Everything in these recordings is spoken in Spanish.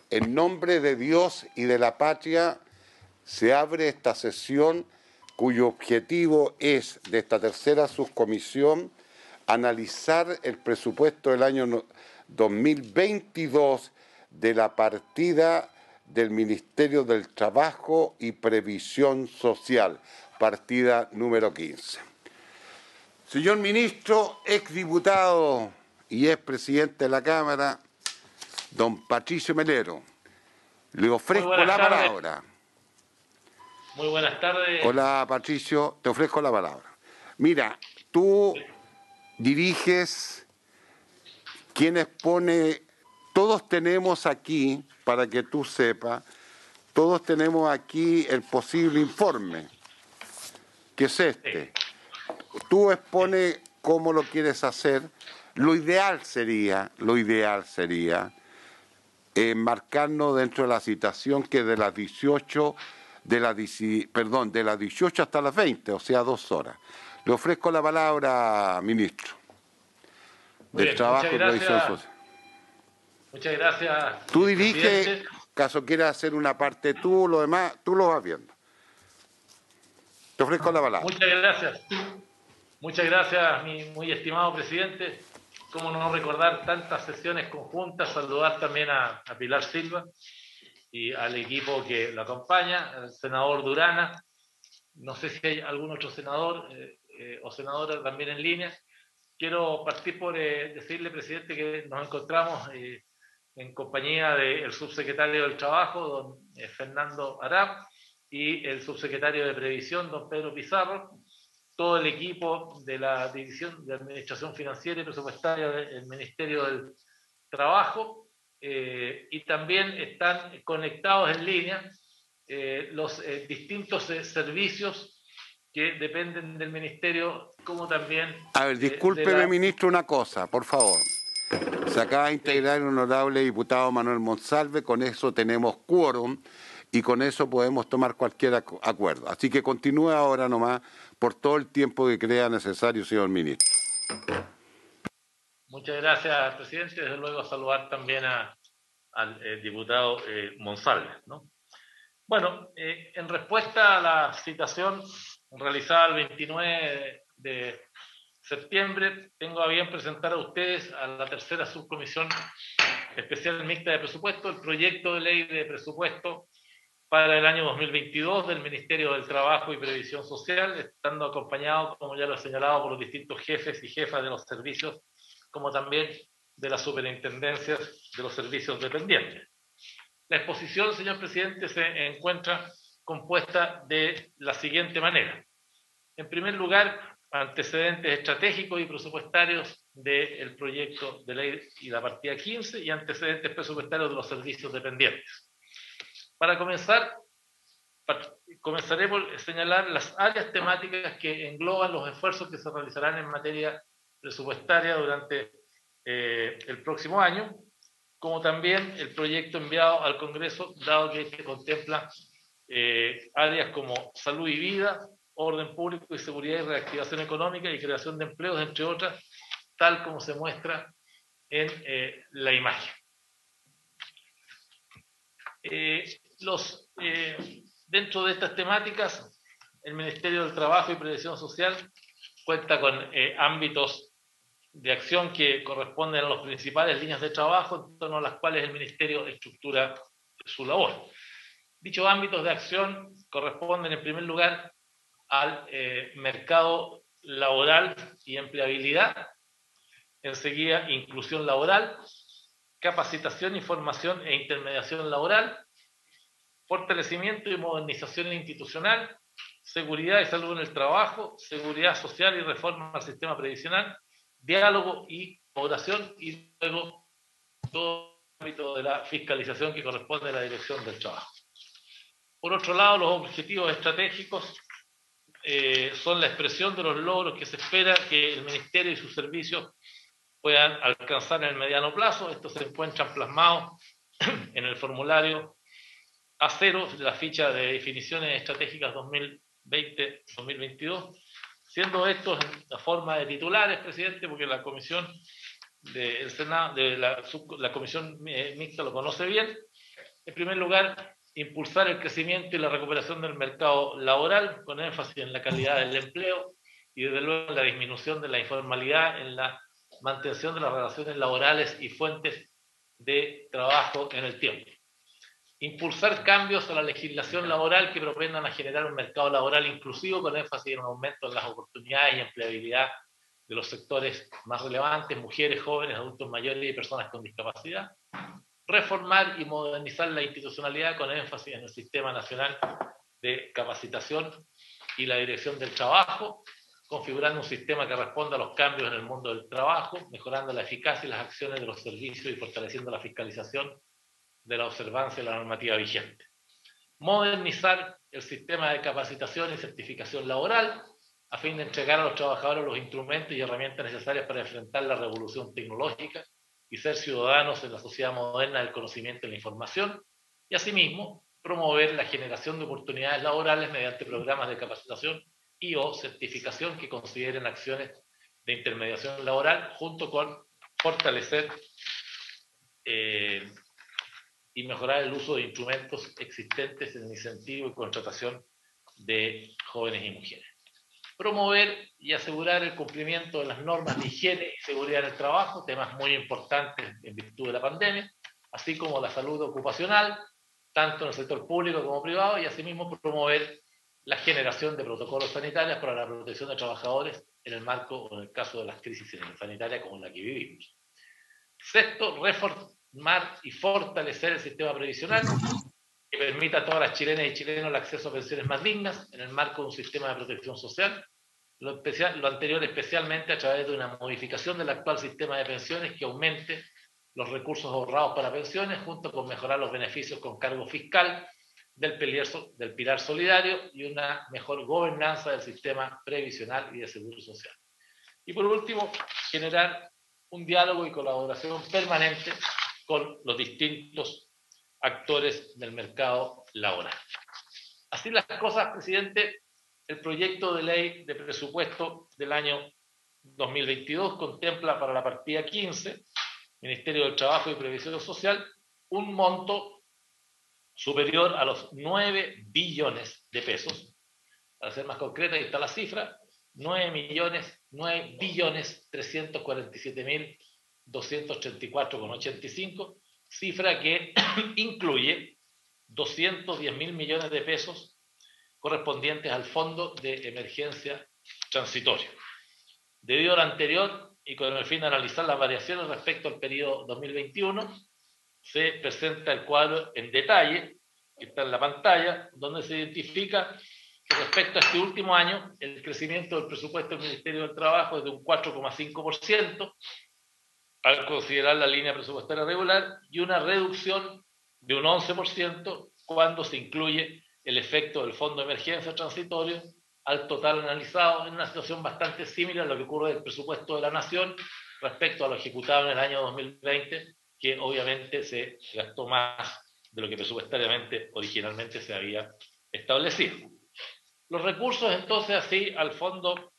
En nombre de Dios y de la patria se abre esta sesión cuyo objetivo es, de esta tercera subcomisión, analizar el presupuesto del año 2022 de la partida del Ministerio del Trabajo y Previsión Social, partida número 15. Señor ministro, exdiputado y expresidente de la Cámara, don Patricio Melero, le ofrezco la palabra. Muy buenas tardes. Hola Patricio, te ofrezco la palabra. Mira, tú diriges quienes pone, todos tenemos aquí, para que tú sepas, todos tenemos aquí el posible informe, que es este. Tú expones cómo lo quieres hacer. Lo ideal sería enmarcarnos dentro de la citación que de las 18 de las 18 hasta las 20, o sea, 2 horas. Le ofrezco la palabra, ministro, del Trabajo y Previsión Social. Muchas gracias. Tú diriges, caso quieras hacer una parte tú, lo demás, tú lo vas viendo. Te ofrezco la palabra. Muchas gracias. Muchas gracias, mi muy estimado presidente. Cómo no recordar tantas sesiones conjuntas, saludar también a Pilar Silva y al equipo que lo acompaña, al senador Durana. No sé si hay algún otro senador o senadora también en línea. Quiero partir por decirle, presidente, que nos encontramos en compañía del subsecretario del Trabajo, don Fernando Arap, y el subsecretario de Previsión, don Pedro Pizarro, todo el equipo de la División de Administración Financiera y Presupuestaria del Ministerio del Trabajo, y también están conectados en línea los distintos servicios que dependen del Ministerio, como también... A ver, discúlpeme, ministro, una cosa, por favor. Se acaba de integrar el honorable diputado Manuel Monsalve, con eso tenemos quórum y con eso podemos tomar cualquier acuerdo. Así que continúe ahora nomás por todo el tiempo que crea necesario, señor ministro. Muchas gracias, presidente. Desde luego saludar también al diputado Monsalve, ¿no? Bueno, en respuesta a la citación realizada el 29 de septiembre, tengo a bien presentar a ustedes a la tercera subcomisión especial mixta de presupuesto el proyecto de ley de presupuesto para el año 2022 del Ministerio del Trabajo y Previsión Social, estando acompañado, como ya lo he señalado, por los distintos jefes y jefas de los servicios, como también de las superintendencias de los servicios dependientes. La exposición, señor presidente, se encuentra compuesta de la siguiente manera. En primer lugar, antecedentes estratégicos y presupuestarios del proyecto de ley y la partida 15 y antecedentes presupuestarios de los servicios dependientes. Para comenzar, comenzaré por señalar las áreas temáticas que engloban los esfuerzos que se realizarán en materia presupuestaria durante el próximo año, como también el proyecto enviado al Congreso, dado que este contempla áreas como salud y vida, orden público y seguridad y reactivación económica y creación de empleos, entre otras, tal como se muestra en la imagen. Dentro de estas temáticas, el Ministerio del Trabajo y Previsión Social cuenta con ámbitos de acción que corresponden a las principales líneas de trabajo en torno a las cuales el Ministerio estructura su labor. Dichos ámbitos de acción corresponden en primer lugar al mercado laboral y empleabilidad, enseguida inclusión laboral, capacitación, información e intermediación laboral, fortalecimiento y modernización institucional, seguridad y salud en el trabajo, seguridad social y reforma al sistema previsional, diálogo y oración, y luego todo el ámbito de la fiscalización que corresponde a la dirección del trabajo. Por otro lado, los objetivos estratégicos son la expresión de los logros que se espera que el Ministerio y sus servicios puedan alcanzar en el mediano plazo. Estos se encuentran plasmados en el formulario A0 de la ficha de definiciones estratégicas 2020-2022, siendo estos en la forma de titulares, presidente, porque la comisión del Senado, la comisión mixta lo conoce bien, En primer lugar, impulsar el crecimiento y la recuperación del mercado laboral, con énfasis en la calidad del empleo y desde luego en la disminución de la informalidad, en la mantención de las relaciones laborales y fuentes de trabajo en el tiempo. Impulsar cambios a la legislación laboral que propendan a generar un mercado laboral inclusivo, con énfasis en un aumento en las oportunidades y empleabilidad de los sectores más relevantes, mujeres, jóvenes, adultos mayores y personas con discapacidad. Reformar y modernizar la institucionalidad con énfasis en el Sistema Nacional de Capacitación y la Dirección del Trabajo, configurando un sistema que responda a los cambios en el mundo del trabajo, mejorando la eficacia y las acciones de los servicios y fortaleciendo la fiscalización de la observancia de la normativa vigente. Modernizar el sistema de capacitación y certificación laboral a fin de entregar a los trabajadores los instrumentos y herramientas necesarias para enfrentar la revolución tecnológica y ser ciudadanos en la sociedad moderna del conocimiento y la información, y asimismo promover la generación de oportunidades laborales mediante programas de capacitación y o certificación que consideren acciones de intermediación laboral, junto con fortalecer y mejorar el uso de instrumentos existentes en el incentivo y contratación de jóvenes y mujeres. Promover y asegurar el cumplimiento de las normas de higiene y seguridad en el trabajo, temas muy importantes en virtud de la pandemia, así como la salud ocupacional, tanto en el sector público como privado, y asimismo promover la generación de protocolos sanitarios para la protección de trabajadores en el marco o en el caso de las crisis sanitarias como la que vivimos. Sexto, reformar y fortalecer el sistema previsional que permita a todas las chilenas y chilenos el acceso a pensiones más dignas en el marco de un sistema de protección social, lo anterior especialmente a través de una modificación del actual sistema de pensiones que aumente los recursos ahorrados para pensiones, junto con mejorar los beneficios con cargo fiscal del pilar solidario y una mejor gobernanza del sistema previsional y de seguro social. Y por último, generar un diálogo y colaboración permanente con los distintos actores del mercado laboral. Así las cosas, presidente, el proyecto de ley de presupuesto del año 2022 contempla para la partida 15, Ministerio del Trabajo y Previsión Social, un monto superior a los 9 billones de pesos. Para ser más concreta, ahí está la cifra, 9.347.284,85, cifra que incluye 210.000 millones de pesos correspondientes al Fondo de Emergencia Transitorio. Debido a lo anterior y con el fin de analizar las variaciones respecto al periodo 2021, se presenta el cuadro en detalle, que está en la pantalla, donde se identifica que respecto a este último año, el crecimiento del presupuesto del Ministerio del Trabajo es de un 4,5%, al considerar la línea presupuestaria regular, y una reducción de un 11% cuando se incluye el efecto del Fondo de Emergencia Transitorio al total analizado, en una situación bastante similar a lo que ocurre del presupuesto de la Nación respecto a lo ejecutado en el año 2020, que obviamente se gastó más de lo que presupuestariamente originalmente se había establecido. Los recursos entonces así al fondo,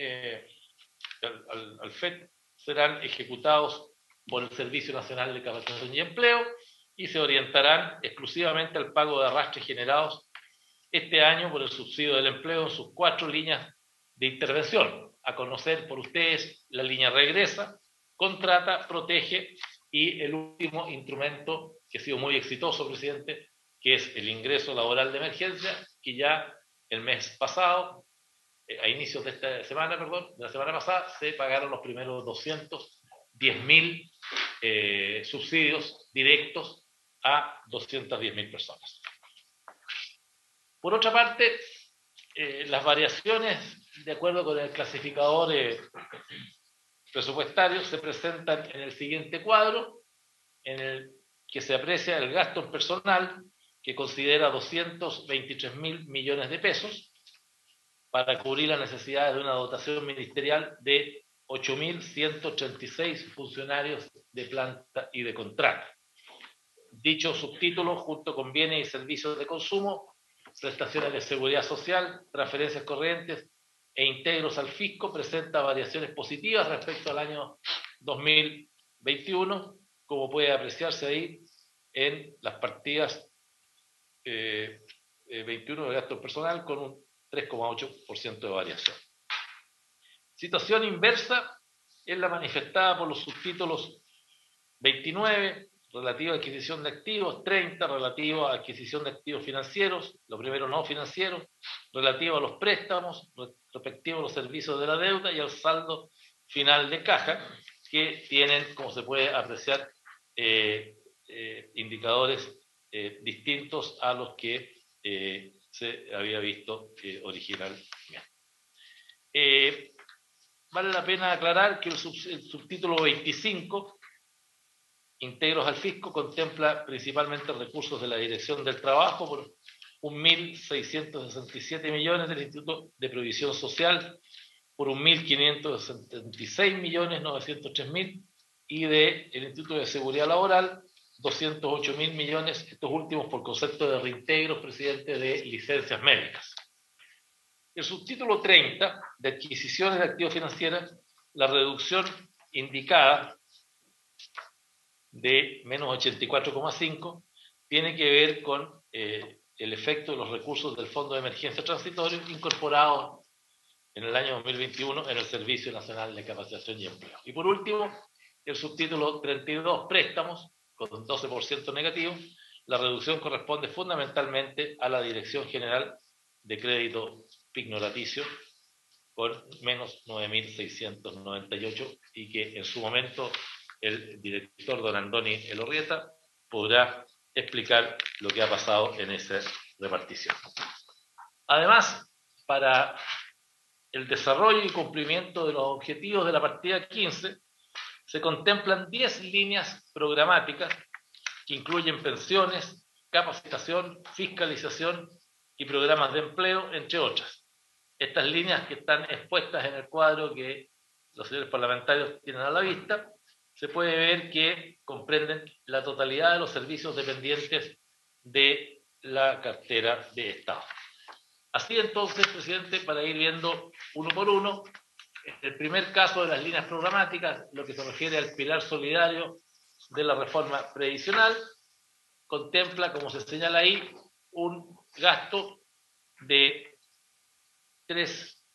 al FED, serán ejecutados por el Servicio Nacional de Capacitación y Empleo y se orientarán exclusivamente al pago de arrastres generados este año por el subsidio del empleo en sus 4 líneas de intervención, a conocer por ustedes la línea Regresa, Contrata, Protege y el último instrumento que ha sido muy exitoso, presidente, que es el ingreso laboral de emergencia, que ya el mes pasado, a inicios de esta semana, de la semana pasada, se pagaron los primeros 210.000 subsidios directos a 210.000 personas. Por otra parte, las variaciones de acuerdo con el clasificador presupuestario se presentan en el siguiente cuadro, en el que se aprecia el gasto en personal, que considera 223.000 millones de pesos, para cubrir las necesidades de una dotación ministerial de 8.136 funcionarios de planta y de contrata. Dicho subtítulo, junto con bienes y servicios de consumo, prestaciones de seguridad social, transferencias corrientes e integros al fisco, presenta variaciones positivas respecto al año 2021, como puede apreciarse ahí en las partidas 21 de gasto personal con un 3,8% de variación. Situación inversa es la manifestada por los subtítulos 29, relativo a adquisición de activos, 30, relativo a adquisición de activos financieros, lo primero no financieros, relativo a los préstamos, respectivo a los servicios de la deuda y al saldo final de caja, que tienen, como se puede apreciar, indicadores distintos a los que se había visto originalmente. Vale la pena aclarar que el subtítulo 25, Integros al Fisco, contempla principalmente recursos de la Dirección del Trabajo por 1.667 millones, del Instituto de Previsión Social por 1.576.903.000 y del Instituto de Seguridad Laboral 208.000 millones, estos últimos por concepto de reintegros, presidente, de licencias médicas. El subtítulo 30, de adquisiciones de activos financieros, la reducción indicada de menos 84,5 tiene que ver con el efecto de los recursos del Fondo de Emergencia Transitorio incorporados en el año 2021 en el Servicio Nacional de Capacitación y Empleo. Y por último, el subtítulo 32, préstamos, con un 12% negativo. La reducción corresponde fundamentalmente a la Dirección General de Crédito Pignoraticio, con menos 9.698, y que en su momento el director don Andoni Elorrieta podrá explicar lo que ha pasado en esa repartición. Además, para el desarrollo y cumplimiento de los objetivos de la partida 15, se contemplan 10 líneas programáticas que incluyen pensiones, capacitación, fiscalización y programas de empleo, entre otras. Estas líneas, que están expuestas en el cuadro que los señores parlamentarios tienen a la vista, se puede ver que comprenden la totalidad de los servicios dependientes de la cartera de Estado. Así entonces, presidente, para ir viendo uno por uno, el primer caso de las líneas programáticas, lo que se refiere al pilar solidario de la reforma previsional, contempla, como se señala ahí, un gasto de 3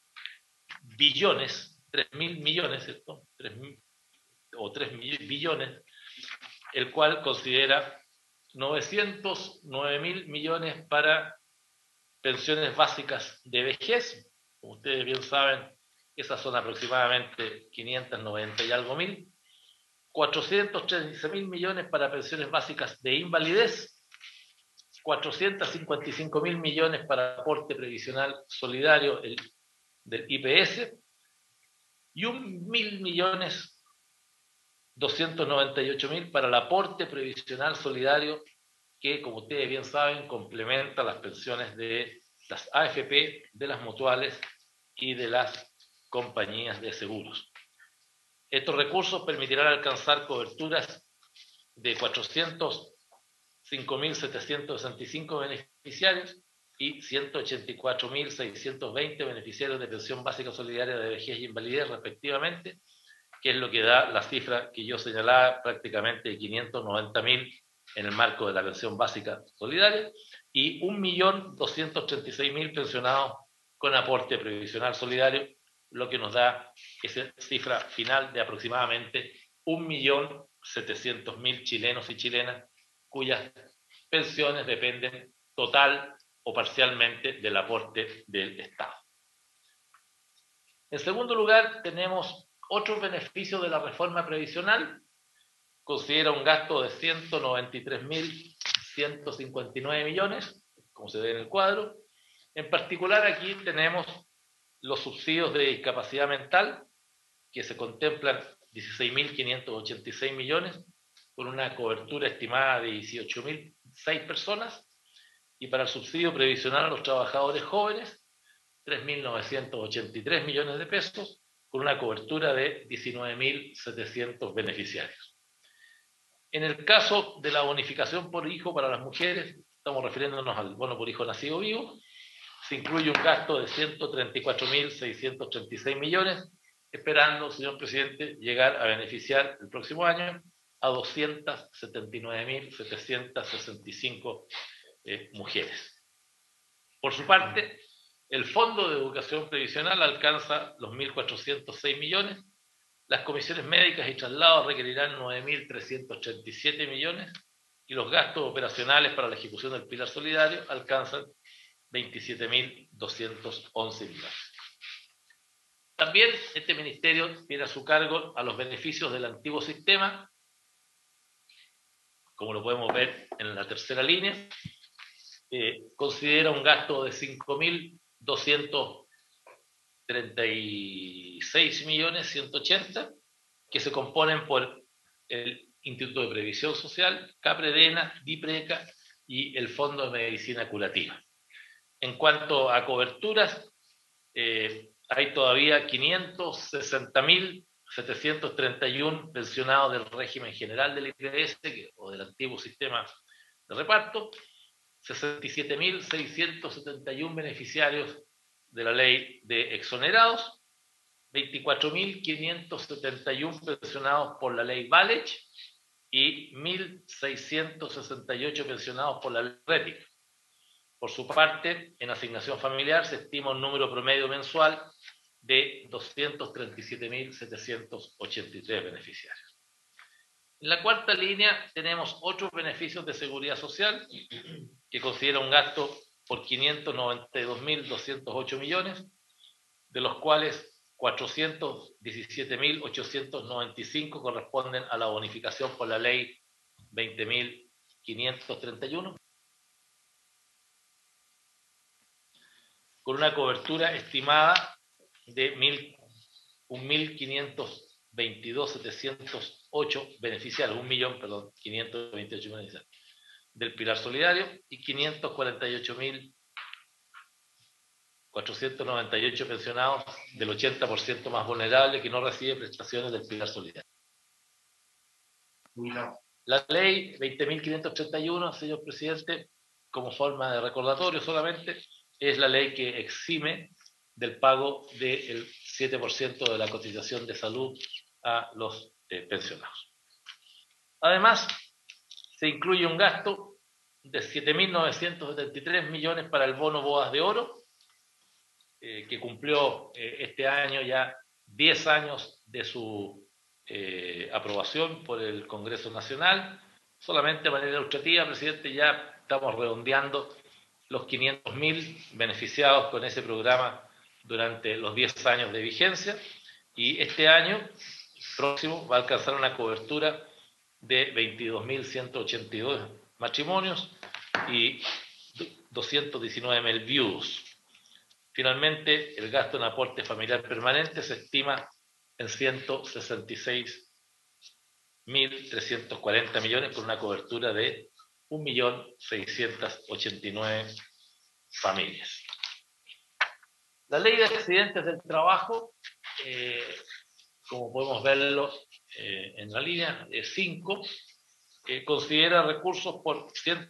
mil millones, ¿cierto? 3 billones, el cual considera 909 mil millones para pensiones básicas de vejez. Como ustedes bien saben, esas son aproximadamente 590 y algo mil. 413 mil millones para pensiones básicas de invalidez, 455 mil millones para aporte previsional solidario del IPS, y 1.298.000 para el aporte previsional solidario, que, como ustedes bien saben, complementa las pensiones de las AFP, de las mutuales y de las compañías de seguros. Estos recursos permitirán alcanzar coberturas de 405.765 beneficiarios y 184.620 beneficiarios de pensión básica solidaria de vejez y invalidez, respectivamente, que es lo que da la cifra que yo señalaba, prácticamente de 590.000 en el marco de la pensión básica solidaria, y 1.236.000 pensionados con aporte previsional solidario, lo que nos da esa cifra final de aproximadamente 1.700.000 chilenos y chilenas cuyas pensiones dependen total o parcialmente del aporte del Estado. En segundo lugar, tenemos otros beneficios de la reforma previsional. Considera un gasto de 193.159 millones, como se ve en el cuadro. En particular, aquí tenemos los subsidios de discapacidad mental, que se contemplan 16.586 millones, con una cobertura estimada de 18.006 personas, y para el subsidio previsional a los trabajadores jóvenes, 3.983 millones de pesos, con una cobertura de 19.700 beneficiarios. En el caso de la bonificación por hijo para las mujeres, estamos refiriéndonos al bono por hijo nacido vivo, se incluye un gasto de 134.636 millones, esperando, señor presidente, llegar a beneficiar el próximo año a 279.765 mujeres. Por su parte, el Fondo de Educación Previsional alcanza los 1.406 millones, las comisiones médicas y traslados requerirán 9.387 millones y los gastos operacionales para la ejecución del Pilar Solidario alcanzan 27.211 millones. También este ministerio tiene a su cargo a los beneficios del antiguo sistema, como lo podemos ver en la tercera línea. Considera un gasto de 5.236.180.000, que se componen por el Instituto de Previsión Social, CAPREDENA, DIPRECA y el Fondo de Medicina Curativa. En cuanto a coberturas, hay todavía 560.731 pensionados del régimen general del IPS o del antiguo sistema de reparto, 67.671 beneficiarios de la ley de exonerados, 24.571 pensionados por la ley Valech y 1.668 pensionados por la ley RETIC. Por su parte, en asignación familiar se estima un número promedio mensual de 237.783 beneficiarios. En la cuarta línea tenemos otros beneficios de seguridad social, que considera un gasto por 592.208 millones, de los cuales 417.895 corresponden a la bonificación por la ley 20.531, con una cobertura estimada de 1.522.708 beneficiarios, 1.528.000 beneficiarios del Pilar Solidario y 548.498 pensionados del 80% más vulnerable que no recibe prestaciones del Pilar Solidario. La ley 20.531, señor presidente, como forma de recordatorio solamente, es la ley que exime del pago del 7% de la cotización de salud a los pensionados. Además, se incluye un gasto de 7.973 millones para el bono Bodas de Oro, que cumplió este año ya 10 años de su aprobación por el Congreso Nacional. Solamente de manera ilustrativa, presidente, ya estamos redondeando los 500.000 beneficiados con ese programa durante los 10 años de vigencia, y este año próximo va a alcanzar una cobertura de 22.182 matrimonios y 219.000 viudos. Finalmente, el gasto en aporte familiar permanente se estima en 166.340 millones, con una cobertura de 1.689.000 familias. La ley de accidentes del trabajo, como podemos verlo en la línea 5, considera recursos por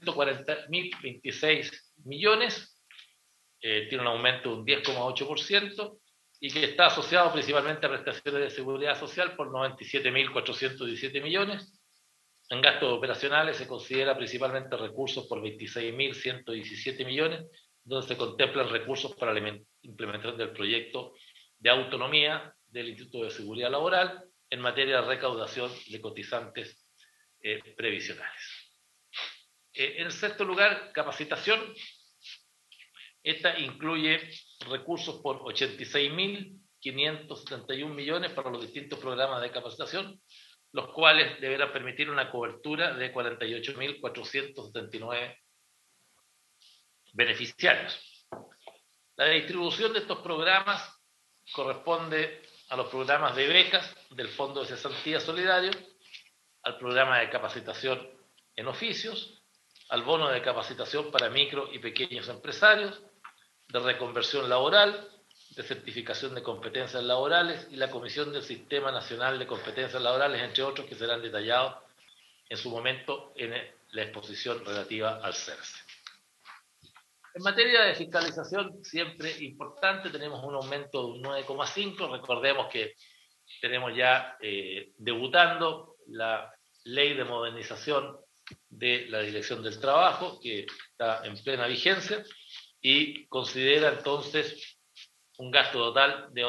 140.026 millones, tiene un aumento de un 10,8% y que está asociado principalmente a prestaciones de seguridad social por 97.417 millones. En gastos operacionales se considera principalmente recursos por 26.117 millones, donde se contemplan recursos para la implementación del proyecto de autonomía del Instituto de Seguridad Laboral en materia de recaudación de cotizantes previsionales. En sexto lugar, capacitación. Esta incluye recursos por 86.571 millones para los distintos programas de capacitación, los cuales deberán permitir una cobertura de 48.479 beneficiarios. La distribución de estos programas corresponde a los programas de becas del Fondo de Cesantía Solidario, al programa de capacitación en oficios, al bono de capacitación para micro y pequeños empresarios, de reconversión laboral, de certificación de competencias laborales y la Comisión del Sistema Nacional de Competencias Laborales, entre otros, que serán detallados en su momento en la exposición relativa al CERSE. En materia de fiscalización, siempre importante, tenemos un aumento de un 9,5%. Recordemos que tenemos ya debutando la ley de modernización de la Dirección del Trabajo, que está en plena vigencia, y considera entonces un gasto total de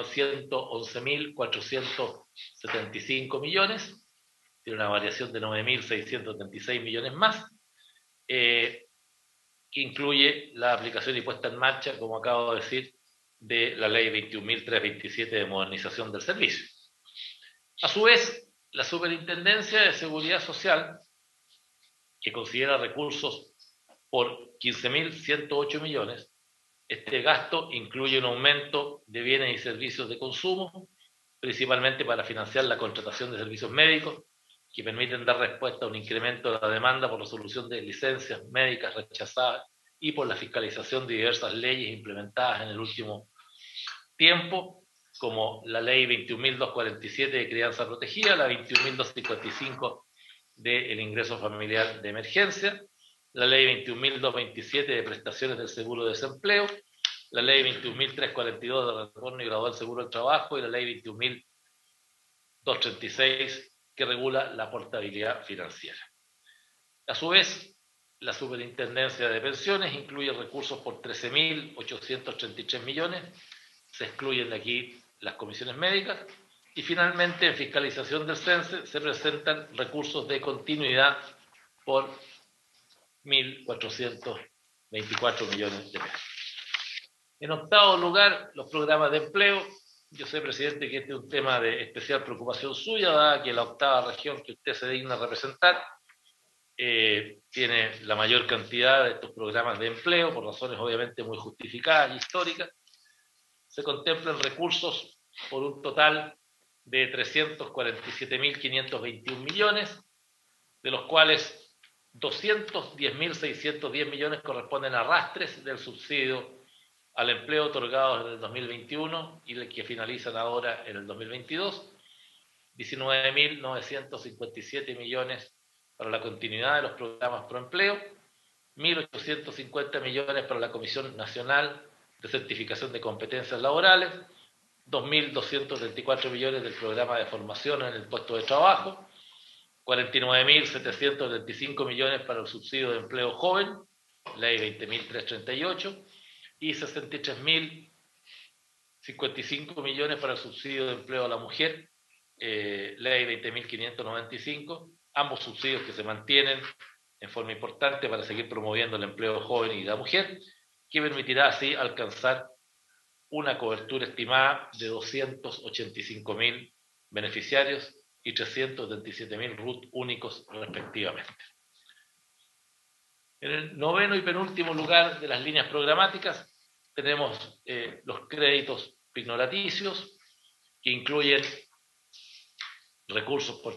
111.475 millones, tiene una variación de 9.636 millones más, que incluye la aplicación y puesta en marcha, como acabo de decir, de la ley 21.327 de modernización del servicio. A su vez, la Superintendencia de Seguridad Social, que considera recursos por 15.108 millones, este gasto incluye un aumento de bienes y servicios de consumo, principalmente para financiar la contratación de servicios médicos, que permiten dar respuesta a un incremento de la demanda por resolución de licencias médicas rechazadas y por la fiscalización de diversas leyes implementadas en el último tiempo, como la ley 21.247 de crianza protegida, la 21.255 del ingreso familiar de emergencia, la ley 21.227 de prestaciones del seguro de desempleo, la ley 21.342 de retorno y gradual seguro del trabajo y la ley 21.236 que regula la portabilidad financiera. A su vez, la Superintendencia de Pensiones incluye recursos por 13.833 millones, se excluyen de aquí las comisiones médicas, y finalmente en fiscalización del CENSE se presentan recursos de continuidad por 1.424 millones de pesos. En octavo lugar, los programas de empleo. Yo sé, presidente, que este es un tema de especial preocupación suya, dada que la octava región que usted se digna representar tiene la mayor cantidad de estos programas de empleo, por razones obviamente muy justificadas y históricas. Se contemplan recursos por un total de 347.521 millones, de los cuales 210.610 millones corresponden a arrastres del subsidio al empleo otorgados en el 2021 y que finalizan ahora en el 2022, 19.957 millones para la continuidad de los programas Proempleo, 1.850 millones para la Comisión Nacional de Certificación de Competencias Laborales, 2.234 millones del programa de formación en el puesto de trabajo, 49.735 millones para el subsidio de empleo joven, ley 20.338, y 63.055 millones para el subsidio de empleo a la mujer, ley 20.595, ambos subsidios que se mantienen en forma importante para seguir promoviendo el empleo joven y la mujer, que permitirá así alcanzar una cobertura estimada de 285.000 beneficiarios y 327.000 RUT únicos respectivamente. En el noveno y penúltimo lugar de las líneas programáticas tenemos los créditos pignoraticios, que incluyen recursos por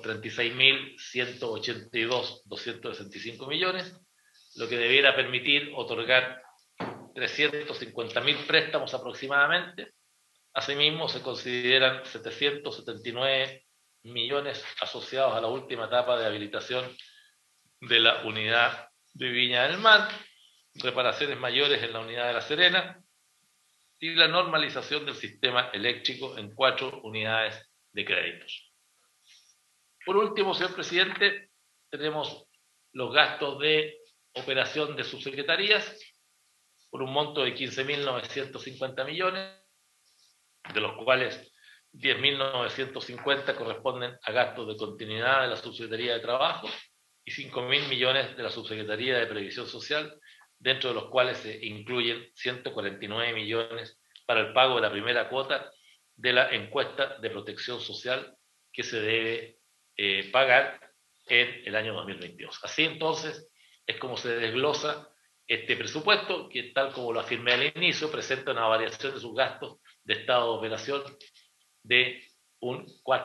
36.182.265 millones, lo que debiera permitir otorgar 350.000 préstamos aproximadamente. Asimismo, se consideran 779 millones asociados a la última etapa de habilitación de la unidad de Viña del Mar, reparaciones mayores en la unidad de La Serena y la normalización del sistema eléctrico en 4 unidades de créditos. Por último, señor presidente, tenemos los gastos de operación de subsecretarías por un monto de 15.950 millones, de los cuales 10.950 corresponden a gastos de continuidad de la Subsecretaría de Trabajo y 5.000 millones de la Subsecretaría de Previsión Social, dentro de los cuales se incluyen 149 millones para el pago de la primera cuota de la encuesta de protección social que se debe pagar en el año 2022. Así entonces es como se desglosa este presupuesto, que tal como lo afirmé al inicio, presenta una variación de sus gastos de estado de operación de un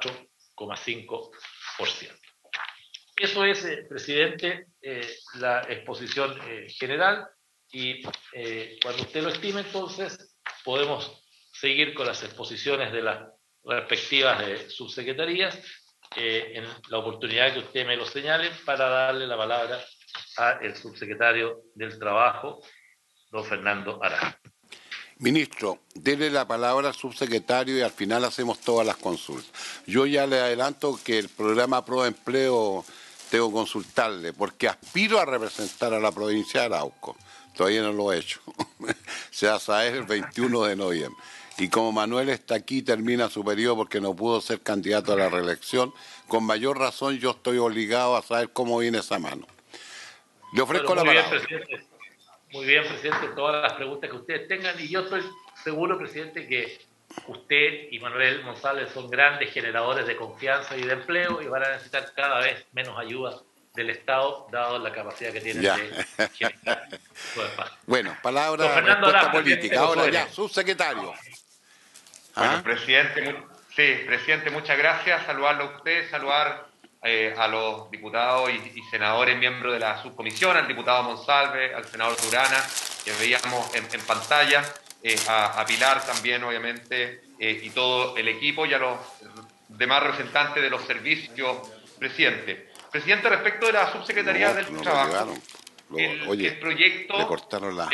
4,5%. Eso es, presidente, la exposición general, y cuando usted lo estime, entonces podemos seguir con las exposiciones de las respectivas subsecretarías en la oportunidad que usted me lo señale, para darle la palabra al subsecretario del Trabajo, don Fernando Arana. Ministro, dele la palabra al subsecretario y al final hacemos todas las consultas. Yo ya le adelanto que el programa Proempleo tengo que consultarle, porque aspiro a representar a la provincia de Arauco. Todavía no lo he hecho. Se va a saber el 21 de noviembre. Y como Manuel está aquí, termina su periodo porque no pudo ser candidato a la reelección, con mayor razón yo estoy obligado a saber cómo viene esa mano. Le Bueno, ofrezco la palabra. muy bien, presidente, todas las preguntas que ustedes tengan y yo estoy seguro, presidente, que usted y Manuel González son grandes generadores de confianza y de empleo y van a necesitar cada vez menos ayuda del Estado, dado la capacidad que tienen Ya. de generar su espacio. Bueno, Don palabra, Fernando respuesta Arás, presidente política. de los Ahora ya, UNE. subsecretario. Bueno, ¿Ah? presidente, muchas gracias. Saludarlo a usted, saludar a los diputados y senadores miembros de la subcomisión, al diputado Monsalve, al senador Durana, que veíamos en pantalla, a Pilar también, obviamente, y todo el equipo, y a los demás representantes de los servicios, presidente. Presidente, respecto de la subsecretaría No, del no lo Trabajo, llevaron. el Oye, le proyecto... cortaron la...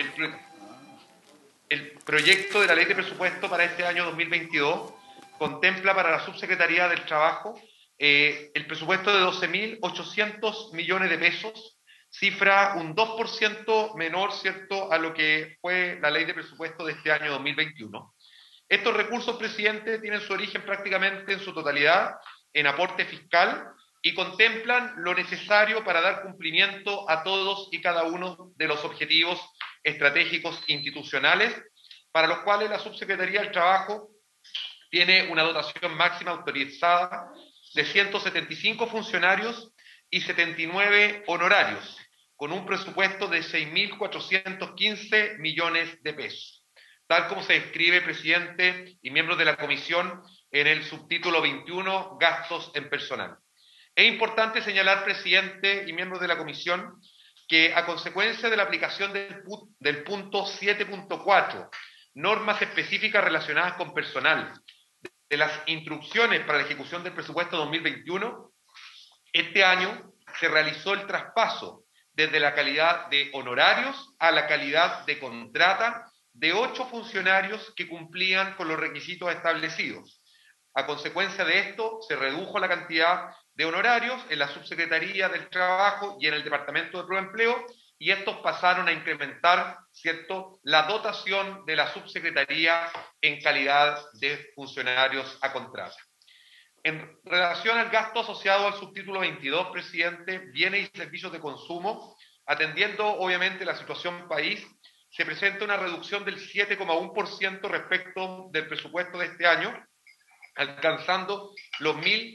El proyecto de la ley de presupuesto para este año 2022 contempla para la Subsecretaría del Trabajo el presupuesto de 12.800 millones de pesos, cifra un 2% menor, ¿cierto?, a lo que fue la ley de presupuesto de este año 2021. Estos recursos, presidente, tienen su origen prácticamente en su totalidad en aporte fiscal y contemplan lo necesario para dar cumplimiento a todos y cada uno de los objetivos estratégicos institucionales, para los cuales la Subsecretaría del Trabajo tiene una dotación máxima autorizada de 175 funcionarios y 79 honorarios, con un presupuesto de 6.415 millones de pesos, tal como se describe, presidente y miembros de la comisión, en el subtítulo 21, gastos en personal. Es importante señalar, presidente y miembros de la comisión, que a consecuencia de la aplicación del punto 7.4, normas específicas relacionadas con personal, de las instrucciones para la ejecución del presupuesto 2021, este año se realizó el traspaso desde la calidad de honorarios a la calidad de contrata de 8 funcionarios que cumplían con los requisitos establecidos. A consecuencia de esto, se redujo la cantidad de honorarios en la Subsecretaría del Trabajo y en el Departamento de Proempleo, y estos pasaron a incrementar, ¿cierto?, la dotación de la Subsecretaría en calidad de funcionarios a contrata. En relación al gasto asociado al subtítulo 22, presidente, bienes y servicios de consumo, atendiendo obviamente la situación país, se presenta una reducción del 7,1% respecto del presupuesto de este año, alcanzando los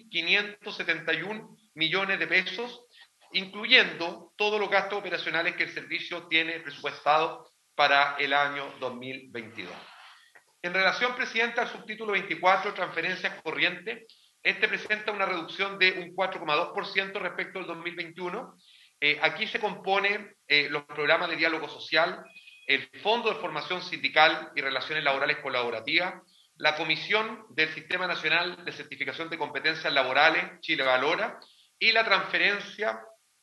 1.571 millones de pesos, incluyendo todos los gastos operacionales que el servicio tiene presupuestado para el año 2022. En relación, presidente, al subtítulo 24, transferencias corrientes, este presenta una reducción de un 4,2% respecto al 2021. Aquí se compone los programas de diálogo social, el Fondo de Formación Sindical y Relaciones Laborales Colaborativas, la Comisión del Sistema Nacional de Certificación de Competencias Laborales, Chile Valora, y la transferencia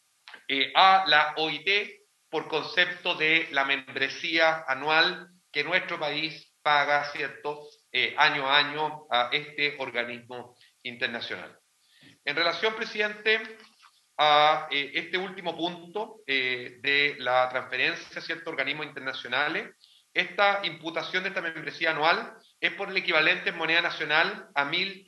a la OIT por concepto de la membresía anual que nuestro país paga, ¿cierto?, año a año a este organismo internacional. En relación, presidente, a este último punto de la transferencia a ciertos organismos internacionales, esta imputación de esta membresía anual es por el equivalente en moneda nacional a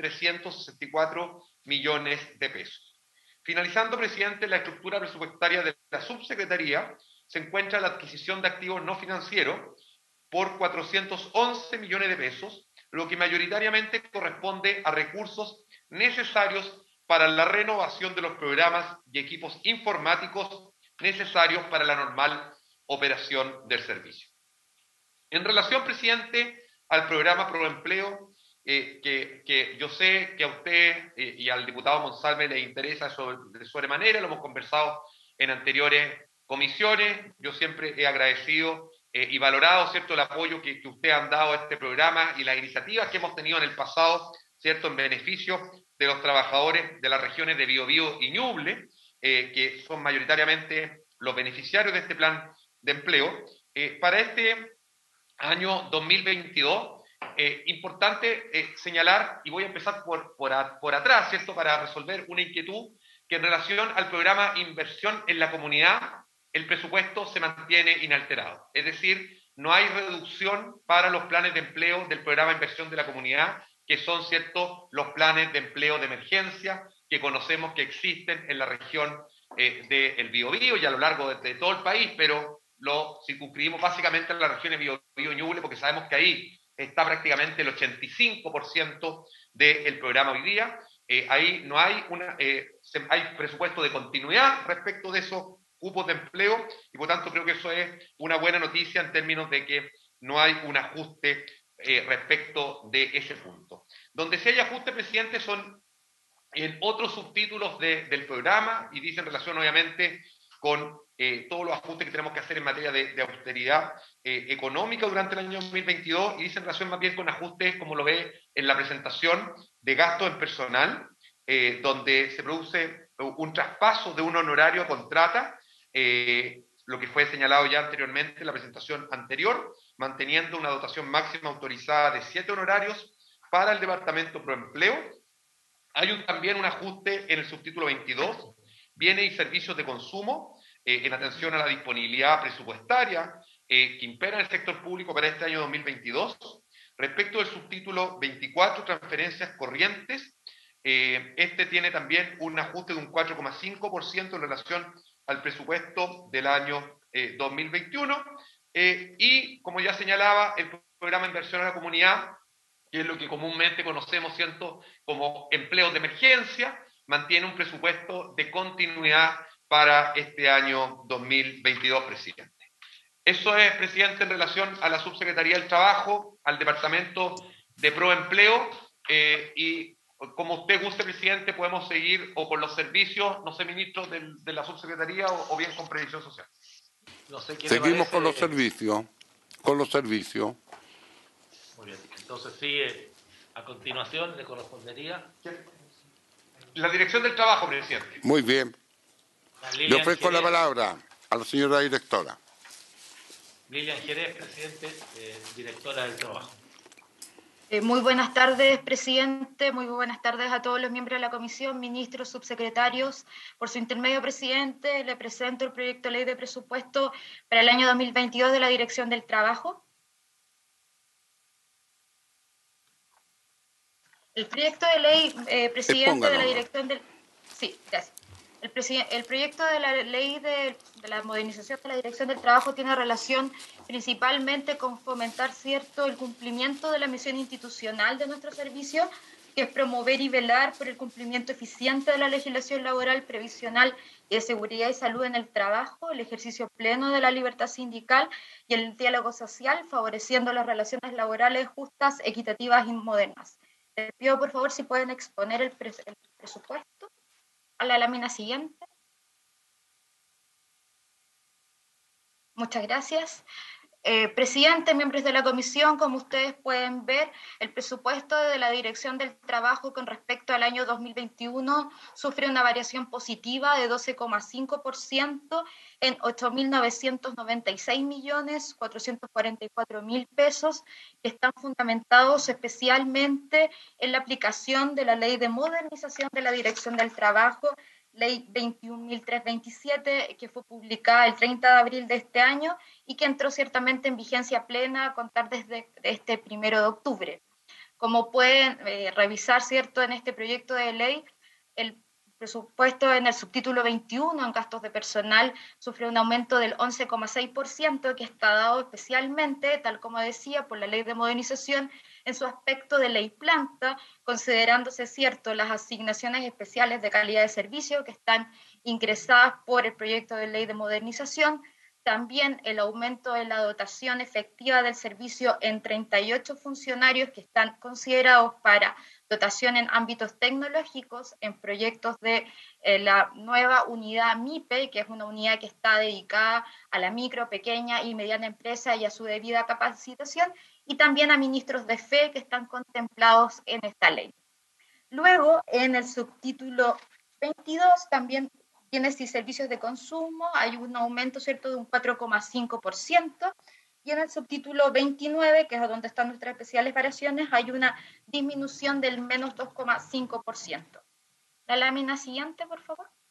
1.364 millones de pesos. Finalizando, presidente, la estructura presupuestaria de la subsecretaría se encuentra la adquisición de activos no financieros por 411 millones de pesos, lo que mayoritariamente corresponde a recursos necesarios para la renovación de los programas y equipos informáticos necesarios para la normal operación del servicio. En relación, presidente, al programa Proempleo, que yo sé que a usted y al diputado Monsalve les interesa de sobremanera, lo hemos conversado en anteriores comisiones. Yo siempre he agradecido y valorado, ¿cierto?, el apoyo que ustedes han dado a este programa y las iniciativas que hemos tenido en el pasado, ¿cierto?, en beneficio de los trabajadores de las regiones de Biobío y Ñuble, que son mayoritariamente los beneficiarios de este plan de empleo. Para este año 2022, importante señalar, y voy a empezar por atrás, ¿cierto?, para resolver una inquietud que en relación al programa Inversión en la Comunidad, el presupuesto se mantiene inalterado. Es decir, no hay reducción para los planes de empleo del programa Inversión de la Comunidad, que son, ¿cierto?, los planes de empleo de emergencia que conocemos que existen en la región del Biobío y a lo largo de todo el país, pero lo circunscribimos básicamente en las regiones Biobío y Ñuble, porque sabemos que ahí está prácticamente el 85% del programa hoy día. Ahí no hay hay presupuesto de continuidad respecto de esos cupos de empleo y por tanto creo que eso es una buena noticia en términos de que no hay un ajuste respecto de ese punto. Donde sí hay ajuste, presidente, son en otros subtítulos del programa y dice en relación obviamente con todos los ajustes que tenemos que hacer en materia de austeridad económica durante el año 2022 y dice en relación más bien con ajustes, como lo ve en la presentación, de gasto en personal, donde se produce un traspaso de un honorario a contrata, lo que fue señalado ya anteriormente en la presentación anterior, manteniendo una dotación máxima autorizada de 7 honorarios para el Departamento Proempleo. Hay también un ajuste en el subtítulo 22, bienes y servicios de consumo, en atención a la disponibilidad presupuestaria que impera en el sector público para este año 2022. Respecto del subtítulo 24, transferencias corrientes, este tiene también un ajuste de un 4,5% en relación al presupuesto del año 2021. Y, como ya señalaba, el programa de inversión a la comunidad, que es lo que comúnmente conocemos, ¿cierto?, como empleos de emergencia, mantiene un presupuesto de continuidad para este año 2022, presidente. Eso es, presidente, en relación a la Subsecretaría del Trabajo, al Departamento de Proempleo, y como usted guste, presidente, podemos seguir o con los servicios, no sé, ministro, de la Subsecretaría o bien con Previsión Social. No sé qué Seguimos parece. con los servicios. Con los servicios. Muy bien. Entonces sigue, a continuación le correspondería. La Dirección del Trabajo, presidente. Muy bien. Le ofrezco la palabra a la señora directora. Lilian Jerez, presidente, directora del Trabajo. Muy buenas tardes, presidente. Muy buenas tardes a todos los miembros de la comisión, ministros, subsecretarios. Por su intermedio, presidente, le presento el proyecto de ley de presupuesto para el año 2022 de la Dirección del Trabajo. El proyecto de ley, presidente, de la Dirección del... Sí, gracias. El proyecto de la ley de la modernización de la Dirección del Trabajo tiene relación principalmente con fomentar, ¿cierto?, el cumplimiento de la misión institucional de nuestro servicio, que es promover y velar por el cumplimiento eficiente de la legislación laboral, previsional y de seguridad y salud en el trabajo, el ejercicio pleno de la libertad sindical y el diálogo social, favoreciendo las relaciones laborales justas, equitativas y modernas. Les pido, por favor, si pueden exponer el presupuesto a la lámina siguiente. Muchas gracias. Presidente, miembros de la comisión, como ustedes pueden ver, el presupuesto de la Dirección del Trabajo con respecto al año 2021 sufre una variación positiva de 12,5% en 8.996.444.000 pesos, que están fundamentados especialmente en la aplicación de la Ley de Modernización de la Dirección del Trabajo, Ley 21.327, que fue publicada el 30 de abril de este año y que entró ciertamente en vigencia plena a contar desde este 1 de octubre. Como pueden revisar, ¿cierto?, en este proyecto de ley, el presupuesto en el subtítulo 21, en gastos de personal, sufre un aumento del 11,6%, que está dado especialmente, tal como decía, por la Ley de Modernización, en su aspecto de ley planta, considerándose, cierto, las asignaciones especiales de calidad de servicio que están ingresadas por el proyecto de ley de modernización, también el aumento de la dotación efectiva del servicio en 38 funcionarios que están considerados para dotación en ámbitos tecnológicos, en proyectos de la nueva unidad MIPE, que es una unidad que está dedicada a la micro, pequeña y mediana empresa y a su debida capacitación, y también a ministros de fe que están contemplados en esta ley. Luego, en el subtítulo 22, también bienes y servicios de consumo, hay un aumento, ¿cierto?, de un 4,5%, y en el subtítulo 29, que es donde están nuestras especiales variaciones, hay una disminución del menos 2,5%. La lámina siguiente, por favor.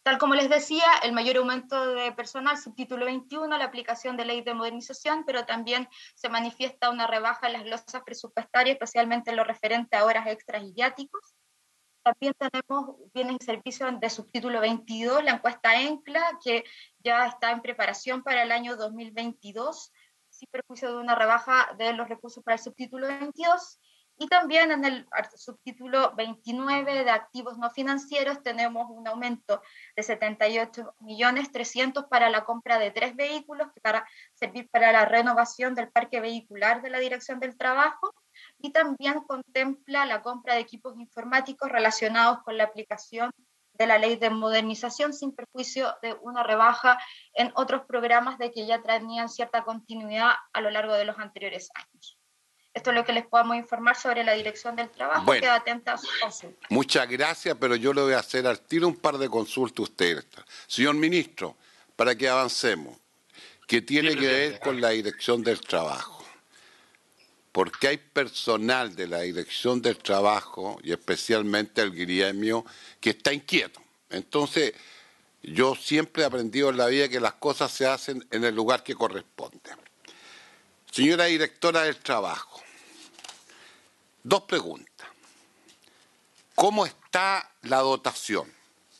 Tal como les decía, el mayor aumento de personal, subtítulo 21, la aplicación de ley de modernización, pero también se manifiesta una rebaja en las glosas presupuestarias, especialmente en lo referente a horas extras y viáticos. También tenemos bienes y servicios de subtítulo 22, la encuesta ENCLA, que ya está en preparación para el año 2022, sin perjuicio de una rebaja de los recursos para el subtítulo 22. Y también en el subtítulo 29 de activos no financieros tenemos un aumento de 78.300.000 para la compra de 3 vehículos para servir para la renovación del parque vehicular de la Dirección del Trabajo, y también contempla la compra de equipos informáticos relacionados con la aplicación de la ley de modernización, sin perjuicio de una rebaja en otros programas de que ya tenían cierta continuidad a lo largo de los anteriores años. Esto es lo que les podemos informar sobre la Dirección del Trabajo. Bueno, queda atenta a su consulta. Muchas gracias, pero yo le voy a hacer al tiro un par de consultas a usted. Señor ministro, para que avancemos, que tiene que ver con la Dirección del Trabajo. Porque hay personal de la Dirección del Trabajo, y especialmente el gremio, que está inquieto. Entonces, yo siempre he aprendido en la vida que las cosas se hacen en el lugar que corresponde. Señora directora del Trabajo, 2 preguntas. ¿Cómo está la dotación?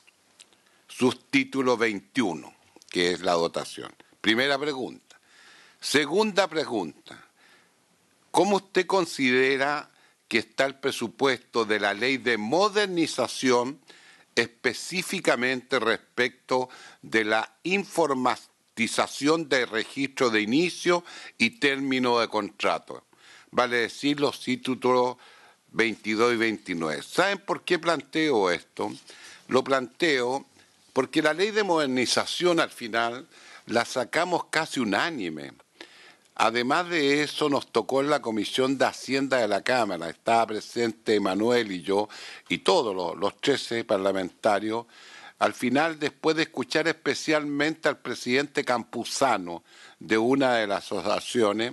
Subtítulo 21, que es la dotación. Primera pregunta. Segunda pregunta. ¿Cómo usted considera que está el presupuesto de la ley de modernización específicamente respecto de la informatización de registro de inicio y término de contrato? Vale decir los títulos 22 y 29. ¿Saben por qué planteo esto? Lo planteo porque la ley de modernización al final la sacamos casi unánime. Además de eso, nos tocó en la Comisión de Hacienda de la Cámara, estaba presente Manuel y yo, y todos los 13 parlamentarios. Al final, después de escuchar especialmente al presidente Campuzano de una de las asociaciones,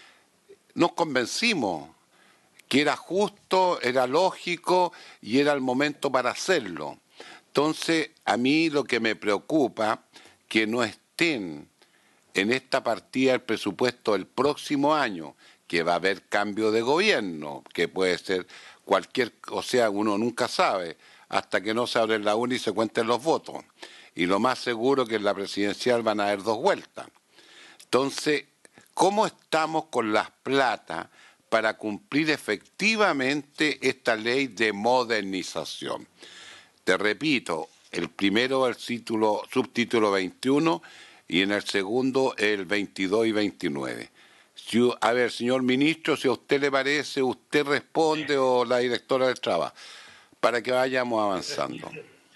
nos convencimos que era justo, era lógico y era el momento para hacerlo. Entonces, a mí lo que me preocupa que no estén en esta partida del presupuesto del próximo año, que va a haber cambio de gobierno, que puede ser cualquier, o sea, uno nunca sabe, hasta que no se abre la urna y se cuenten los votos. Y lo más seguro que en la presidencial van a haber 2 vueltas. Entonces, ¿cómo estamos con las plata para cumplir efectivamente esta ley de modernización? Te repito, el primero el subtítulo 21 y en el segundo el 22 y 29. A ver, señor ministro, si a usted le parece, usted responde o la directora del Trabajo, para que vayamos avanzando.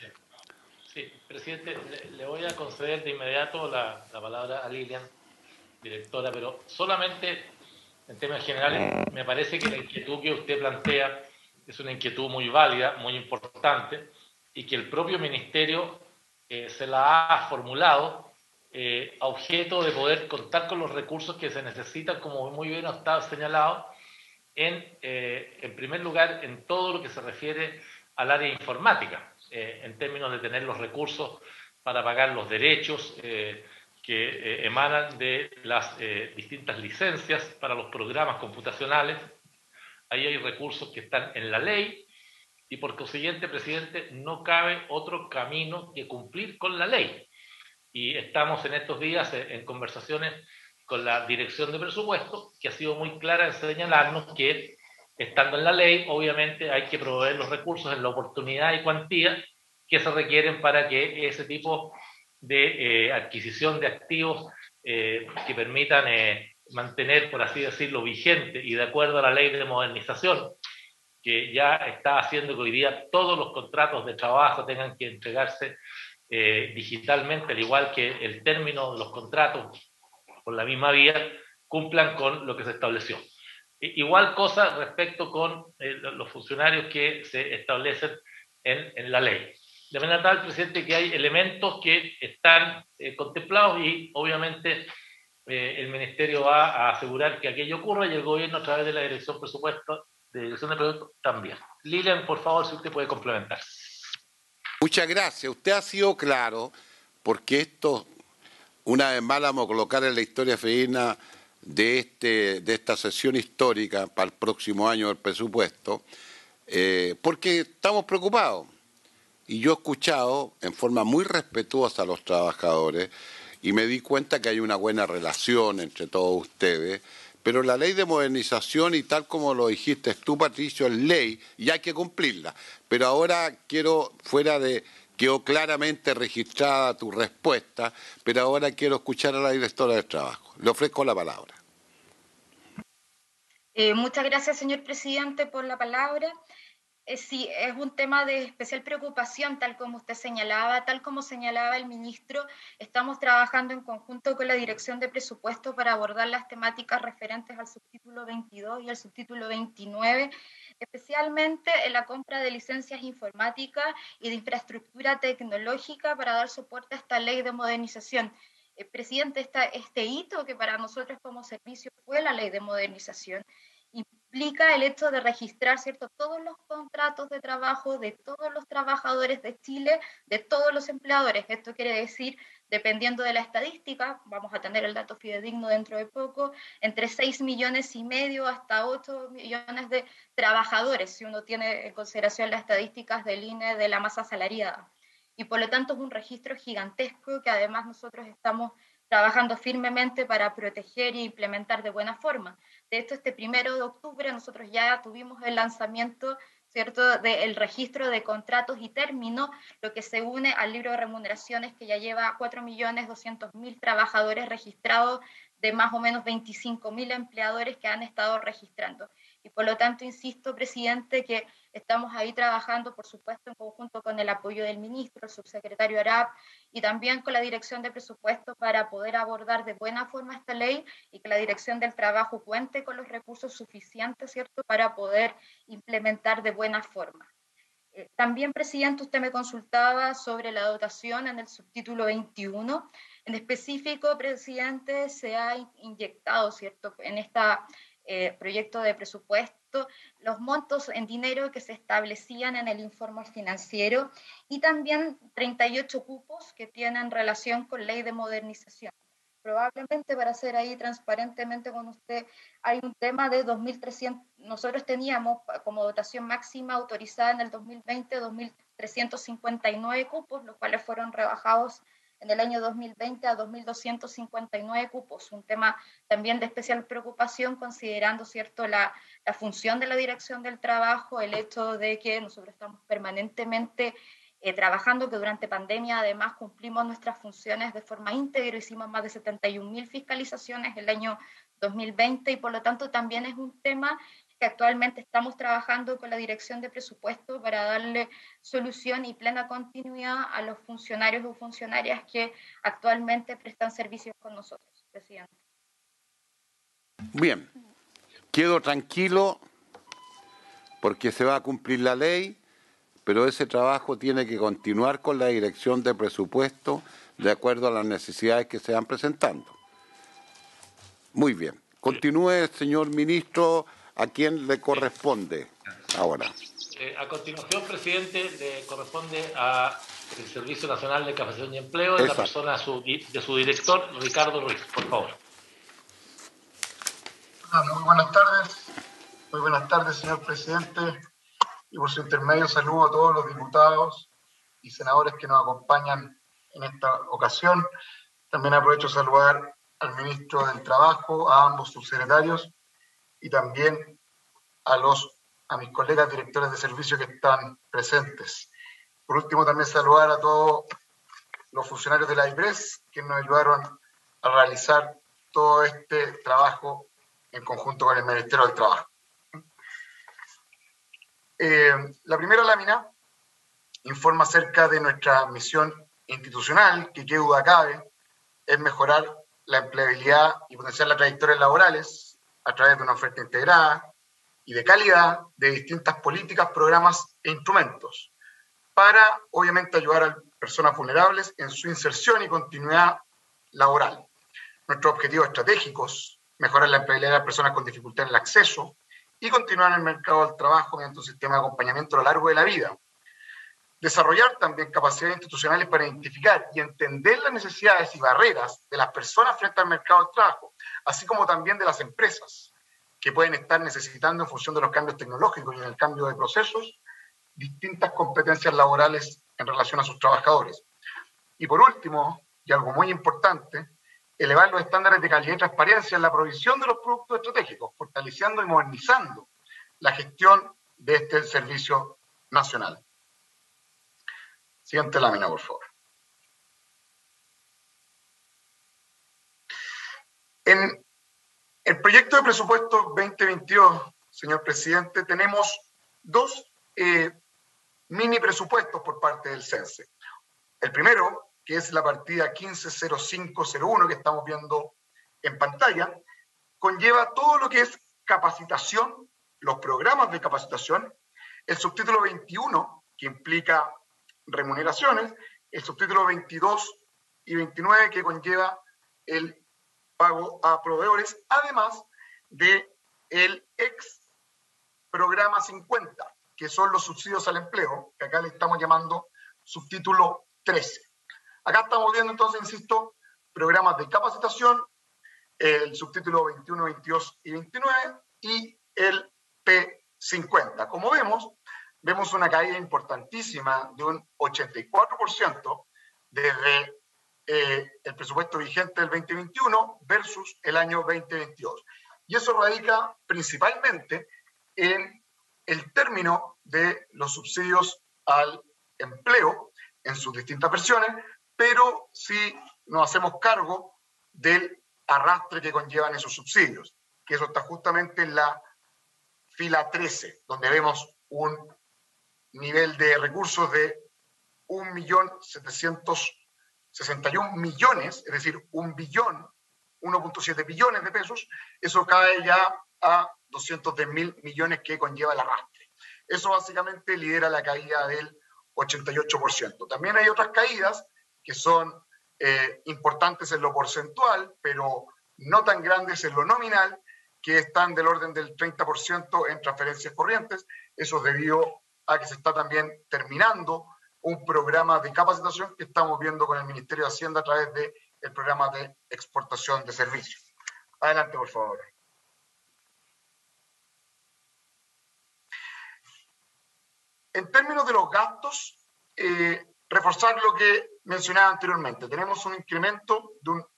Sí, presidente, le voy a conceder de inmediato la palabra a Lilian, directora, pero solamente en temas generales me parece que la inquietud que usted plantea es una inquietud muy válida, muy importante, y que el propio ministerio se la ha formulado a objeto de poder contar con los recursos que se necesitan, como muy bien está señalado, en primer lugar, en todo lo que se refiere al área informática, en términos de tener los recursos para pagar los derechos que emanan de las distintas licencias para los programas computacionales. Ahí hay recursos que están en la ley y por consiguiente, presidente, no cabe otro camino que cumplir con la ley. Y estamos en estos días en conversaciones con la Dirección de Presupuesto, que ha sido muy clara en señalarnos que, estando en la ley, obviamente hay que proveer los recursos en la oportunidad y cuantía que se requieren para que ese tipo de adquisición de activos que permitan mantener, por así decirlo, vigente y de acuerdo a la ley de modernización, que ya está haciendo que hoy día todos los contratos de trabajo tengan que entregarse digitalmente, al igual que el término de los contratos por la misma vía, cumplan con lo que se estableció. Igual cosa respecto con los funcionarios que se establecen en la ley. De manera tal, presidente, que hay elementos que están contemplados y obviamente el Ministerio va a asegurar que aquello ocurra y el Gobierno a través de la Dirección de Presupuesto también. Lilian, por favor, si usted puede complementar. Muchas gracias. Usted ha sido claro, porque esto, una vez más, la vamos a colocar en la historia feína de esta sesión histórica para el próximo año del presupuesto, porque estamos preocupados. Y yo he escuchado en forma muy respetuosa a los trabajadores y me di cuenta que hay una buena relación entre todos ustedes, pero la ley de modernización, y tal como lo dijiste tú, Patricio, es ley y hay que cumplirla. Pero ahora quedó claramente registrada tu respuesta, pero ahora quiero escuchar a la directora del trabajo. Le ofrezco la palabra. Muchas gracias, señor presidente, por la palabra. Sí, es un tema de especial preocupación, tal como usted señalaba, tal como señalaba el ministro. Estamos trabajando en conjunto con la Dirección de Presupuesto para abordar las temáticas referentes al subtítulo 22 y al subtítulo 29, especialmente en la compra de licencias informáticas y de infraestructura tecnológica para dar soporte a esta ley de modernización. Presidente, este hito que para nosotros como servicio fue la ley de modernización, implica el hecho de registrar, ¿cierto?, todos los contratos de trabajo de todos los trabajadores de Chile, de todos los empleadores. Esto quiere decir, dependiendo de la estadística, vamos a tener el dato fidedigno dentro de poco, entre 6,5 millones hasta 8 millones de trabajadores, si uno tiene en consideración las estadísticas del INE de la masa asalariada. Y por lo tanto es un registro gigantesco que además nosotros estamos trabajando firmemente para proteger e implementar de buena forma. De hecho, este 1 de octubre nosotros ya tuvimos el lanzamiento, ¿cierto?, del registro de contratos y términos, lo que se une al libro de remuneraciones que ya lleva 4.200.000 trabajadores registrados de más o menos 25.000 empleadores que han estado registrando. Y por lo tanto, insisto, presidente, que estamos ahí trabajando, por supuesto, en conjunto con el apoyo del ministro, el subsecretario Arap, y también con la Dirección de Presupuesto para poder abordar de buena forma esta ley y que la Dirección del Trabajo cuente con los recursos suficientes, ¿cierto?, para poder implementar de buena forma. También, presidente, usted me consultaba sobre la dotación en el subtítulo 21. En específico, presidente, se ha inyectado, ¿cierto?, en esta proyecto de presupuesto, los montos en dinero que se establecían en el informe financiero y también 38 cupos que tienen relación con ley de modernización. Probablemente, para ser ahí transparentemente con usted, hay un tema de 2.300, nosotros teníamos como dotación máxima autorizada en el 2020 2.359 cupos, los cuales fueron rebajados en el año 2020 a 2.259 cupos, un tema también de especial preocupación considerando, ¿cierto?, la función de la Dirección del Trabajo, el hecho de que nosotros estamos permanentemente trabajando, que durante pandemia además cumplimos nuestras funciones de forma íntegra, hicimos más de 71.000 fiscalizaciones el año 2020 y por lo tanto también es un tema que actualmente estamos trabajando con la Dirección de Presupuesto para darle solución y plena continuidad a los funcionarios o funcionarias que actualmente prestan servicios con nosotros, presidente. Bien, quedo tranquilo porque se va a cumplir la ley, pero ese trabajo tiene que continuar con la Dirección de Presupuesto de acuerdo a las necesidades que se van presentando. Muy bien. Continúe, señor ministro, a quien le corresponde ahora. A continuación, presidente, le corresponde al Servicio Nacional de Capacitación y Empleo, en la persona de su director, Ricardo Ruiz, por favor. Muy buenas tardes, señor presidente, y por su intermedio saludo a todos los diputados y senadores que nos acompañan en esta ocasión. También aprovecho de saludar al ministro del Trabajo, a ambos subsecretarios y también a mis colegas directores de servicio que están presentes. Por último, también saludar a todos los funcionarios de la IPRES que nos ayudaron a realizar todo este trabajo en conjunto con el Ministerio del Trabajo. La primera lámina informa acerca de nuestra misión institucional, que qué duda cabe, es mejorar la empleabilidad y potenciar las trayectorias laborales a través de una oferta integrada y de calidad de distintas políticas, programas e instrumentos para, obviamente, ayudar a personas vulnerables en su inserción y continuidad laboral. Nuestros objetivos estratégicos: mejorar la empleabilidad de las personas con dificultad en el acceso y continuar en el mercado del trabajo mediante un sistema de acompañamiento a lo largo de la vida. Desarrollar también capacidades institucionales para identificar y entender las necesidades y barreras de las personas frente al mercado del trabajo, así como también de las empresas que pueden estar necesitando, en función de los cambios tecnológicos y en el cambio de procesos, distintas competencias laborales en relación a sus trabajadores. Y por último, y algo muy importante, elevar los estándares de calidad y transparencia en la provisión de los productos estratégicos, fortaleciendo y modernizando la gestión de este servicio nacional. Siguiente lámina, por favor. En el proyecto de presupuesto 2022, señor presidente, tenemos dos mini presupuestos por parte del CENSE. El primero, que es la partida 150501 que estamos viendo en pantalla, conlleva todo lo que es capacitación, los programas de capacitación, el subtítulo 21, que implica remuneraciones, el subtítulo 22 y 29, que conlleva el pago a proveedores, además de el ex programa 50, que son los subsidios al empleo, que acá le estamos llamando subtítulo 13. Acá estamos viendo entonces, insisto, programas de capacitación, el subtítulo 21, 22 y 29 y el P50. Como vemos una caída importantísima de un 84% desde el presupuesto vigente del 2021 versus el año 2022. Y eso radica principalmente en el término de los subsidios al empleo en sus distintas versiones, pero sí nos hacemos cargo del arrastre que conllevan esos subsidios, que eso está justamente en la fila 13, donde vemos un nivel de recursos de 1.761 millones, es decir, 1.7 billones de pesos. Eso cae ya a 210.000 millones que conlleva el arrastre. Eso básicamente lidera la caída del 88%. También hay otras caídas que son importantes en lo porcentual, pero no tan grandes en lo nominal, que están del orden del 30% en transferencias corrientes. Eso es debido a que se está también terminando un programa de capacitación que estamos viendo con el Ministerio de Hacienda a través del programa de exportación de servicios. Adelante, por favor. En términos de los gastos, reforzar lo que mencionaba anteriormente. Tenemos un incremento de un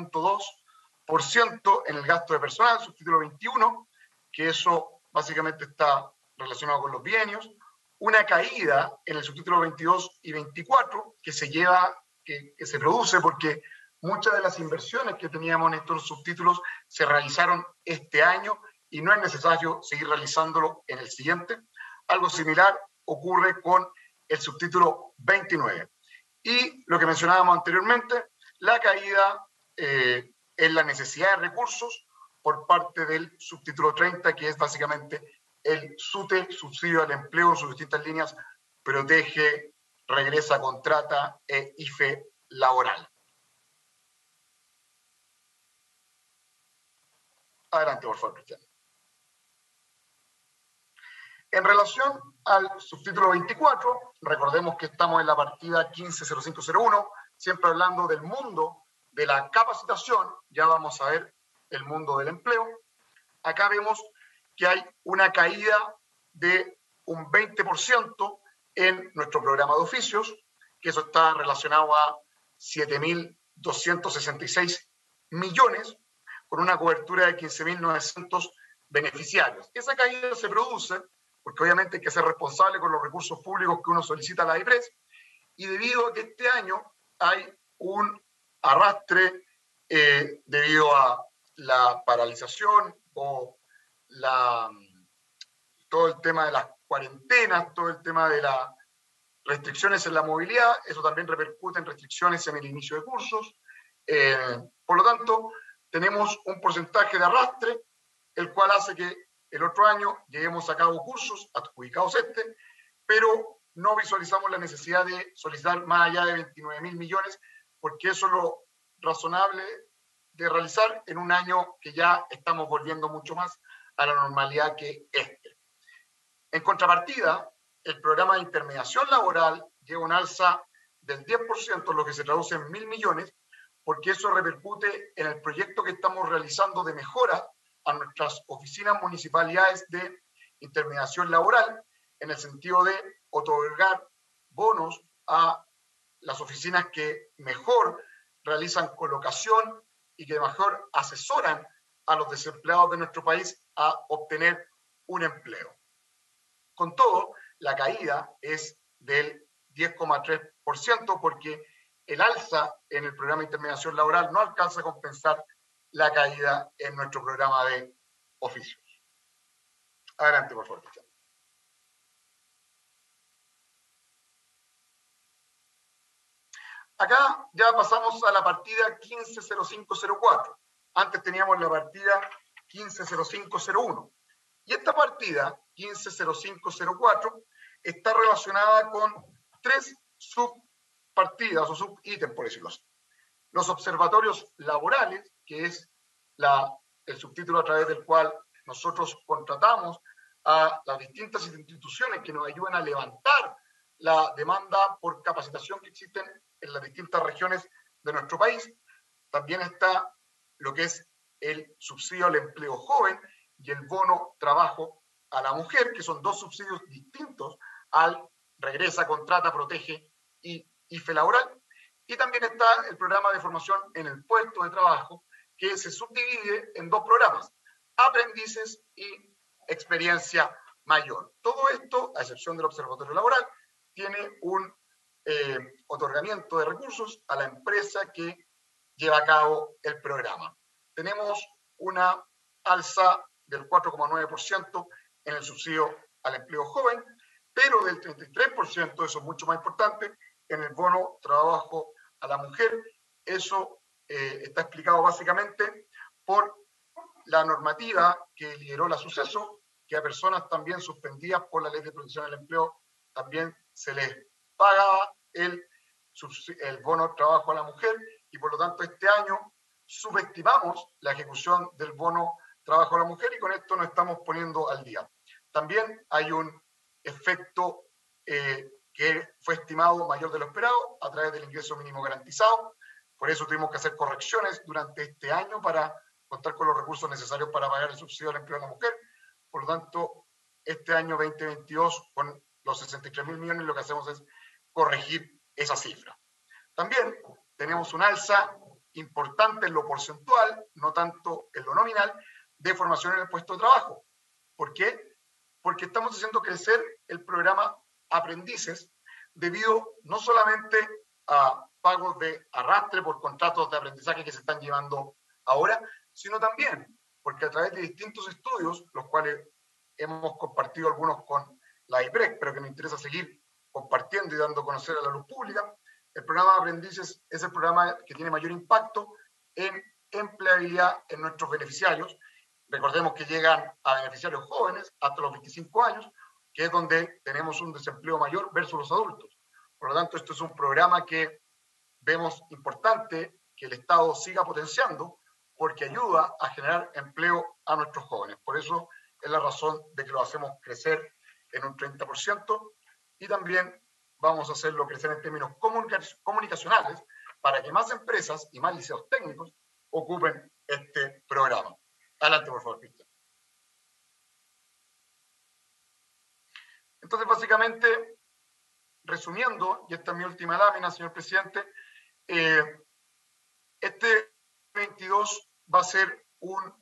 1.2% en el gasto de personal, subtítulo 21, que eso básicamente está relacionado con los bienios. Una caída en el subtítulo 22 y 24 que se produce porque muchas de las inversiones que teníamos en estos subtítulos se realizaron este año y no es necesario seguir realizándolo en el siguiente. Algo similar ocurre con el subtítulo 29. Y lo que mencionábamos anteriormente, la caída en la necesidad de recursos por parte del subtítulo 30, que es básicamente el SUTE, subsidio al empleo en sus distintas líneas, protege, regresa, contrata e IFE laboral. Adelante, por favor, Cristian. En relación al subtítulo 24, recordemos que estamos en la partida 150501, siempre hablando del mundo de la capacitación, ya vamos a ver el mundo del empleo. Acá vemos que hay una caída de un 20% en nuestro programa de oficios, que eso está relacionado a 7.266 millones, con una cobertura de 15.900 beneficiarios. Esa caída se produce porque obviamente hay que ser responsable con los recursos públicos que uno solicita a la IPRES, y debido a que este año hay un arrastre debido a la paralización o todo el tema de las cuarentenas, todo el tema de las restricciones en la movilidad, eso también repercute en restricciones en el inicio de cursos. Por lo tanto, tenemos un porcentaje de arrastre, el cual hace que el otro año llevemos a cabo cursos adjudicados pero no visualizamos la necesidad de solicitar más allá de 29.000 millones, porque eso es lo razonable de realizar en un año que ya estamos volviendo mucho más a la normalidad que este. En contrapartida, el programa de intermediación laboral lleva un alza del 10%, lo que se traduce en 1.000 millones, porque eso repercute en el proyecto que estamos realizando de mejora a nuestras oficinas municipalidades de intermediación laboral, en el sentido de otorgar bonos a las oficinas que mejor realizan colocación y que mejor asesoran a los desempleados de nuestro país a obtener un empleo. Con todo, la caída es del 10,3% porque el alza en el programa de intermediación laboral no alcanza a compensar la caída en nuestro programa de oficios. Adelante, por favor, Cristian. Acá ya pasamos a la partida 150504. Antes teníamos la partida 150501. Y esta partida 150504 está relacionada con 3 subpartidas o subítems, por decirlo así. Los observatorios laborales, que es el subtítulo a través del cual nosotros contratamos a las distintas instituciones que nos ayudan a levantar la demanda por capacitación que existen en las distintas regiones de nuestro país. También está lo que es el subsidio al empleo joven y el bono trabajo a la mujer, que son 2 subsidios distintos al Regresa, Contrata, Protege y IFE laboral. Y también está el programa de formación en el puesto de trabajo, que se subdivide en 2 programas, aprendices y experiencia mayor. Todo esto, a excepción del observatorio laboral, tiene un otorgamiento de recursos a la empresa que lleva a cabo el programa. Tenemos una alza del 4,9% en el subsidio al empleo joven, pero del 33%, eso es mucho más importante, en el bono trabajo a la mujer. Eso está explicado básicamente por la normativa que lideró la Suceso, que a personas también suspendidas por la Ley de Protección del Empleo también se les paga el bono trabajo a la mujer, y por lo tanto este año subestimamos la ejecución del bono trabajo a la mujer y con esto nos estamos poniendo al día. También hay un efecto que fue estimado mayor de lo esperado a través del ingreso mínimo garantizado. Por eso tuvimos que hacer correcciones durante este año para contar con los recursos necesarios para pagar el subsidio al empleo de la mujer. Por lo tanto, este año 2022, con los 63.000 millones, lo que hacemos es corregir esa cifra. También tenemos un alza importante en lo porcentual, no tanto en lo nominal, de formación en el puesto de trabajo. ¿Por qué? Porque estamos haciendo crecer el programa Aprendices debido no solamente a pagos de arrastre por contratos de aprendizaje que se están llevando ahora, sino también porque a través de distintos estudios, los cuales hemos compartido algunos con la IPREC, pero que nos interesa seguir compartiendo y dando a conocer a la luz pública, el programa de Aprendices es el programa que tiene mayor impacto en empleabilidad en nuestros beneficiarios. Recordemos que llegan a beneficiarios jóvenes hasta los 25 años, que es donde tenemos un desempleo mayor versus los adultos. Por lo tanto, esto es un programa que vemos importante que el Estado siga potenciando porque ayuda a generar empleo a nuestros jóvenes. Por eso es la razón de que lo hacemos crecer en un 30% y también vamos a hacerlo crecer en términos comunicacionales para que más empresas y más liceos técnicos ocupen este programa. Adelante, por favor, Cristian. Entonces, básicamente, resumiendo, y esta es mi última lámina, señor presidente, este 22 va a ser un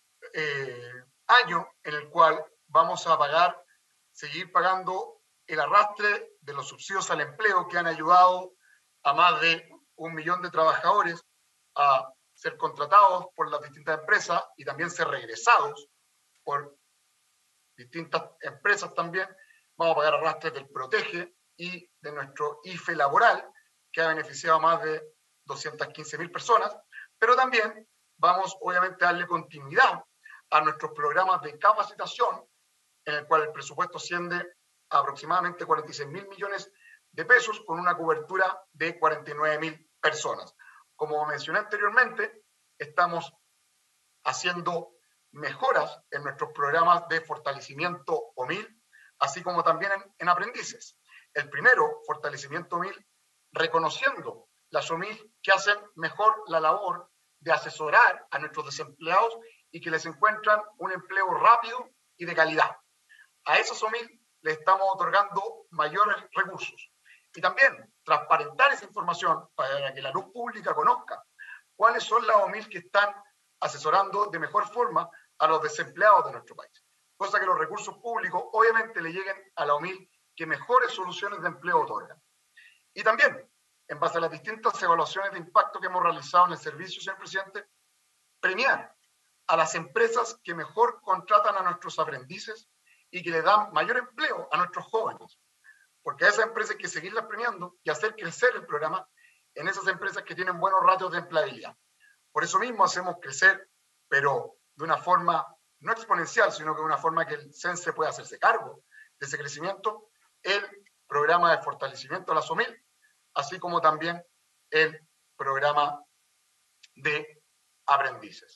año en el cual vamos a seguir pagando el arrastre de los subsidios al empleo que han ayudado a más de 1 millón de trabajadores a ser contratados por las distintas empresas y también ser regresados por distintas empresas también. Vamos a pagar arrastres del Protege y de nuestro IFE laboral, que ha beneficiado a más de 215.000 personas, pero también vamos obviamente a darle continuidad a nuestros programas de capacitación, en el cual el presupuesto asciende a aproximadamente 46.000 millones de pesos con una cobertura de 49.000 personas. Como mencioné anteriormente, estamos haciendo mejoras en nuestros programas de fortalecimiento OMIL así como también en aprendices. El primero, fortalecimiento OMIL, reconociendo las OMIL que hacen mejor la labor de asesorar a nuestros desempleados y que les encuentran un empleo rápido y de calidad. A esos OMIL les estamos otorgando mayores recursos. Y también transparentar esa información para que la luz pública conozca cuáles son las OMIL que están asesorando de mejor forma a los desempleados de nuestro país. Cosa que los recursos públicos obviamente le lleguen a la OMIL que mejores soluciones de empleo otorgan. Y también, en base a las distintas evaluaciones de impacto que hemos realizado en el servicio, señor presidente, premiar a las empresas que mejor contratan a nuestros aprendices y que le dan mayor empleo a nuestros jóvenes. Porque a esas empresas hay que seguirlas premiando y hacer crecer el programa en esas empresas que tienen buenos ratios de empleabilidad. Por eso mismo hacemos crecer, pero de una forma no exponencial, sino que de una forma que el CENSE pueda hacerse cargo de ese crecimiento, el programa de fortalecimiento de la SOMIL, así como también el programa de aprendices.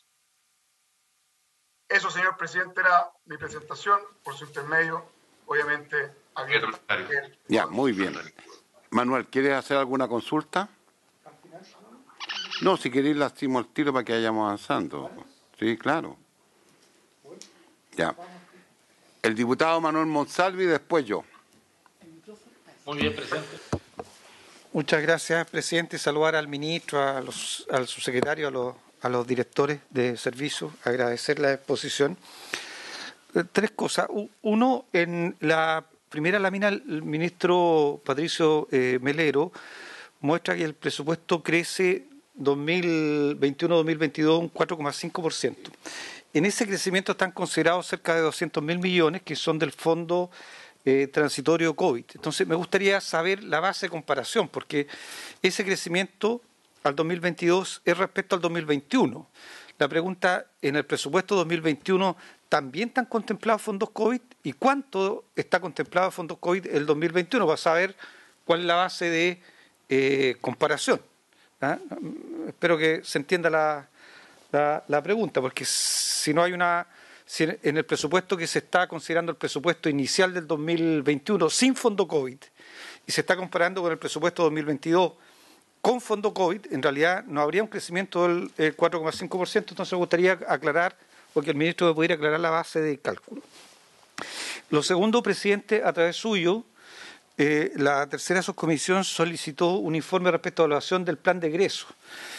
Eso, señor presidente, era mi presentación. Por su intermedio, obviamente, abierto. Ya, muy bien. Manuel, ¿quieres hacer alguna consulta? No, si queréis la hacemos el tiro para que vayamos avanzando. Sí, claro. Ya. El diputado Manuel Monsalve y después yo. Muy bien, presidente. Muchas gracias, presidente. Saludar al ministro, al subsecretario, a los directores de servicio, agradecer la exposición. Tres cosas. Uno, en la primera lámina, el ministro Patricio Melero muestra que el presupuesto crece 2021-2022 un 4,5%. En ese crecimiento están considerados cerca de 200.000 millones que son del fondo transitorio COVID. Entonces, me gustaría saber la base de comparación, porque ese crecimiento al 2022 es respecto al 2021. La pregunta, en el presupuesto 2021, ¿también están contemplados fondos COVID? ¿Y cuánto está contemplado fondos COVID el 2021? Para saber cuál es la base de comparación. ¿Ah? Espero que se entienda la pregunta, porque si no hay si en el presupuesto que se está considerando el presupuesto inicial del 2021 sin fondo COVID y se está comparando con el presupuesto 2022 con fondo COVID, en realidad no habría un crecimiento del 4,5%, entonces me gustaría aclarar, porque el ministro me pudiera aclarar la base de cálculo. Lo segundo, presidente, a través suyo, la tercera subcomisión solicitó un informe respecto a la evaluación del plan de egreso.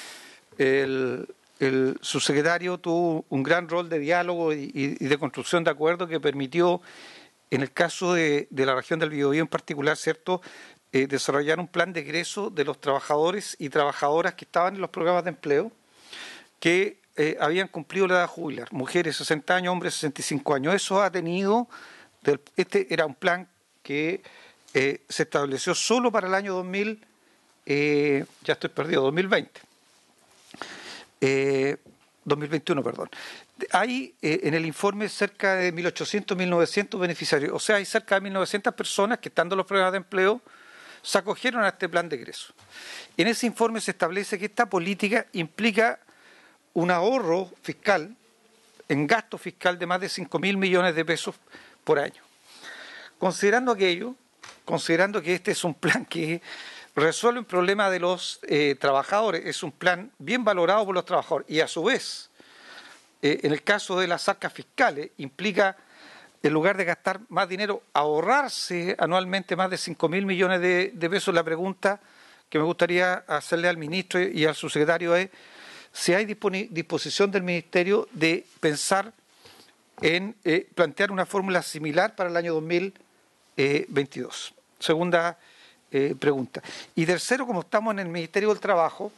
El subsecretario tuvo un gran rol de diálogo y de construcción de acuerdo que permitió, en el caso de la región del Biobío en particular, ¿cierto?, desarrollar un plan de egreso de los trabajadores y trabajadoras que estaban en los programas de empleo que habían cumplido la edad jubilar, mujeres 60 años, hombres 65 años. Eso ha tenido, este era un plan que se estableció solo para el año 2020. 2021, perdón. Hay en el informe cerca de 1.800, 1.900 beneficiarios, o sea, hay cerca de 1.900 personas que, estando en los programas de empleo, se acogieron a este plan de egreso. En ese informe se establece que esta política implica un ahorro fiscal, en gasto fiscal de más de 5.000 millones de pesos por año. Considerando aquello, considerando que este es un plan que resuelve un problema de los trabajadores, es un plan bien valorado por los trabajadores y a su vez, en el caso de las arcas fiscales, implica, en lugar de gastar más dinero, ahorrarse anualmente más de 5.000 millones de pesos. La pregunta que me gustaría hacerle al ministro y al subsecretario es si hay disposición del ministerio de pensar en plantear una fórmula similar para el año 2022. Segunda pregunta. Y tercero, como estamos en el Ministerio del Trabajo,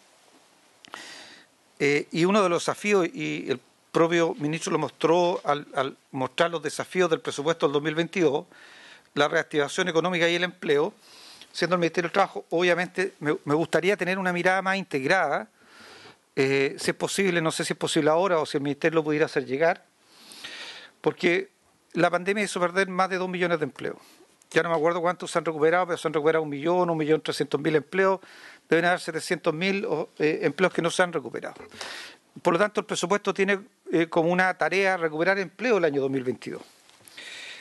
y uno de los desafíos, y el propio ministro lo mostró al mostrar los desafíos del presupuesto del 2022, la reactivación económica y el empleo, siendo el Ministerio del Trabajo, obviamente me gustaría tener una mirada más integrada, si es posible, no sé si es posible ahora o si el Ministerio lo pudiera hacer llegar, porque la pandemia hizo perder más de 2 millones de empleos. Ya no me acuerdo cuántos se han recuperado, pero se han recuperado 1.300.000 empleos. Deben haber 700.000 empleos que no se han recuperado. Por lo tanto, el presupuesto tiene como una tarea recuperar empleo el año 2022.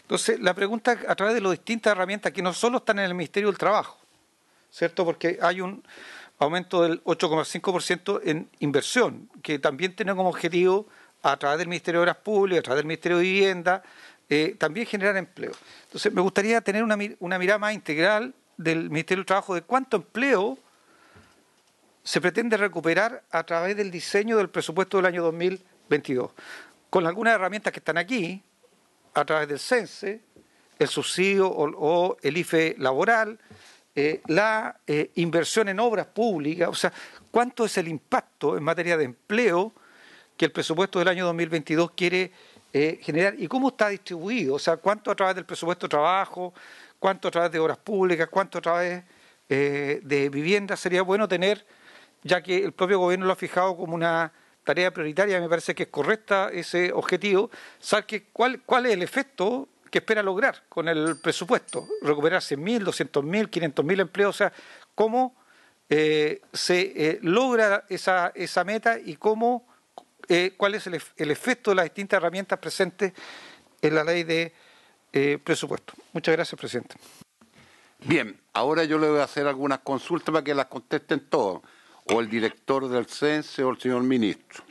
Entonces, la pregunta a través de las distintas herramientas que no solo están en el Ministerio del Trabajo, ¿cierto? Porque hay un aumento del 8,5% en inversión, que también tiene como objetivo, a través del Ministerio de Obras Públicas, a través del Ministerio de Vivienda, también generar empleo. Entonces, me gustaría tener una mirada más integral del Ministerio del Trabajo de cuánto empleo se pretende recuperar a través del diseño del presupuesto del año 2022, con algunas herramientas que están aquí, a través del CENSE, el subsidio o el IFE laboral, la inversión en obras públicas, o sea, cuánto es el impacto en materia de empleo que el presupuesto del año 2022 quiere generar y cómo está distribuido, o sea, cuánto a través del presupuesto de trabajo, cuánto a través de obras públicas, cuánto a través de vivienda. Sería bueno tener, ya que el propio gobierno lo ha fijado como una tarea prioritaria, me parece que es correcta ese objetivo, saber cuál es el efecto que espera lograr con el presupuesto, recuperar 100.000, 200.000, 500.000 empleos, o sea, cómo se logra esa meta y cuál es el efecto de las distintas herramientas presentes en la ley de presupuesto. Muchas gracias, presidente. Bien, ahora yo le voy a hacer algunas consultas para que las contesten todos, o el director del CENSE o el señor ministro.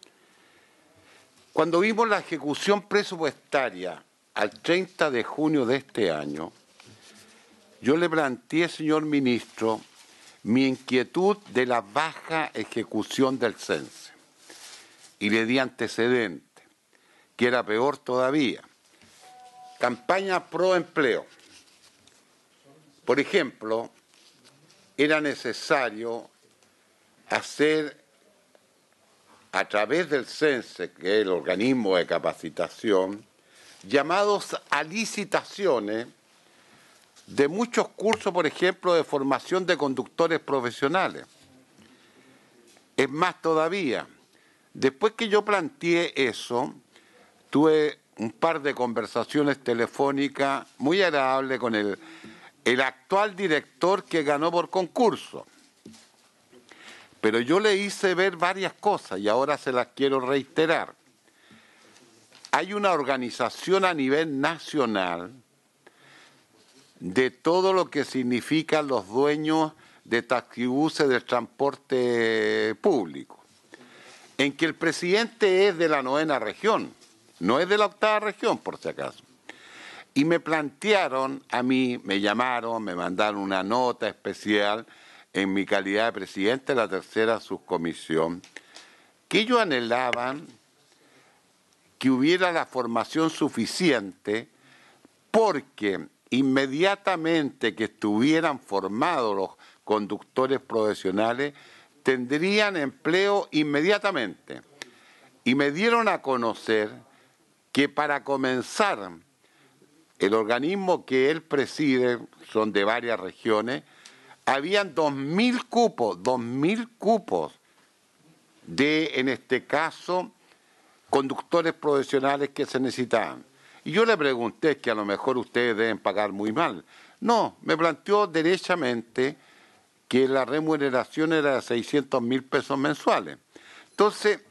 Cuando vimos la ejecución presupuestaria al 30 de junio de este año, yo le planteé, señor ministro, mi inquietud de la baja ejecución del CENSE y le di antecedentes, que era peor todavía. Campaña pro empleo. Por ejemplo, era necesario hacer a través del CENSE, que es el organismo de capacitación, llamados a licitaciones de muchos cursos, por ejemplo, de formación de conductores profesionales. Es más todavía, después que yo planteé eso, tuve un par de conversaciones telefónicas muy agradables con el actual director que ganó por concurso. Pero yo le hice ver varias cosas y ahora se las quiero reiterar. Hay una organización a nivel nacional de todo lo que significan los dueños de taxibuses del transporte público, en que el presidente es de la 9ª región, no es de la 8ª región, por si acaso. Y me plantearon, a mí me llamaron, me mandaron una nota especial en mi calidad de presidente de la 3ª subcomisión, que ellos anhelaban que hubiera la formación suficiente porque inmediatamente que estuvieran formados los conductores profesionales, tendrían empleo inmediatamente. Y me dieron a conocer que para comenzar, el organismo que él preside, son de varias regiones, habían 2.000 cupos de, en este caso, conductores profesionales que se necesitaban. Y yo le pregunté que a lo mejor ustedes deben pagar muy mal. No, me planteó derechamente que la remuneración era de 600.000 pesos mensuales. Entonces,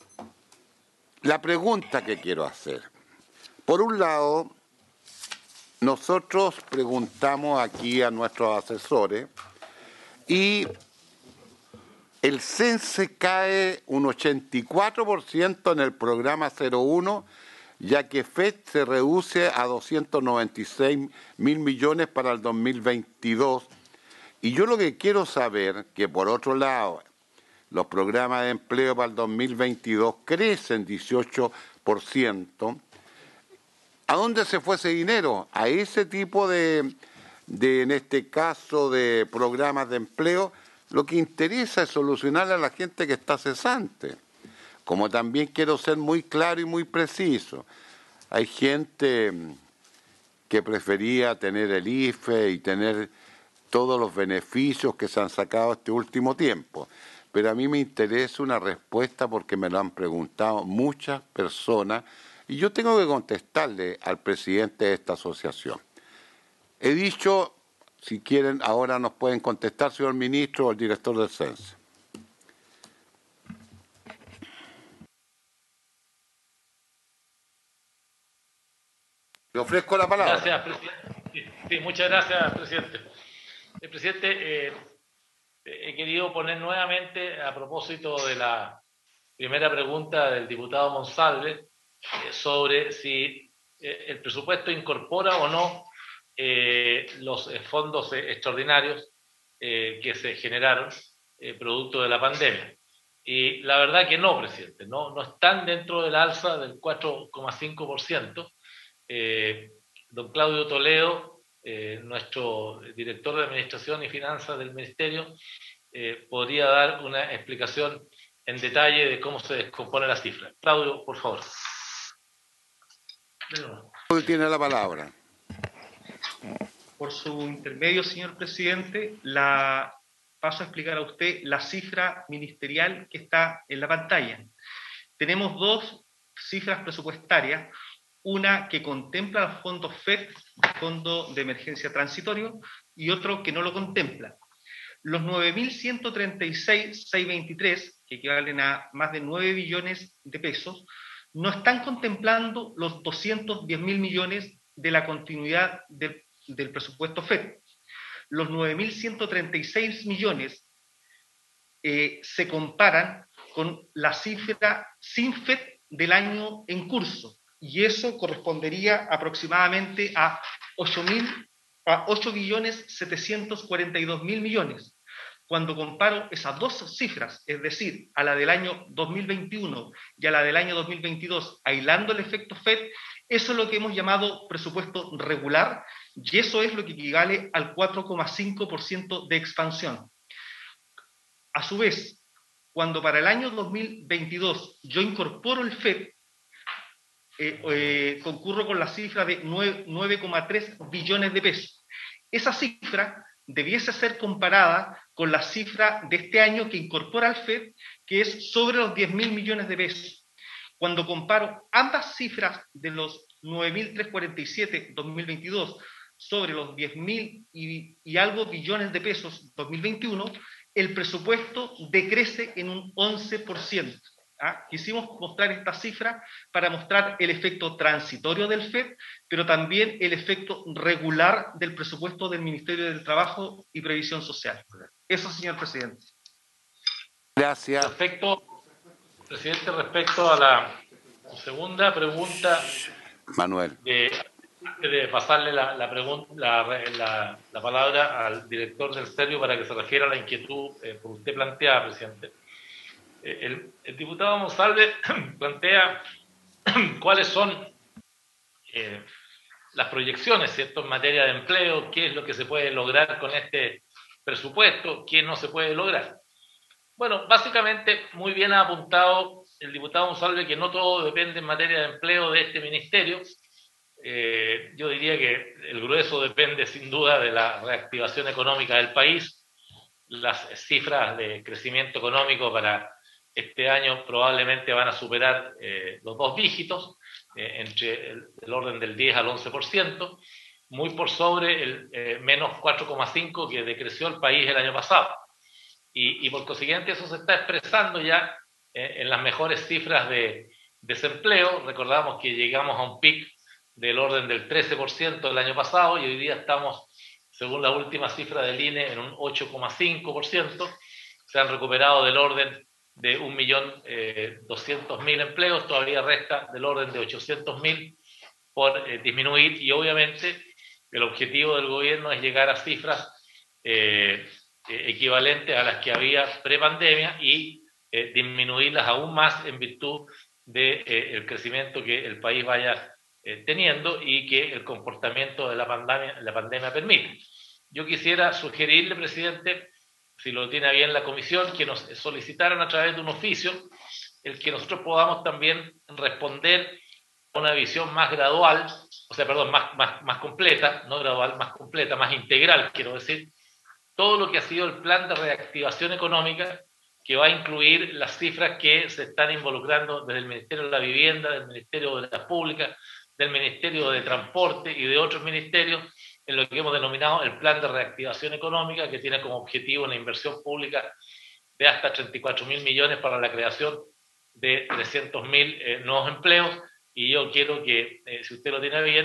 la pregunta que quiero hacer, por un lado, nosotros preguntamos aquí a nuestros asesores y el CENSE cae un 84% en el programa 01, ya que FED se reduce a 296.000 millones para el 2022. Y yo lo que quiero saber, que por otro lado, los programas de empleo para el 2022 crecen 18%, ¿a dónde se fue ese dinero? A ese tipo de, en este caso, de programas de empleo. Lo que interesa es solucionar a la gente que está cesante. Como también quiero ser muy claro y muy preciso. Hay gente que prefería tener el IFE y tener todos los beneficios que se han sacado este último tiempo. Pero a mí me interesa una respuesta porque me lo han preguntado muchas personas y yo tengo que contestarle al presidente de esta asociación. He dicho, si quieren, ahora nos pueden contestar, señor ministro o el director del CENSE. Le ofrezco la palabra. Gracias, presidente. Sí, muchas gracias, presidente. Presidente, he querido poner nuevamente, a propósito de la primera pregunta del diputado Monsalve, sobre si el presupuesto incorpora o no los fondos extraordinarios que se generaron producto de la pandemia. Y la verdad que no, presidente, no están dentro del alza del 4,5%. Don Claudio Toledo, nuestro director de Administración y Finanzas del Ministerio, podría dar una explicación en detalle de cómo se descompone la cifra. Claudio, por favor. Hoy tiene la palabra. Por su intermedio, señor presidente, paso a explicar a usted la cifra ministerial que está en la pantalla. Tenemos dos cifras presupuestarias, una que contempla los fondos FED, Fondo de Emergencia Transitorio, y otro que no lo contempla. Los 9.136.623, que equivalen a más de 9 billones de pesos, no están contemplando los 210.000 millones de la continuidad del presupuesto FED. Los 9.136 millones se comparan con la cifra sin FED del año en curso, y eso correspondería aproximadamente a 8.742.000 millones. Cuando comparo esas dos cifras, es decir, a la del año 2021 y a la del año 2022, aislando el efecto FED, eso es lo que hemos llamado presupuesto regular, y eso es lo que equivale al 4,5% de expansión. A su vez, cuando para el año 2022 yo incorporo el FED, concurro con la cifra de 9,3 billones de pesos. Esa cifra debiese ser comparada con la cifra de este año que incorpora el FED, que es sobre los 10.000 millones de pesos. Cuando comparo ambas cifras de los 9.347 2022 sobre los 10.000 y algo billones de pesos 2021, el presupuesto decrece en un 11%. Quisimos mostrar esta cifra para mostrar el efecto transitorio del FED, pero también el efecto regular del presupuesto del Ministerio del Trabajo y Previsión Social. Eso, señor presidente. Gracias. Perfecto, presidente, respecto a la segunda pregunta, Manuel. De pasarle la palabra al director del Ministerio para que se refiera a la inquietud por usted planteada, presidente. El diputado Monsalve plantea cuáles son las proyecciones, ¿cierto?, en materia de empleo, qué es lo que se puede lograr con este presupuesto, qué no se puede lograr. Bueno, básicamente, muy bien ha apuntado el diputado Monsalve que no todo depende en materia de empleo de este ministerio. Yo diría que el grueso depende sin duda de la reactivación económica del país. Las cifras de crecimiento económico para este año probablemente van a superar los 2 dígitos, entre el orden del 10 al 11%, muy por sobre el menos 4,5% que decreció el país el año pasado. Y por consiguiente eso se está expresando ya en las mejores cifras de desempleo. Recordamos que llegamos a un pic del orden del 13% el año pasado y hoy día estamos, según la última cifra del INE, en un 8,5%. Se han recuperado del orden de 1.200.000 empleos, todavía resta del orden de 800.000 por disminuir, y obviamente el objetivo del gobierno es llegar a cifras equivalentes a las que había prepandemia y disminuirlas aún más en virtud del crecimiento que el país vaya teniendo y que el comportamiento de la pandemia permite. Yo quisiera sugerirle, presidente, si lo tiene bien la comisión, que nos solicitaran a través de un oficio el que nosotros podamos también responder a una visión más gradual, o sea, perdón, más completa, no gradual, más completa, más integral, quiero decir, todo lo que ha sido el plan de reactivación económica, que va a incluir las cifras que se están involucrando desde el Ministerio de la Vivienda, del Ministerio de las Públicas, del Ministerio de Transporte y de otros ministerios, en lo que hemos denominado el plan de reactivación económica, que tiene como objetivo una inversión pública de hasta 34.000 millones para la creación de 300.000 nuevos empleos. Y yo quiero que, si usted lo tiene bien,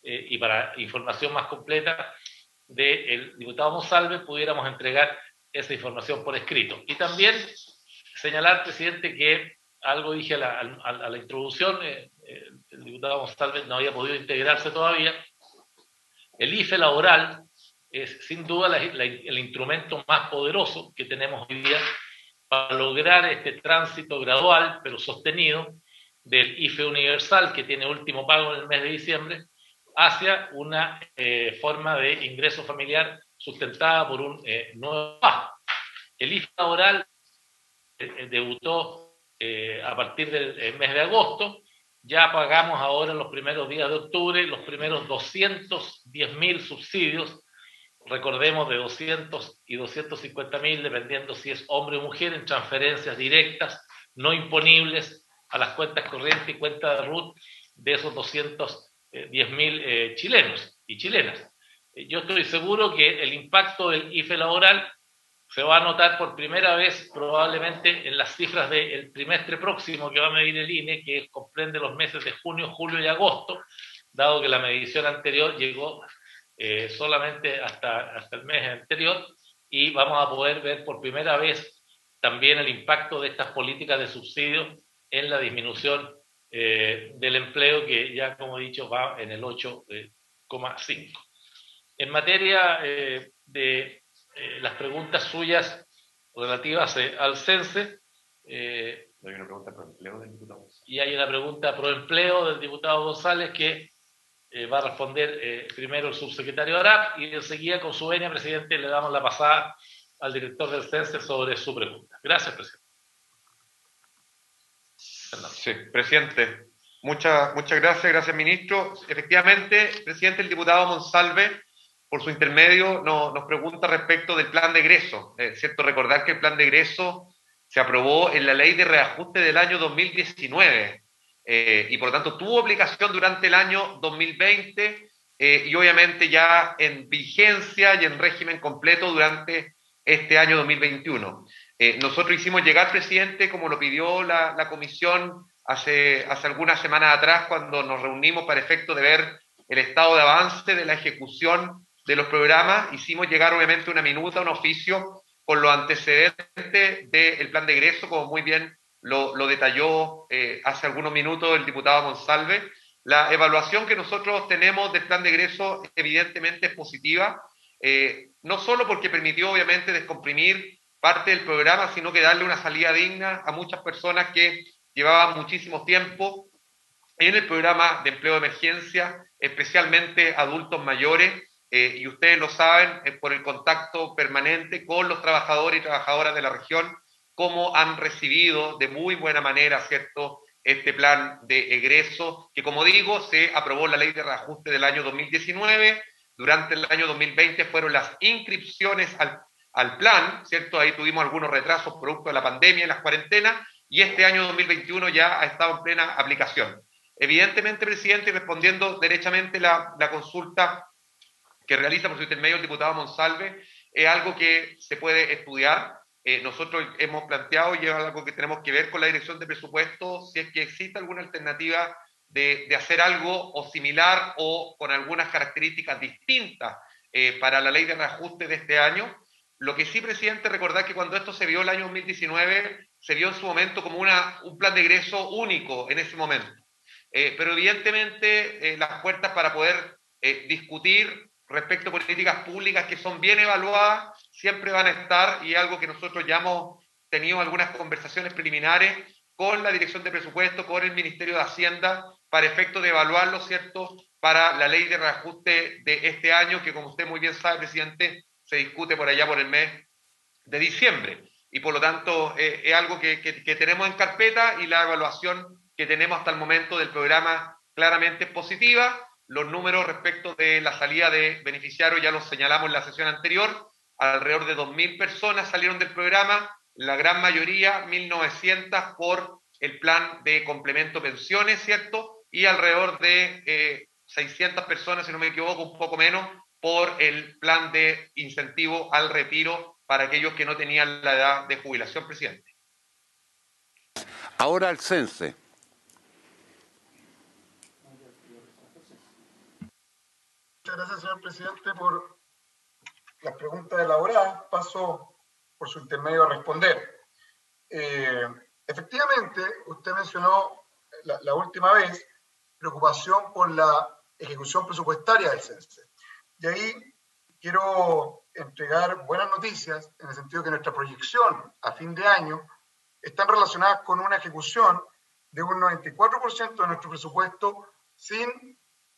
y para información más completa del diputado Monsalve, pudiéramos entregar esa información por escrito. Y también señalar, presidente, que algo dije a la introducción, el diputado Monsalve no había podido integrarse todavía. El IFE laboral es sin duda el instrumento más poderoso que tenemos hoy día para lograr este tránsito gradual pero sostenido del IFE universal, que tiene último pago en el mes de diciembre, hacia una forma de ingreso familiar sustentada por un nuevo pago. El IFE laboral debutó a partir del mes de agosto. Ya pagamos ahora en los primeros días de octubre los primeros 210.000 subsidios, recordemos de 200 y 250.000, dependiendo si es hombre o mujer, en transferencias directas, no imponibles a las cuentas corrientes y cuentas de RUT de esos 210.000 chilenos y chilenas. Yo estoy seguro que el impacto del IFE laboral se va a notar por primera vez probablemente en las cifras del trimestre próximo que va a medir el INE, que comprende los meses de junio, julio y agosto, dado que la medición anterior llegó solamente hasta el mes anterior, y vamos a poder ver por primera vez también el impacto de estas políticas de subsidio en la disminución del empleo, que ya, como he dicho, va en el 8,5. En materia de las preguntas suyas relativas al CENSE, hay una pregunta pro empleo del diputado González. Y hay una pregunta pro empleo del diputado González que va a responder primero el subsecretario Arap, y enseguida, con su venia, presidente, le damos la pasada al director del CENSE sobre su pregunta. Gracias, presidente. Sí, presidente. Muchas gracias, ministro. Efectivamente, presidente, el diputado Monsalve, por su intermedio, nos pregunta respecto del plan de egreso. Cierto recordar que el plan de egreso se aprobó en la ley de reajuste del año 2019 y por lo tanto tuvo aplicación durante el año 2020 y obviamente ya en vigencia y en régimen completo durante este año 2021. Nosotros hicimos llegar, presidente, como lo pidió la comisión hace algunas semanas atrás, cuando nos reunimos para efecto de ver el estado de avance de la ejecución de los programas, hicimos llegar obviamente una minuta, un oficio con los antecedentes del plan de egreso, como muy bien lo detalló hace algunos minutos el diputado Monsalve. La evaluación que nosotros tenemos del plan de egreso evidentemente es positiva, no solo porque permitió obviamente descomprimir parte del programa, sino que darle una salida digna a muchas personas que llevaban muchísimo tiempo en el programa de empleo de emergencia, especialmente adultos mayores, y ustedes lo saben por el contacto permanente con los trabajadores y trabajadoras de la región, cómo han recibido de muy buena manera, ¿cierto?, este plan de egreso, que como digo, se aprobó en la ley de reajuste del año 2019, durante el año 2020 fueron las inscripciones al plan, ¿cierto? Ahí tuvimos algunos retrasos producto de la pandemia y las cuarentenas, y este año 2021 ya ha estado en plena aplicación. Evidentemente, presidente, respondiendo derechamente la consulta que realiza por su intermedio el diputado Monsalve, es algo que se puede estudiar. Nosotros hemos planteado, y es algo que tenemos que ver con la dirección de presupuesto, si es que existe alguna alternativa de hacer algo o similar o con algunas características distintas para la ley de reajuste de este año. Lo que sí, presidente, recordar que cuando esto se vio el año 2019, se vio en su momento como un plan de egreso único en ese momento. Pero evidentemente las puertas para poder discutir respecto a políticas públicas que son bien evaluadas siempre van a estar, y es algo que nosotros ya hemos tenido algunas conversaciones preliminares con la Dirección de Presupuesto, con el Ministerio de Hacienda, para efecto de evaluarlo, ¿cierto?, para la ley de reajuste de este año, que como usted muy bien sabe, presidente, se discute por allá por el mes de diciembre. Y por lo tanto es algo que tenemos en carpeta, y la evaluación que tenemos hasta el momento del programa claramente es positiva. Los números respecto de la salida de beneficiarios ya los señalamos en la sesión anterior. Alrededor de 2.000 personas salieron del programa, la gran mayoría, 1.900, por el plan de complemento pensiones, ¿cierto? Y alrededor de 600 personas, si no me equivoco, un poco menos, por el plan de incentivo al retiro para aquellos que no tenían la edad de jubilación, presidente. Ahora el CENSE. Muchas gracias, señor presidente, por las preguntas elaboradas. Paso por su intermedio a responder. Efectivamente, usted mencionó la última vez preocupación por la ejecución presupuestaria del CENSE. Y ahí quiero entregar buenas noticias en el sentido que nuestra proyección a fin de año están relacionadas con una ejecución de un 94% de nuestro presupuesto sin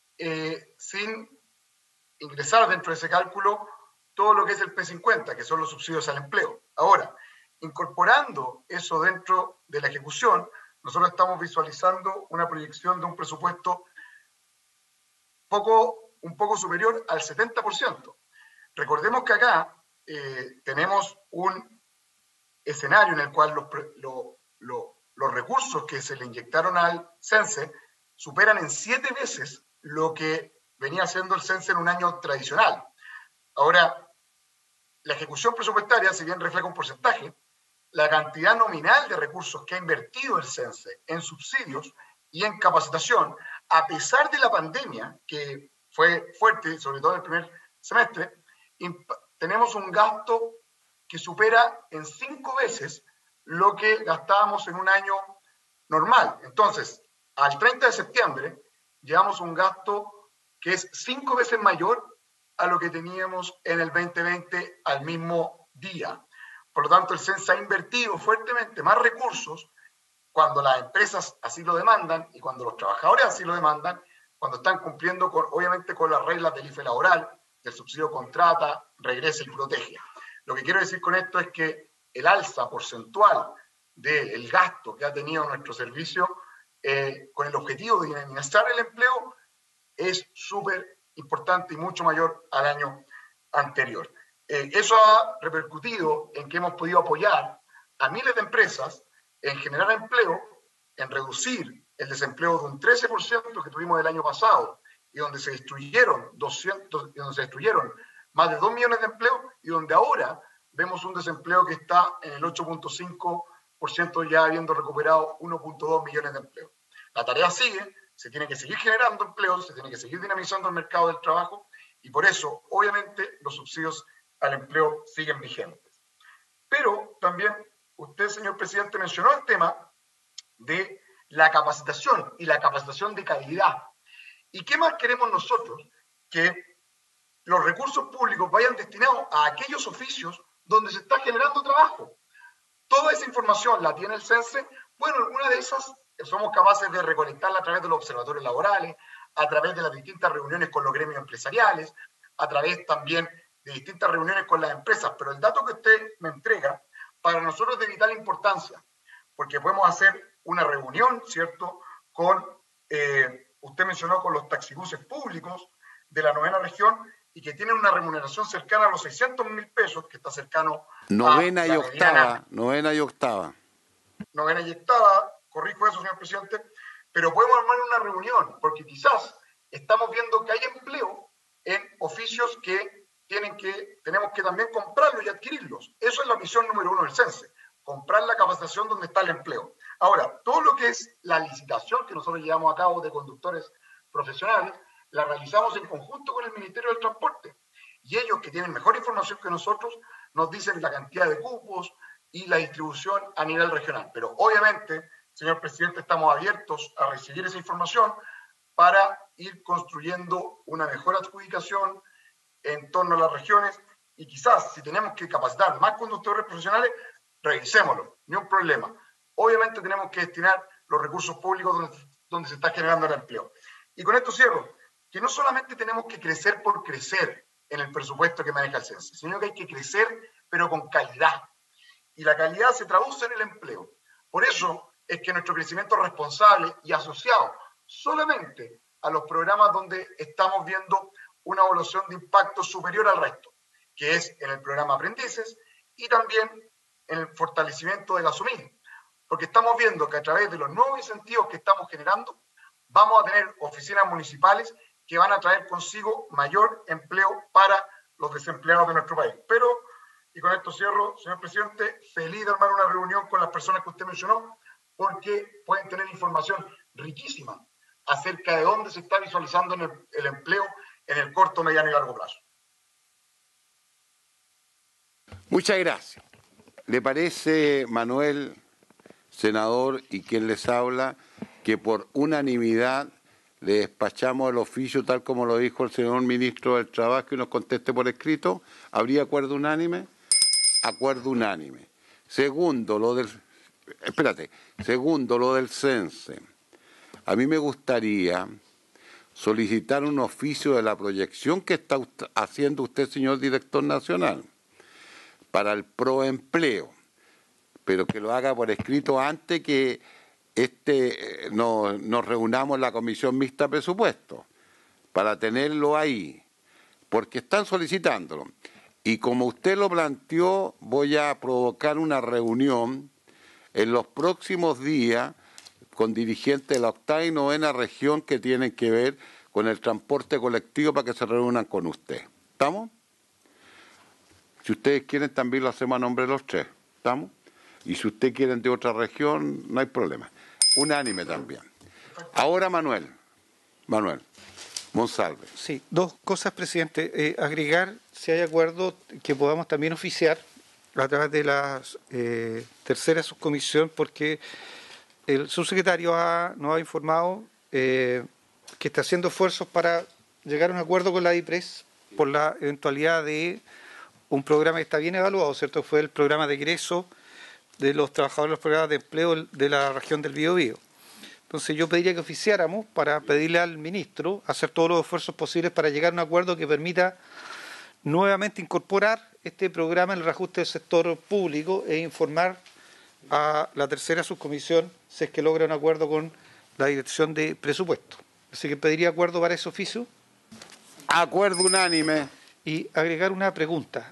ingresar dentro de ese cálculo todo lo que es el P50, que son los subsidios al empleo. Ahora, incorporando eso dentro de la ejecución, nosotros estamos visualizando una proyección de un presupuesto un poco superior al 70%. Recordemos que acá tenemos un escenario en el cual los recursos que se le inyectaron al CENSE superan en 7 veces lo que venía haciendo el CENSE en un año tradicional. Ahora, la ejecución presupuestaria, si bien refleja un porcentaje, la cantidad nominal de recursos que ha invertido el CENSE en subsidios y en capacitación, a pesar de la pandemia, que fue fuerte, sobre todo en el primer semestre, tenemos un gasto que supera en 5 veces lo que gastábamos en un año normal. Entonces, al 30 de septiembre, llevamos un gasto que es 5 veces mayor a lo que teníamos en el 2020 al mismo día. Por lo tanto, el CENSE ha invertido fuertemente más recursos cuando las empresas así lo demandan y cuando los trabajadores así lo demandan, cuando están cumpliendo obviamente con las reglas del IFE laboral, del subsidio contrata, regresa y protege. Lo que quiero decir con esto es que el alza porcentual del gasto que ha tenido nuestro servicio con el objetivo de dinamizar el empleo es súper importante y mucho mayor al año anterior. Eso ha repercutido en que hemos podido apoyar a miles de empresas en generar empleo, en reducir el desempleo de un 13% que tuvimos el año pasado y donde se destruyeron más de 2 millones de empleos y donde ahora vemos un desempleo que está en el 8.5%, ya habiendo recuperado 1.2 millones de empleos. La tarea sigue, se tiene que seguir generando empleos, se tiene que seguir dinamizando el mercado del trabajo y por eso, obviamente, los subsidios al empleo siguen vigentes. Pero también usted, señor presidente, mencionó el tema de la capacitación y la capacitación de calidad. ¿Y qué más queremos nosotros? Que los recursos públicos vayan destinados a aquellos oficios donde se está generando trabajo. Toda esa información la tiene el CENSE. Bueno, alguna de esas somos capaces de recolectarla a través de los observatorios laborales, a través de las distintas reuniones con los gremios empresariales, a través también de distintas reuniones con las empresas. Pero el dato que usted me entrega, para nosotros es de vital importancia, porque podemos hacer una reunión, ¿cierto?, con, usted mencionó, con los taxibuses públicos de la 9ª región y que tienen una remuneración cercana a los 600.000 pesos, que está cercano novena y octava. Novena y octava, corrijo eso, señor presidente, pero podemos armar una reunión, porque quizás estamos viendo que hay empleo en oficios que tenemos que también comprarlos y adquirirlos. Eso es la misión número 1 del CENSE, comprar la capacitación donde está el empleo. Ahora, todo lo que es la licitación que nosotros llevamos a cabo de conductores profesionales, la realizamos en conjunto con el Ministerio del Transporte. Y ellos, que tienen mejor información que nosotros, nos dicen la cantidad de cupos y la distribución a nivel regional. Pero obviamente, señor presidente, estamos abiertos a recibir esa información para ir construyendo una mejor adjudicación en torno a las regiones y quizás si tenemos que capacitar más conductores profesionales, revisémoslo, ni un problema. Obviamente tenemos que destinar los recursos públicos donde se está generando el empleo. Y con esto cierro, que no solamente tenemos que crecer por crecer en el presupuesto que maneja el CENSE, sino que hay que crecer pero con calidad. Y la calidad se traduce en el empleo. Por eso es que nuestro crecimiento responsable y asociado solamente a los programas donde estamos viendo una evaluación de impacto superior al resto, que es en el programa Aprendices y también en el fortalecimiento de la SUMIL, porque estamos viendo que a través de los nuevos incentivos que estamos generando, vamos a tener oficinas municipales que van a traer consigo mayor empleo para los desempleados de nuestro país. Pero, y con esto cierro, señor presidente, feliz de armar una reunión con las personas que usted mencionó, porque pueden tener información riquísima acerca de dónde se está visualizando el empleo en el corto, mediano y largo plazo. Muchas gracias. ¿Le parece, Manuel, senador, y quien les habla, que por unanimidad le despachamos el oficio tal como lo dijo el señor ministro del Trabajo y nos conteste por escrito? ¿Habría acuerdo unánime? Acuerdo unánime. Segundo, lo del CENSE. A mí me gustaría solicitar un oficio de la proyección que está haciendo usted, señor director nacional, para el proempleo, pero que lo haga por escrito antes que nos reunamos en la Comisión Mixta de Presupuestos, para tenerlo ahí, porque están solicitándolo. Y como usted lo planteó, voy a provocar una reunión en los próximos días con dirigentes de la 8ª y 9ª región que tienen que ver con el transporte colectivo para que se reúnan con usted. ¿Estamos? Si ustedes quieren, también lo hacemos a nombre de los tres. ¿Estamos? Y si ustedes quieren de otra región, no hay problema. Unánime también. Ahora Manuel Monsalve. Sí, dos cosas, presidente. Agregar, si hay acuerdo, que podamos también oficiar a través de la tercera subcomisión, porque el subsecretario nos ha informado que está haciendo esfuerzos para llegar a un acuerdo con la DIPRES por la eventualidad de un programa que está bien evaluado, ¿cierto? Fue el programa de egreso de los trabajadores de los programas de empleo de la región del Biobío. Entonces yo pediría que oficiáramos para pedirle al ministro hacer todos los esfuerzos posibles para llegar a un acuerdo que permita nuevamente incorporar este programa en el reajuste del sector público e informar a la tercera subcomisión si es que logra un acuerdo con la dirección de presupuesto. Así que pediría acuerdo para ese oficio. Acuerdo unánime. Y agregar una pregunta,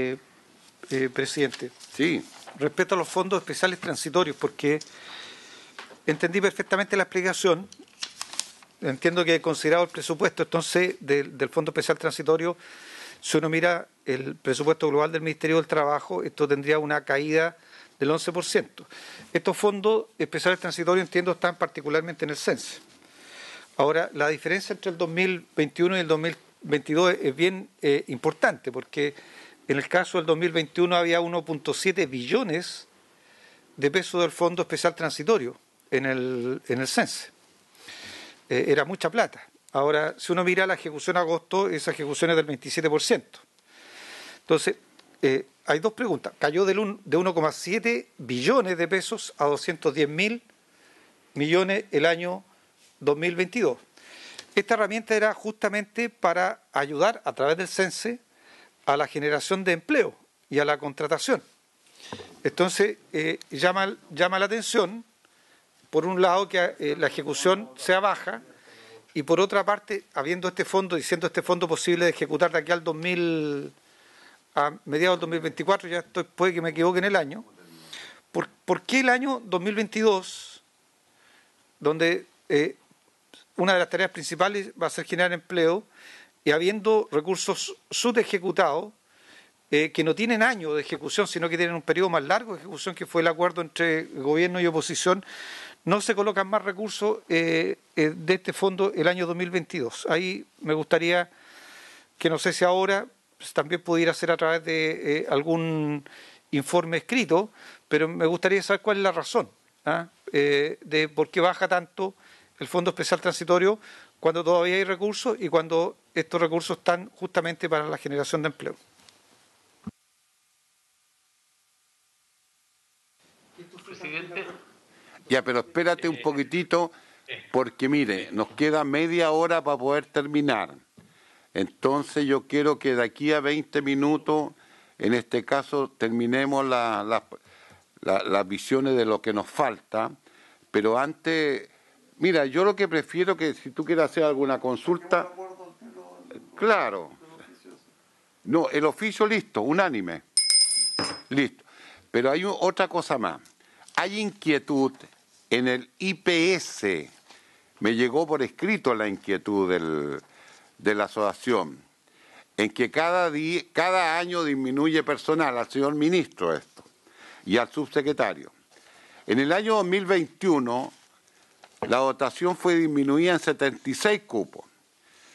presidente. Sí. Respecto a los fondos especiales transitorios, porque entendí perfectamente la explicación, entiendo que he considerado el presupuesto, entonces, del Fondo Especial Transitorio, si uno mira el presupuesto global del Ministerio del Trabajo, esto tendría una caída del 11%. Estos fondos especiales transitorios, entiendo, están particularmente en el CENSE. Ahora, la diferencia entre el 2021 y el 2022 es bien importante, porque en el caso del 2021 había 1.7 billones de pesos del Fondo Especial Transitorio en el CENSE. Era mucha plata. Ahora, si uno mira la ejecución a agosto, esa ejecución es del 27%. Entonces, hay dos preguntas. Cayó de 1,7 billones de pesos a 210.000 millones el año 2022. Esta herramienta era justamente para ayudar a través del CENSE a la generación de empleo y a la contratación. Entonces, llama la atención, por un lado, que la ejecución sea baja, y por otra parte, habiendo este fondo, diciendo este fondo posible de ejecutar de aquí al a mediados del 2024, puede que me equivoque en el año, ¿por qué el año 2022, donde una de las tareas principales va a ser generar empleo, y habiendo recursos subejecutados, que no tienen años de ejecución, sino que tienen un periodo más largo de ejecución, que fue el acuerdo entre gobierno y oposición, no se colocan más recursos de este fondo el año 2022. Ahí me gustaría que, no sé si ahora pues, también pudiera ser a través de algún informe escrito, pero me gustaría saber cuál es la razón de por qué baja tanto el Fondo Especial Transitorio cuando todavía hay recursos y cuando estos recursos están justamente para la generación de empleo. Presidente. Ya, pero espérate un poquitito, porque mire, nos queda media hora para poder terminar. Entonces yo quiero que de aquí a 20 minutos, en este caso, terminemos las visiones de lo que nos falta, pero antes, mira, yo lo que prefiero que si tú quieres hacer alguna consulta, claro, no, el oficio listo, unánime, listo, pero hay otra cosa más, hay inquietud en el IPS, me llegó por escrito la inquietud de la asociación, en que cada año disminuye personal, al señor ministro esto, y al subsecretario. En el año 2021, la dotación fue disminuida en 76 cupos.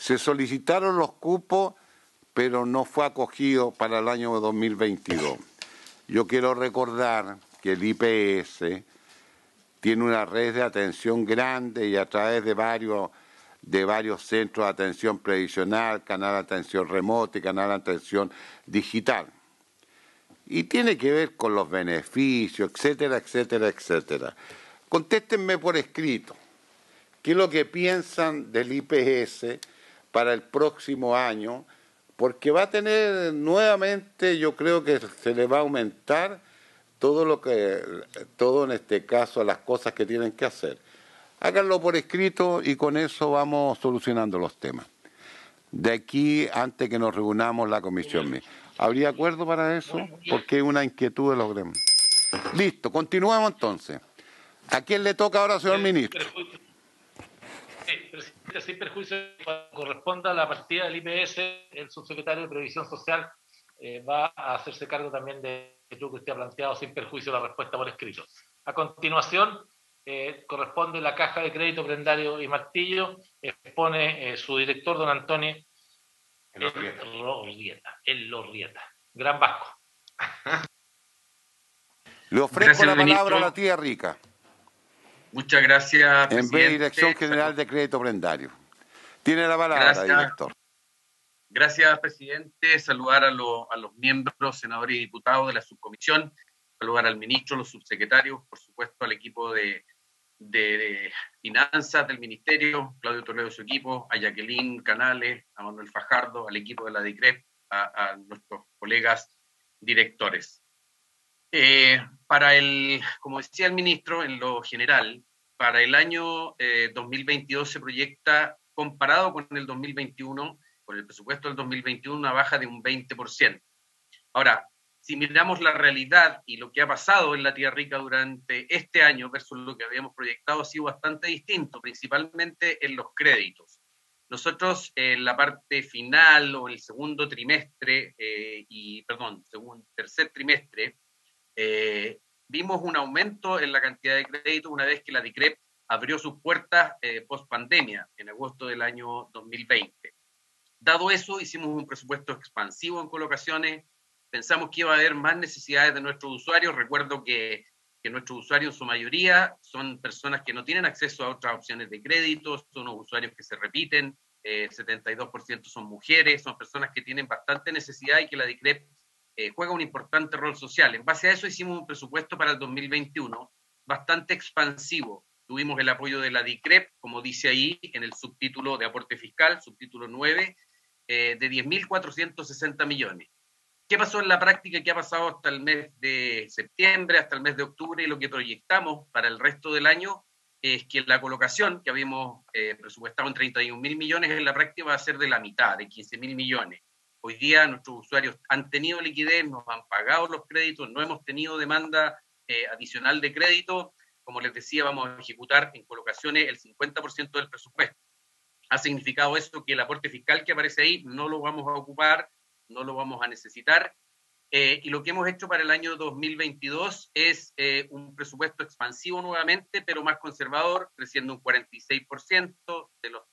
Se solicitaron los cupos, pero no fue acogido para el año 2022. Yo quiero recordar que el IPS tiene una red de atención grande y a través de varios centros de atención previsional, canal de atención remota y canal de atención digital. Y tiene que ver con los beneficios, etcétera, etcétera, etcétera. Contéstenme por escrito. ¿Qué es lo que piensan del IPS para el próximo año? Porque va a tener nuevamente, yo creo que se le va a aumentar todo en este caso, las cosas que tienen que hacer. Háganlo por escrito y con eso vamos solucionando los temas. De aquí, antes que nos reunamos la comisión. ¿Habría acuerdo para eso? Porque hay una inquietud de los gremios. Listo, continuamos entonces. ¿A quién le toca ahora, señor ministro? Presidente, sin perjuicio, cuando corresponda a la partida del IPS, el subsecretario de Previsión Social va a hacerse cargo también de lo que usted ha planteado, sin perjuicio de la respuesta por escrito. A continuación, corresponde la caja de crédito Prendario y Martillo, expone su director, don Antonio Elorrieta. Gran Vasco. Le ofrezco la palabra a la tía Rica. Muchas gracias, presidente. En vez de Dirección General de Crédito Prendario. Tiene la palabra, director. Gracias, presidente. Saludar a los miembros, senadores y diputados de la subcomisión. Saludar al ministro, los subsecretarios, por supuesto al equipo de finanzas del ministerio, Claudio Toledo y su equipo, a Jacqueline Canales, a Manuel Fajardo, al equipo de la DICREP, a nuestros colegas directores. Como decía el ministro, en lo general, para el año 2022 se proyecta, comparado con el 2021, con el presupuesto del 2021, una baja de un 20%. Ahora, si miramos la realidad y lo que ha pasado en la Tierra Rica durante este año versus lo que habíamos proyectado, ha sido bastante distinto, principalmente en los créditos. Nosotros en la parte final o el segundo trimestre, tercer trimestre, vimos un aumento en la cantidad de créditos una vez que la DICREP abrió sus puertas post pandemia en agosto del año 2020. Dado eso, hicimos un presupuesto expansivo en colocaciones, pensamos que iba a haber más necesidades de nuestros usuarios. Recuerdo que nuestros usuarios en su mayoría son personas que no tienen acceso a otras opciones de crédito, son los usuarios que se repiten, 72% son mujeres, son personas que tienen bastante necesidad y que la DICREP juega un importante rol social. En base a eso hicimos un presupuesto para el 2021 bastante expansivo. Tuvimos el apoyo de la DICREP, como dice ahí en el subtítulo de aporte fiscal, subtítulo 9, de 10.460 millones. ¿Qué pasó en la práctica? ¿Qué ha pasado hasta el mes de septiembre, hasta el mes de octubre? Y lo que proyectamos para el resto del año es que la colocación que habíamos presupuestado en 31.000 millones en la práctica va a ser de la mitad, de 15.000 millones. Hoy día nuestros usuarios han tenido liquidez, nos han pagado los créditos, no hemos tenido demanda adicional de crédito. Como les decía, vamos a ejecutar en colocaciones el 50% del presupuesto. Ha significado eso que el aporte fiscal que aparece ahí no lo vamos a ocupar, no lo vamos a necesitar. Y lo que hemos hecho para el año 2022 es un presupuesto expansivo nuevamente, pero más conservador, creciendo un 46% de los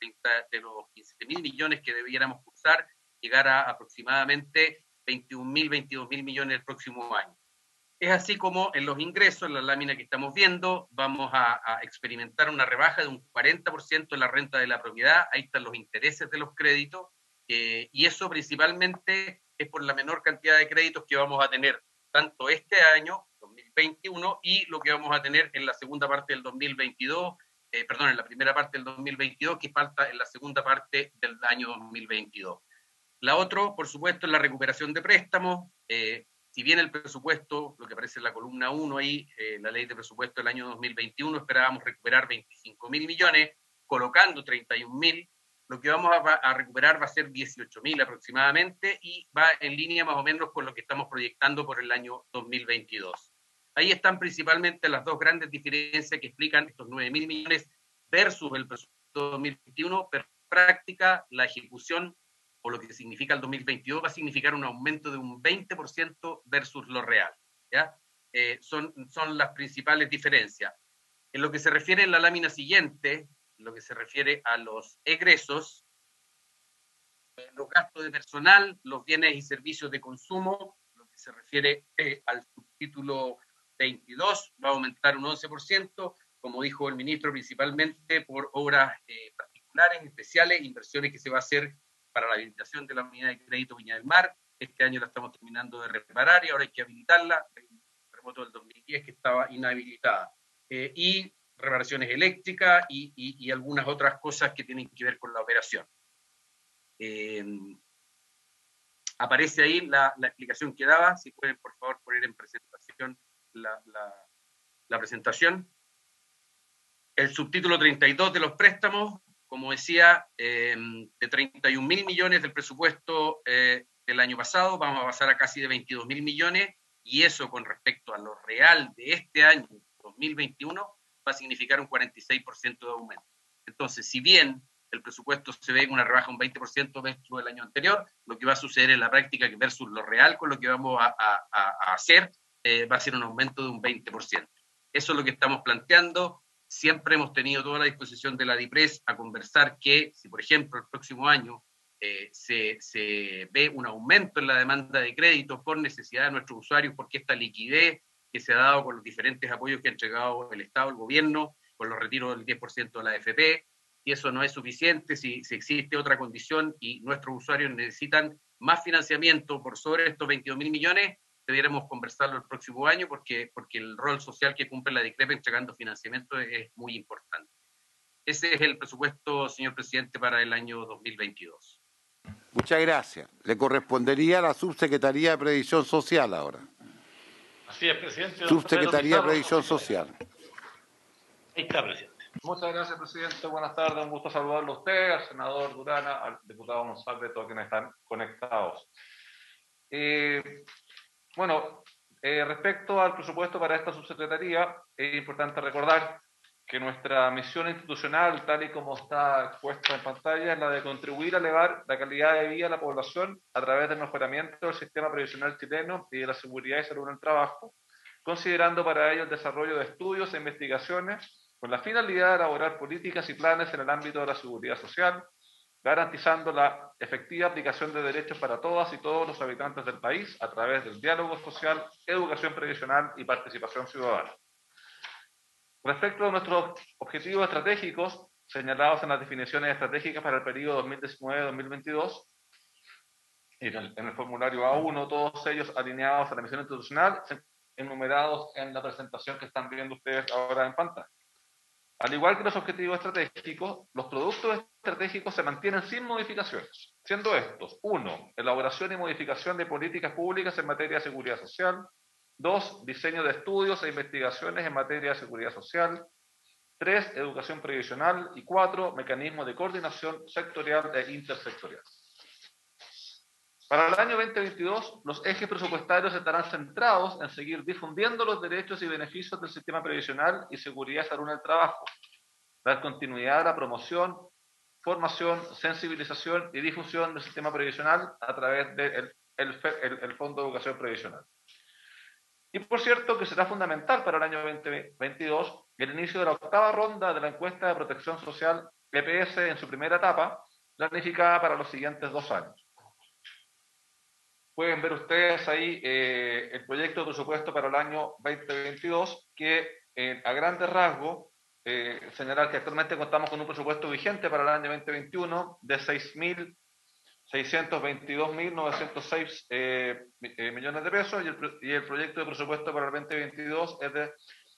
15.000 millones que debiéramos cursar, llegar a aproximadamente 22.000 millones el próximo año. Es así como en los ingresos, en la lámina que estamos viendo, vamos a experimentar una rebaja de un 40% en la renta de la propiedad. Ahí están los intereses de los créditos, y eso principalmente es por la menor cantidad de créditos que vamos a tener, tanto este año, 2021, y lo que vamos a tener en la segunda parte del 2022, en la primera parte del 2022, que falta en la segunda parte del año 2022. La otra, por supuesto, es la recuperación de préstamos. Si bien el presupuesto, lo que aparece en la columna 1 ahí, la ley de presupuesto del año 2021, esperábamos recuperar 25.000 millones, colocando 31.000, lo que vamos a recuperar va a ser 18.000 aproximadamente y va en línea más o menos con lo que estamos proyectando por el año 2022. Ahí están principalmente las dos grandes diferencias que explican estos 9.000 millones versus el presupuesto 2021, pero en práctica la ejecución o lo que significa el 2022 va a significar un aumento de un 20% versus lo real, ¿ya? Son las principales diferencias. En lo que se refiere a la lámina siguiente, en lo que se refiere a los egresos, los gastos de personal, los bienes y servicios de consumo, lo que se refiere al subtítulo 22, va a aumentar un 11%, como dijo el ministro, principalmente por obras particulares, especiales, inversiones que se va a hacer para la habilitación de la unidad de crédito Viña del Mar. Este año la estamos terminando de reparar y ahora hay que habilitarla. Hay un terremoto del 2010 que estaba inhabilitada. Y reparaciones eléctricas y algunas otras cosas que tienen que ver con la operación. Aparece ahí la explicación que daba. Si pueden, por favor, poner en presentación la presentación. El subtítulo 32 de los préstamos, como decía, de 31.000 millones del presupuesto del año pasado, vamos a pasar a casi de 22.000 millones, y eso con respecto a lo real de este año, 2021, va a significar un 46% de aumento. Entonces, si bien el presupuesto se ve en una rebaja un 20% versus el año anterior, lo que va a suceder en la práctica versus lo real con lo que vamos a hacer va a ser un aumento de un 20%. Eso es lo que estamos planteando. Siempre hemos tenido toda la disposición de la DIPRES a conversar que si, por ejemplo, el próximo año se ve un aumento en la demanda de crédito por necesidad de nuestros usuarios, porque esta liquidez que se ha dado con los diferentes apoyos que ha entregado el Estado, el gobierno, con los retiros del 10% de la AFP, si eso no es suficiente, si existe otra condición y nuestros usuarios necesitan más financiamiento por sobre estos 22.000 millones, debiéramos conversarlo el próximo año porque el rol social que cumple la DICREP entregando financiamiento es muy importante. Ese es el presupuesto, señor presidente, para el año 2022. Muchas gracias. Le correspondería a la Subsecretaría de Previsión Social ahora. Así es, presidente. Subsecretaría de Previsión Social. Ahí está, presidente. Muchas gracias, presidente. Buenas tardes. Un gusto saludarlo a usted, al senador Durana, al diputado Monsalve, todos quienes están conectados. Respecto al presupuesto para esta subsecretaría, es importante recordar que nuestra misión institucional, tal y como está expuesta en pantalla, es la de contribuir a elevar la calidad de vida de la población a través del mejoramiento del sistema previsional chileno y de la seguridad y salud en el trabajo, considerando para ello el desarrollo de estudios e investigaciones con la finalidad de elaborar políticas y planes en el ámbito de la seguridad social, garantizando la efectiva aplicación de derechos para todas y todos los habitantes del país a través del diálogo social, educación previsional y participación ciudadana. Respecto a nuestros objetivos estratégicos señalados en las definiciones estratégicas para el periodo 2019-2022, en el formulario A1, todos ellos alineados a la misión institucional, enumerados en la presentación que están viendo ustedes ahora en pantalla. Al igual que los objetivos estratégicos, los productos estratégicos se mantienen sin modificaciones, siendo estos: 1. Elaboración y modificación de políticas públicas en materia de seguridad social; 2. Diseño de estudios e investigaciones en materia de seguridad social; 3. Educación previsional; y 4. Mecanismos de coordinación sectorial e intersectorial. Para el año 2022, los ejes presupuestarios estarán centrados en seguir difundiendo los derechos y beneficios del sistema previsional y seguridad y salud en el trabajo, dar continuidad a la promoción, formación, sensibilización y difusión del sistema previsional a través del Fondo de Educación Previsional. Y por cierto que será fundamental para el año 2022 el inicio de la 8ª ronda de la encuesta de protección social EPS en su primera etapa, planificada para los siguientes 2 años. Pueden ver ustedes ahí el proyecto de presupuesto para el año 2022, que a grandes rasgos señalar que actualmente contamos con un presupuesto vigente para el año 2021 de 6.622.906 millones de pesos, y el proyecto de presupuesto para el 2022 es de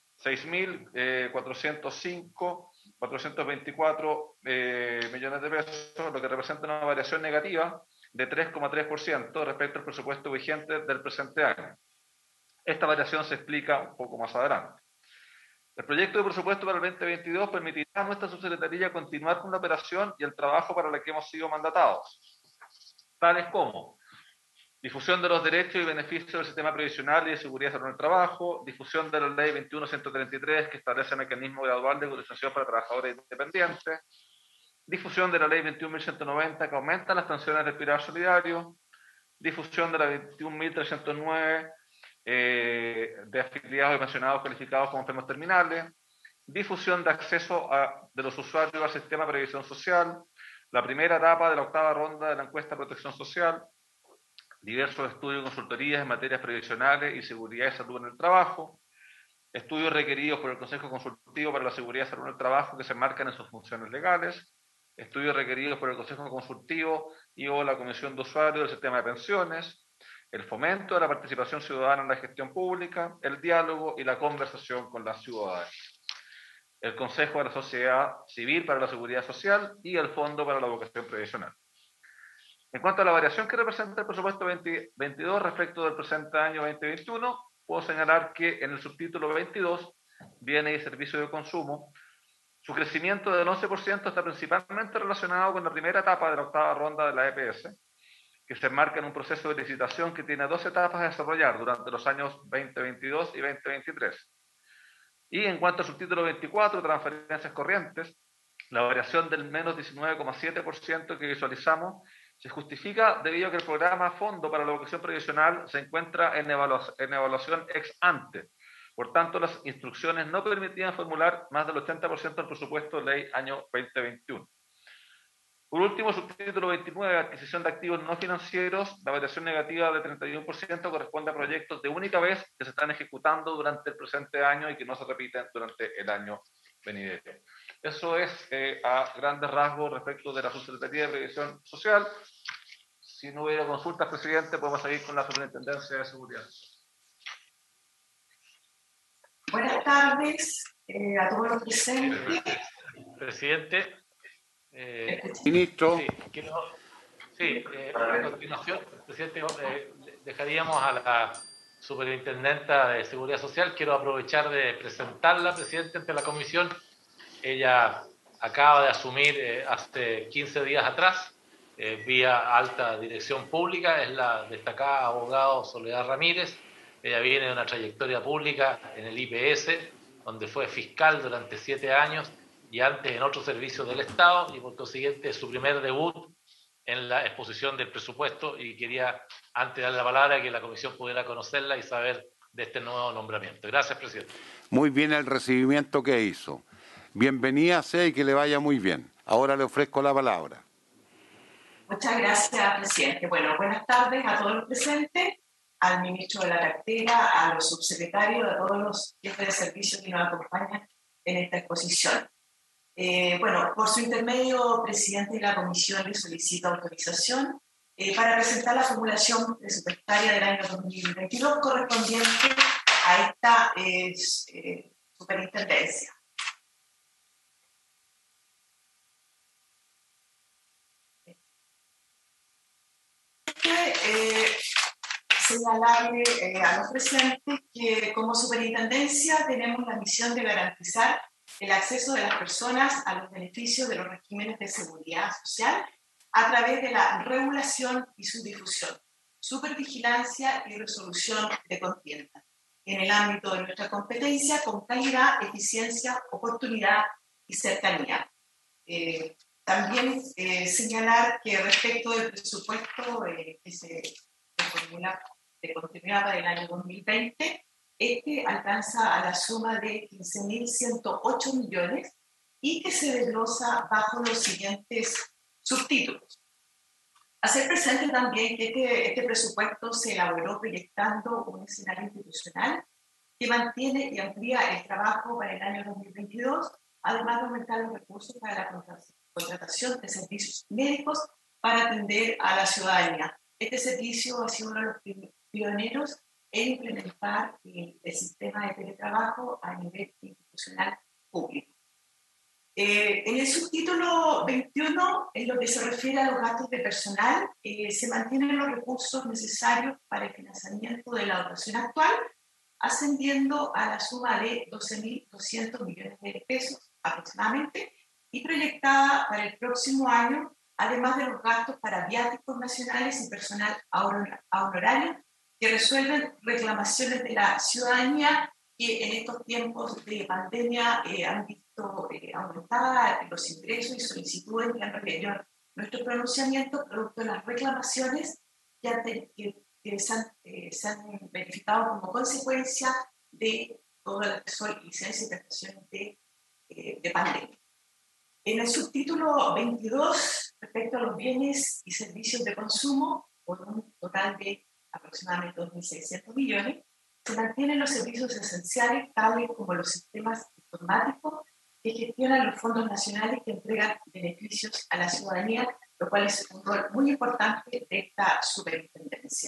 6.424 millones de pesos, lo que representa una variación negativa de 3,3% respecto al presupuesto vigente del presente año. Esta variación se explica un poco más adelante. El proyecto de presupuesto para el 2022 permitirá a nuestra subsecretaría continuar con la operación y el trabajo para el que hemos sido mandatados, tales como difusión de los derechos y beneficios del sistema previsional y de seguridad y salud en el trabajo, difusión de la ley 21.133 que establece el mecanismo gradual de cotización para trabajadores independientes, difusión de la ley 21.190 que aumenta las pensiones del pilar solidario, difusión de la 21.309 de afiliados y pensionados calificados como enfermos terminales, difusión de acceso de los usuarios al sistema de previsión social, la primera etapa de la 8ª ronda de la encuesta de protección social, diversos estudios y consultorías en materias previsionales y seguridad y salud en el trabajo, estudios requeridos por el Consejo Consultivo para la Seguridad y Salud en el Trabajo que se enmarcan en sus funciones legales, estudios requeridos por el Consejo Consultivo y o la Comisión de Usuarios del Sistema de Pensiones, el fomento de la participación ciudadana en la gestión pública, el diálogo y la conversación con la ciudadanía, el Consejo de la Sociedad Civil para la Seguridad Social y el Fondo para la Educación Previsional. En cuanto a la variación que representa el presupuesto 2022 respecto del presente año 2021, puedo señalar que en el subtítulo 22, Bienes y Servicios de Consumo, su crecimiento del 11% está principalmente relacionado con la primera etapa de la 8ª ronda de la EPS, que se enmarca en un proceso de licitación que tiene 2 etapas a desarrollar durante los años 2022 y 2023. Y en cuanto al subtítulo 24, transferencias corrientes, la variación del menos 19,7% que visualizamos se justifica debido a que el programa Fondo para la Educación Previsional se encuentra en evaluación ex ante. Por tanto, las instrucciones no permitían formular más del 80% del presupuesto de ley año 2021. Por último, subtítulo 29, adquisición de activos no financieros, la variación negativa de 31% corresponde a proyectos de única vez que se están ejecutando durante el presente año y que no se repiten durante el año venidero. Eso es a grandes rasgos respecto de la Subsecretaría de Previsión Social. Si no hubiera consultas, presidente, podemos seguir con la Superintendencia de Seguridad. Buenas tardes a todos los presentes. Presidente. Ministro. A continuación, presidente, dejaríamos a la Superintendenta de Seguridad Social. Quiero aprovechar de presentarla, presidente, ante la comisión. Ella acaba de asumir hace 15 días atrás, vía alta dirección pública, es la destacada abogada Soledad Ramírez. Ella viene de una trayectoria pública en el IPS, donde fue fiscal durante 7 años y antes en otros servicios del Estado, y por consiguiente es su primer debut en la exposición del presupuesto, y quería, antes de darle la palabra, que la comisión pudiera conocerla y saber de este nuevo nombramiento. Gracias, presidente. Muy bien el recibimiento que hizo. Bienvenida sea y que le vaya muy bien. Ahora le ofrezco la palabra. Muchas gracias, presidente. Bueno, buenas tardes a todos los presentes, al ministro de la cartera, a los subsecretarios, a todos los jefes de servicio que nos acompañan en esta exposición. Bueno, por su intermedio, presidente de la comisión le solicito autorización para presentar la formulación presupuestaria del año 2022 correspondiente a esta superintendencia. Señalarle a los presentes que como superintendencia tenemos la misión de garantizar el acceso de las personas a los beneficios de los regímenes de seguridad social a través de la regulación y su difusión, supervigilancia y resolución de contiendas en el ámbito de nuestra competencia con calidad, eficiencia, oportunidad y cercanía. También señalar que respecto del presupuesto que se formula de continuidad para el año 2020, este alcanza a la suma de 15.108 millones y que se desglosa bajo los siguientes subtítulos. Hacer presente también que este presupuesto se elaboró proyectando un escenario institucional que mantiene y amplía el trabajo para el año 2022, además de aumentar los recursos para la contratación de servicios médicos para atender a la ciudadanía. Este servicio ha sido uno de los pioneros en implementar el sistema de teletrabajo a nivel institucional público. En el subtítulo 21, en lo que se refiere a los gastos de personal, se mantienen los recursos necesarios para el financiamiento de la dotación actual, ascendiendo a la suma de 12.200 millones de pesos aproximadamente, y proyectada para el próximo año, además de los gastos para viáticos nacionales y personal a honorario que resuelven reclamaciones de la ciudadanía que en estos tiempos de pandemia han visto aumentar los ingresos y solicitudes que han requerido nuestro pronunciamiento producto de las reclamaciones que se han verificado como consecuencia de todo lo que son licencias y prestaciones de pandemia. En el subtítulo 22 respecto a los bienes y servicios de consumo, por un total de aproximadamente 2.600 millones, se mantienen los servicios esenciales, tales como los sistemas informáticos que gestionan los fondos nacionales que entregan beneficios a la ciudadanía, lo cual es un rol muy importante de esta superintendencia.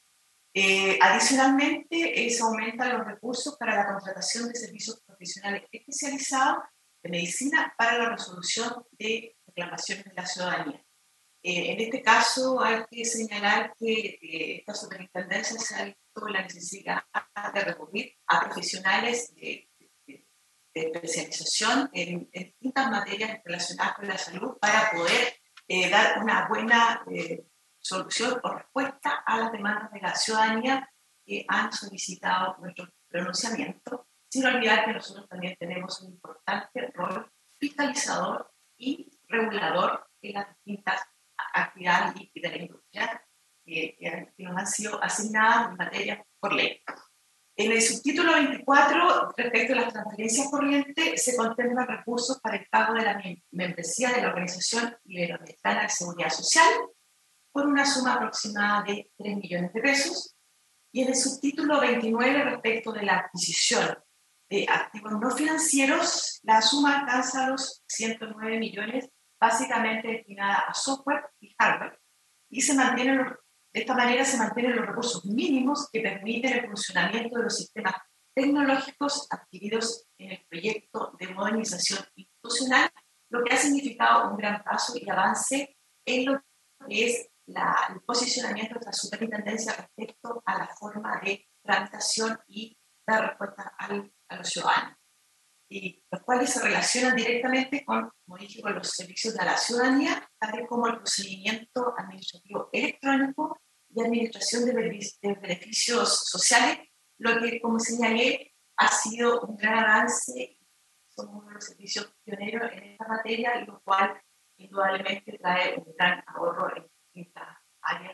Adicionalmente, se aumentan los recursos para la contratación de servicios profesionales especializados de medicina para la resolución de reclamaciones de la ciudadanía. En este caso hay que señalar que esta superintendencia se ha visto la necesidad de recurrir a profesionales de especialización en distintas materias relacionadas con la salud para poder dar una buena solución o respuesta a las demandas de la ciudadanía que han solicitado nuestro pronunciamiento, sin olvidar que nosotros también tenemos un importante rol fiscalizador y regulador en las distintas actividades de la industria que nos han sido asignadas en materia por ley. En el subtítulo 24, respecto a las transferencias corrientes, se contemplan recursos para el pago de la membresía de la Organización Iberoamericana de Seguridad Social por una suma aproximada de 3 millones de pesos. Y en el subtítulo 29, respecto de la adquisición de activos no financieros, la suma alcanza los 109 millones, básicamente destinada a software y hardware, y de esta manera se mantienen los recursos mínimos que permiten el funcionamiento de los sistemas tecnológicos adquiridos en el proyecto de modernización institucional, lo que ha significado un gran paso y avance en lo que es el posicionamiento de la superintendencia respecto a la forma de tramitación y dar respuesta a los ciudadanos, y los cuales se relacionan directamente con, como dije, con los servicios de la ciudadanía, tales como el procedimiento administrativo electrónico y administración de beneficios sociales, lo que, como señalé, ha sido un gran avance. Somos uno de los servicios pioneros en esta materia, lo cual indudablemente trae un gran ahorro en distintas áreas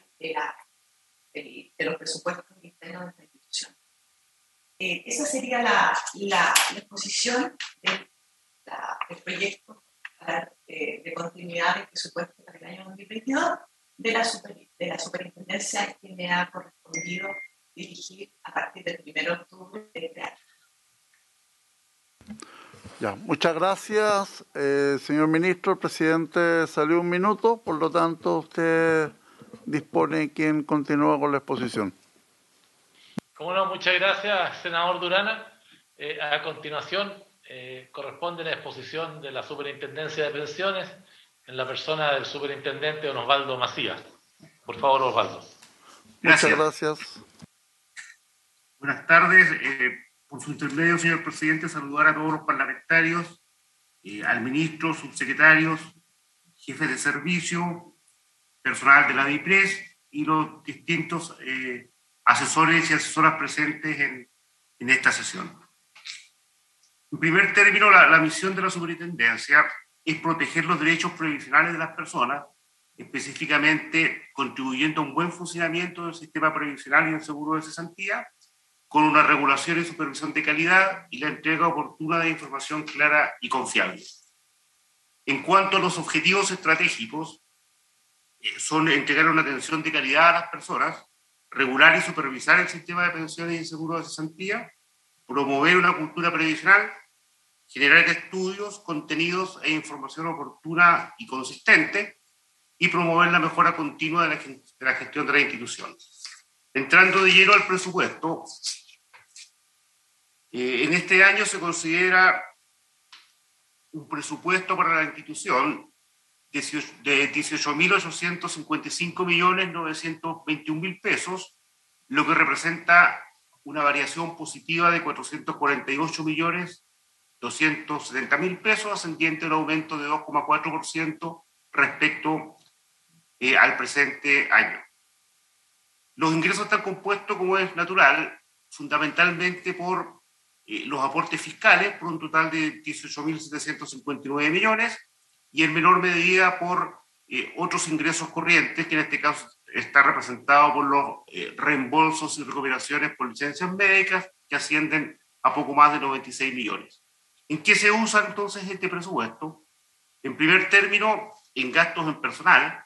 de los presupuestos internos de esta institución. Esa sería la exposición del proyecto de continuidad del presupuesto para el año 2022 de la superintendencia que me ha correspondido dirigir a partir del 1 de octubre de este año. Ya, muchas gracias, señor ministro. El presidente salió un minuto, por lo tanto usted dispone quien continúa con la exposición. Como no, muchas gracias, senador Durana. A continuación, corresponde la exposición de la Superintendencia de Pensiones en la persona del superintendente don Osvaldo Macías. Por favor, Osvaldo. Muchas gracias. Buenas tardes. Por su intermedio, señor presidente, saludar a todos los parlamentarios, al ministro, subsecretarios, jefes de servicio, personal de la DIPRES y los distintos asesores y asesoras presentes en esta sesión. En primer término, la misión de la superintendencia es proteger los derechos previsionales de las personas, específicamente contribuyendo a un buen funcionamiento del sistema previsional y el seguro de cesantía, con una regulación y supervisión de calidad y la entrega oportuna de información clara y confiable. En cuanto a los objetivos estratégicos, son entregar una atención de calidad a las personas, regular y supervisar el sistema de pensiones y seguro de cesantía, promover una cultura previsional, generar estudios, contenidos e información oportuna y consistente, y promover la mejora continua de la gestión de la institución. Entrando de lleno al presupuesto, en este año se considera un presupuesto para la institución de 18.855.921.000 pesos, lo que representa una variación positiva de 448.270.000 pesos, ascendiente a un aumento de 2,4% respecto al presente año. Los ingresos están compuestos, como es natural, fundamentalmente por los aportes fiscales, por un total de 18.759 millones, y en menor medida por otros ingresos corrientes, que en este caso está representado por los reembolsos y recuperaciones por licencias médicas, que ascienden a poco más de 96 millones. ¿En qué se usa entonces este presupuesto? En primer término, en gastos en personal.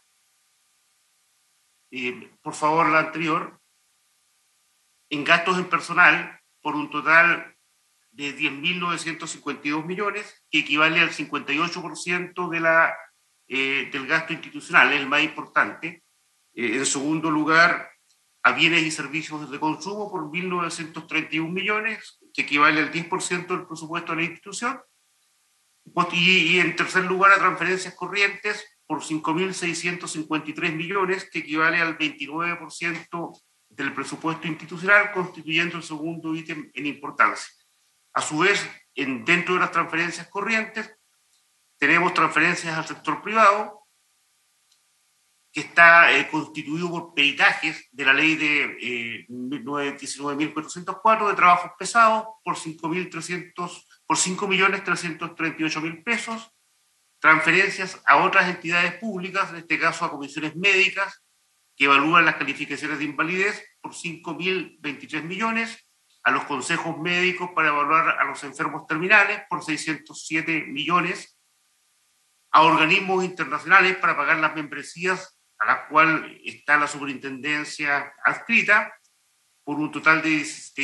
Por favor, la anterior. En gastos en personal, por un total de 10.952 millones, que equivale al 58% del gasto institucional, el más importante. En segundo lugar, a bienes y servicios de consumo por 1.931 millones, que equivale al 10% del presupuesto de la institución. Y en tercer lugar, a transferencias corrientes por 5.653 millones, que equivale al 29% del presupuesto institucional, constituyendo el segundo ítem en importancia. A su vez, dentro de las transferencias corrientes, tenemos transferencias al sector privado, que está constituido por peritajes de la ley de 19.404 de trabajos pesados por 5.338.000 pesos, transferencias a otras entidades públicas, en este caso a comisiones médicas, que evalúan las calificaciones de invalidez por 5.023 millones, a los consejos médicos para evaluar a los enfermos terminales por 607 millones, a organismos internacionales para pagar las membresías a la cual está la superintendencia adscrita, por un total de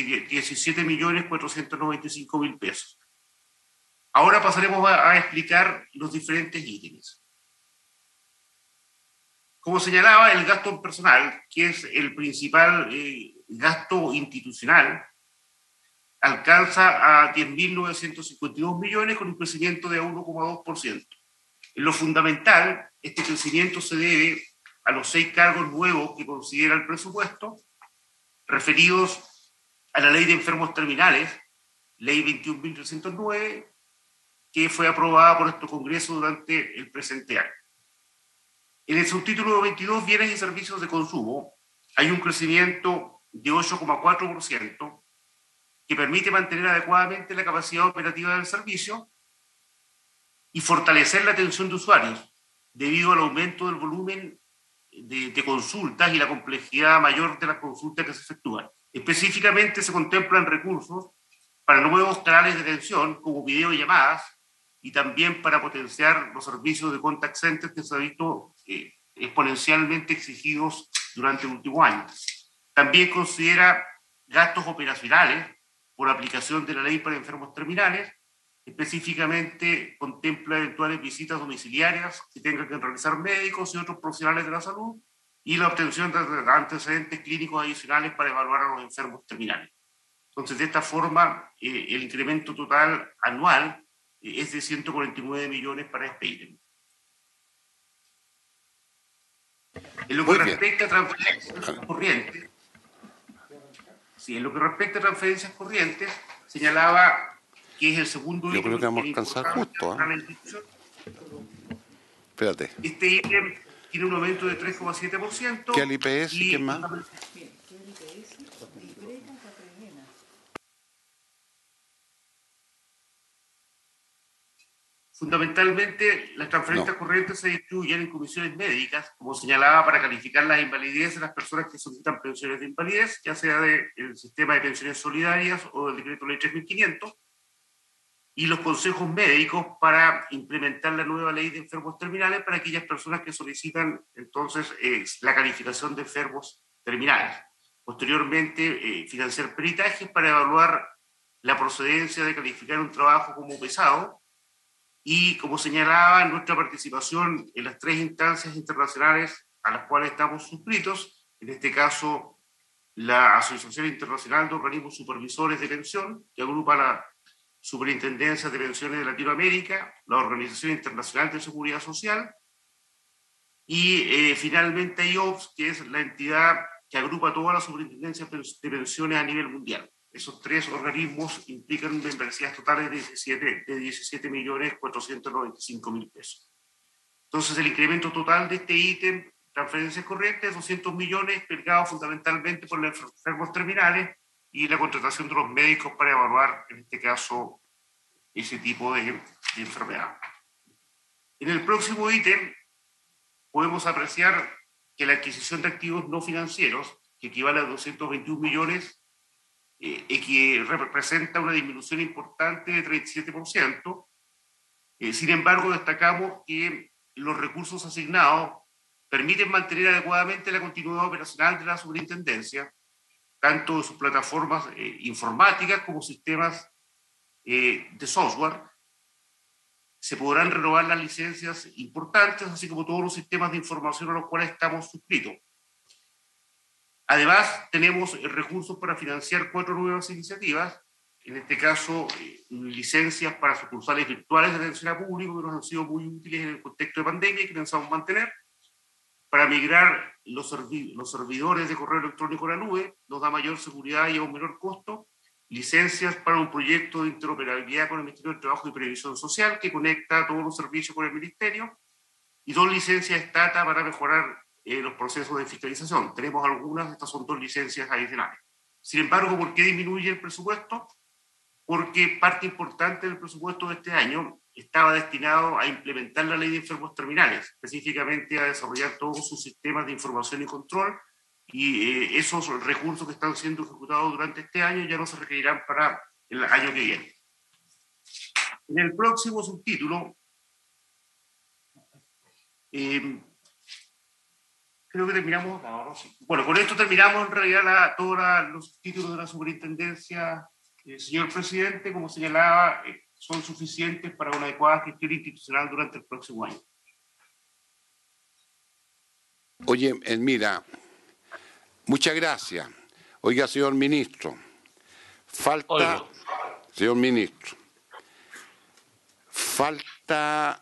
17.495.000 pesos. Ahora pasaremos a explicar los diferentes ítems. Como señalaba, el gasto en personal, que es el principal gasto institucional, alcanza a 10.952 millones con un crecimiento de 1,2%. En lo fundamental, este crecimiento se debe a los 6 cargos nuevos que considera el presupuesto, referidos a la ley de enfermos terminales, ley 21.309, que fue aprobada por este Congreso durante el presente año. En el subtítulo 22, bienes y servicios de consumo, hay un crecimiento de 8,4% que permite mantener adecuadamente la capacidad operativa del servicio y fortalecer la atención de usuarios debido al aumento del volumen de consultas y la complejidad mayor de las consultas que se efectúan. Específicamente se contemplan recursos para nuevos canales de atención como videollamadas y también para potenciar los servicios de contact center que se han visto exponencialmente exigidos durante el último año. También considera gastos operacionales por aplicación de la ley para enfermos terminales. Específicamente contempla eventuales visitas domiciliarias que tengan que realizar médicos y otros profesionales de la salud y la obtención de antecedentes clínicos adicionales para evaluar a los enfermos terminales. Entonces, de esta forma, el incremento total anual es de 149 millones para este ítem. En lo que respecta a transferencias corrientes, señalaba que es el segundo ítem. Yo creo que vamos a alcanzar justo. Espérate. Este ítem tiene un aumento de 3,7%. ¿Qué al IPS y qué más? Fundamentalmente, las transferencias corrientes se distribuyen en comisiones médicas, como señalaba, para calificar las invalideces de las personas que solicitan pensiones de invalidez, ya sea del sistema de pensiones solidarias o del decreto ley 3.500, y los consejos médicos para implementar la nueva ley de enfermos terminales para aquellas personas que solicitan entonces la calificación de enfermos terminales. Posteriormente, financiar peritajes para evaluar la procedencia de calificar un trabajo como pesado. Y como señalaba, nuestra participación en las 3 instancias internacionales a las cuales estamos suscritos, en este caso la Asociación Internacional de Organismos Supervisores de Pensión, que agrupa la Superintendencia de Pensiones de Latinoamérica, la Organización Internacional de Seguridad Social y finalmente IOPS, que es la entidad que agrupa todas las superintendencias de pensiones a nivel mundial. Esos 3 organismos implican membresías totales de 17.495.000 pesos. Entonces, el incremento total de este ítem, transferencias corrientes, 200 millones, cargados fundamentalmente por los enfermos terminales y la contratación de los médicos para evaluar, en este caso, ese tipo de enfermedad. En el próximo ítem, podemos apreciar que la adquisición de activos no financieros, que equivale a 221 millones, que representa una disminución importante de 37%. Sin embargo, destacamos que los recursos asignados permiten mantener adecuadamente la continuidad operacional de la superintendencia, tanto de sus plataformas informáticas como sistemas de software. Se podrán renovar las licencias importantes, así como todos los sistemas de información a los cuales estamos suscritos. Además, tenemos recursos para financiar 4 nuevas iniciativas, en este caso, licencias para sucursales virtuales de atención a público que nos han sido muy útiles en el contexto de pandemia y que pensamos mantener, para migrar los servidores de correo electrónico a la nube, nos da mayor seguridad y a un menor costo, licencias para un proyecto de interoperabilidad con el Ministerio del Trabajo y Previsión Social que conecta todos los servicios con el Ministerio, y 2 licencias Stata para mejorar los procesos de fiscalización. Tenemos algunas, estas son 2 licencias adicionales. Sin embargo, ¿por qué disminuye el presupuesto? Porque parte importante del presupuesto de este año estaba destinado a implementar la ley de enfermos terminales, específicamente a desarrollar todos sus sistemas de información y control, y esos recursos que están siendo ejecutados durante este año ya no se requerirán para el año que viene. En el próximo subtítulo, creo que terminamos. Bueno, con esto terminamos en realidad todos los títulos de la superintendencia. Señor presidente, como señalaba, son suficientes para una adecuada gestión institucional durante el próximo año. Oye, mira, muchas gracias. Oiga, señor ministro, señor ministro, falta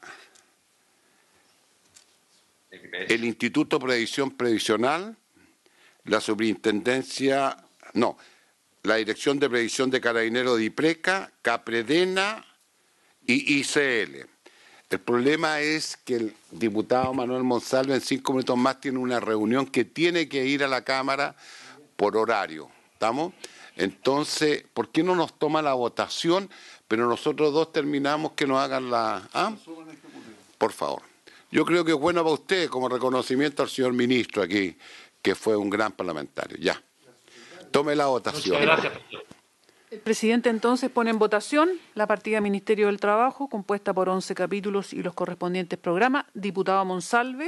el Instituto de Previsión Previsional, la superintendencia, no, la Dirección de Previsión de Carabineros de IPRECA, CAPREDENA y ICL. El problema es que el diputado Manuel Monsalve en 5 minutos más tiene una reunión que tiene que ir a la Cámara por horario. ¿Estamos? Entonces, ¿por qué no nos toma la votación? Pero nosotros 2 terminamos que nos hagan la... ¿Ah? Por favor. Yo creo que es bueno para usted como reconocimiento al señor ministro aquí, que fue un gran parlamentario. Ya. Tome la votación. Muchas gracias. El presidente entonces pone en votación la partida Ministerio del Trabajo, compuesta por 11 capítulos y los correspondientes programas. Diputado Monsalve.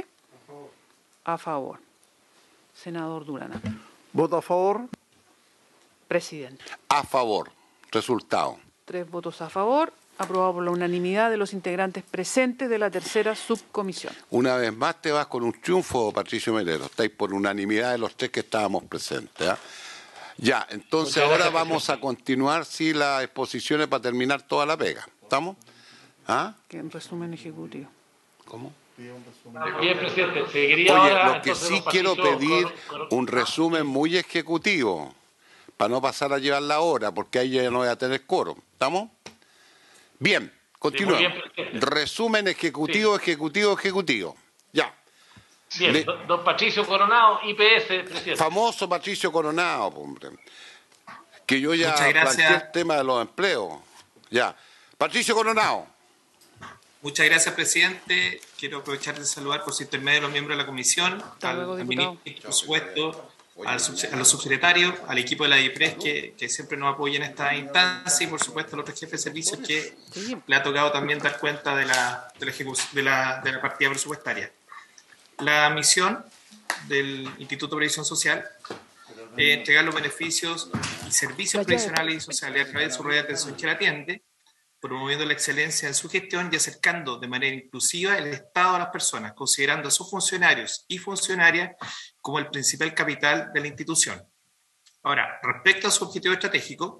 A favor. Senador Durana. ¿Vota a favor? Presidente. A favor. Resultado. 3 votos a favor. Aprobado por la unanimidad de los integrantes presentes de la tercera subcomisión. Una vez más te vas con un triunfo, Patricio Melero. Estáis por unanimidad de los 3 que estábamos presentes. ¿Eh? Ya, entonces ahora vamos a continuar las exposiciones para terminar toda la pega. ¿Estamos? ¿Ah? Que en resumen ejecutivo. ¿Cómo? Bien, presidente. Seguiría Oye, ahora, lo que entonces, sí don quiero Patricio, pedir un resumen muy ejecutivo, para no pasar a llevar la hora, porque ahí ya no voy a tener quórum. ¿Estamos? Bien, continuamos. Resumen ejecutivo, sí. Ejecutivo. Ya. Bien, don Patricio Coronado, IPS, presidente. Famoso Patricio Coronado, hombre. Que yo ya planteé el tema de los empleos. Ya. Patricio Coronado. Muchas gracias, presidente. Quiero aprovechar de saludar por su intermedio a los miembros de la comisión, al ministro, por supuesto, a los subsecretarios, al equipo de la DIPRES que siempre nos apoya en esta instancia y, por supuesto, a los otros jefes de servicios que le ha tocado también dar cuenta de la partida presupuestaria. La misión del Instituto de Previsión Social es entregar los beneficios y servicios previsionales y sociales a través de su red de atención que la atiende, promoviendo la excelencia en su gestión y acercando de manera inclusiva el Estado a las personas, considerando a sus funcionarios y funcionarias como el principal capital de la institución. Ahora, respecto a su objetivo estratégico,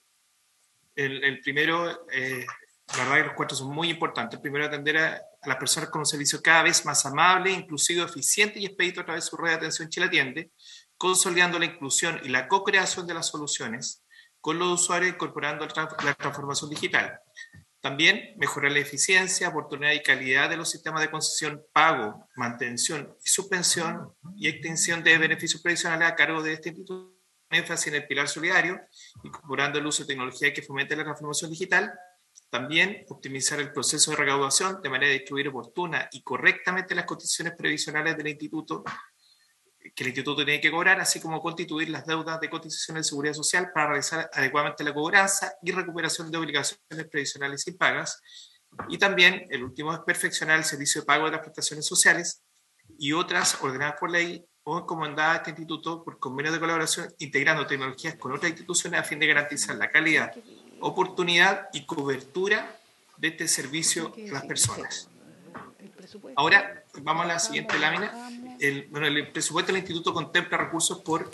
el primero, la verdad que los 4 son muy importantes. El primero, atender a las personas con un servicio cada vez más amable, inclusivo, eficiente y expedito a través de su red de atención Chile Atiende, consolidando la inclusión y la co-creación de las soluciones con los usuarios, incorporando la transformación digital. También mejorar la eficiencia, oportunidad y calidad de los sistemas de concesión, pago, mantención y suspensión y extensión de beneficios previsionales a cargo de este instituto, énfasis en el pilar solidario, incorporando el uso de tecnología que fomente la transformación digital. También optimizar el proceso de recaudación de manera de distribuir oportuna y correctamente las cotizaciones previsionales del instituto, que el instituto tiene que cobrar, así como constituir las deudas de cotizaciones de seguridad social para realizar adecuadamente la cobranza y recuperación de obligaciones previsionales impagas. Y también el último es perfeccionar el servicio de pago de las prestaciones sociales y otras ordenadas por ley o encomendadas a este instituto por convenios de colaboración, integrando tecnologías con otras instituciones a fin de garantizar la calidad, oportunidad y cobertura de este servicio a las personas. Ahora vamos a la siguiente lámina. El presupuesto del instituto contempla recursos por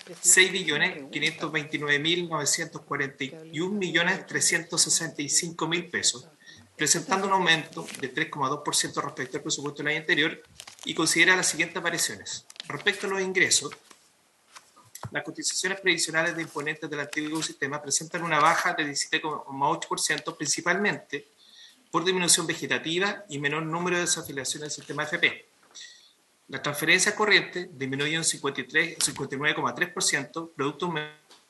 6.529.941.365.000 pesos, presentando un aumento de 3,2% respecto al presupuesto del año anterior, y considera las siguientes variaciones. Respecto a los ingresos, las cotizaciones previsionales de imponentes del antiguo sistema presentan una baja de 17,8%, principalmente por disminución vegetativa y menor número de desafiliaciones del sistema AFP. Las transferencias corrientes disminuyen un 59,3%, producto de un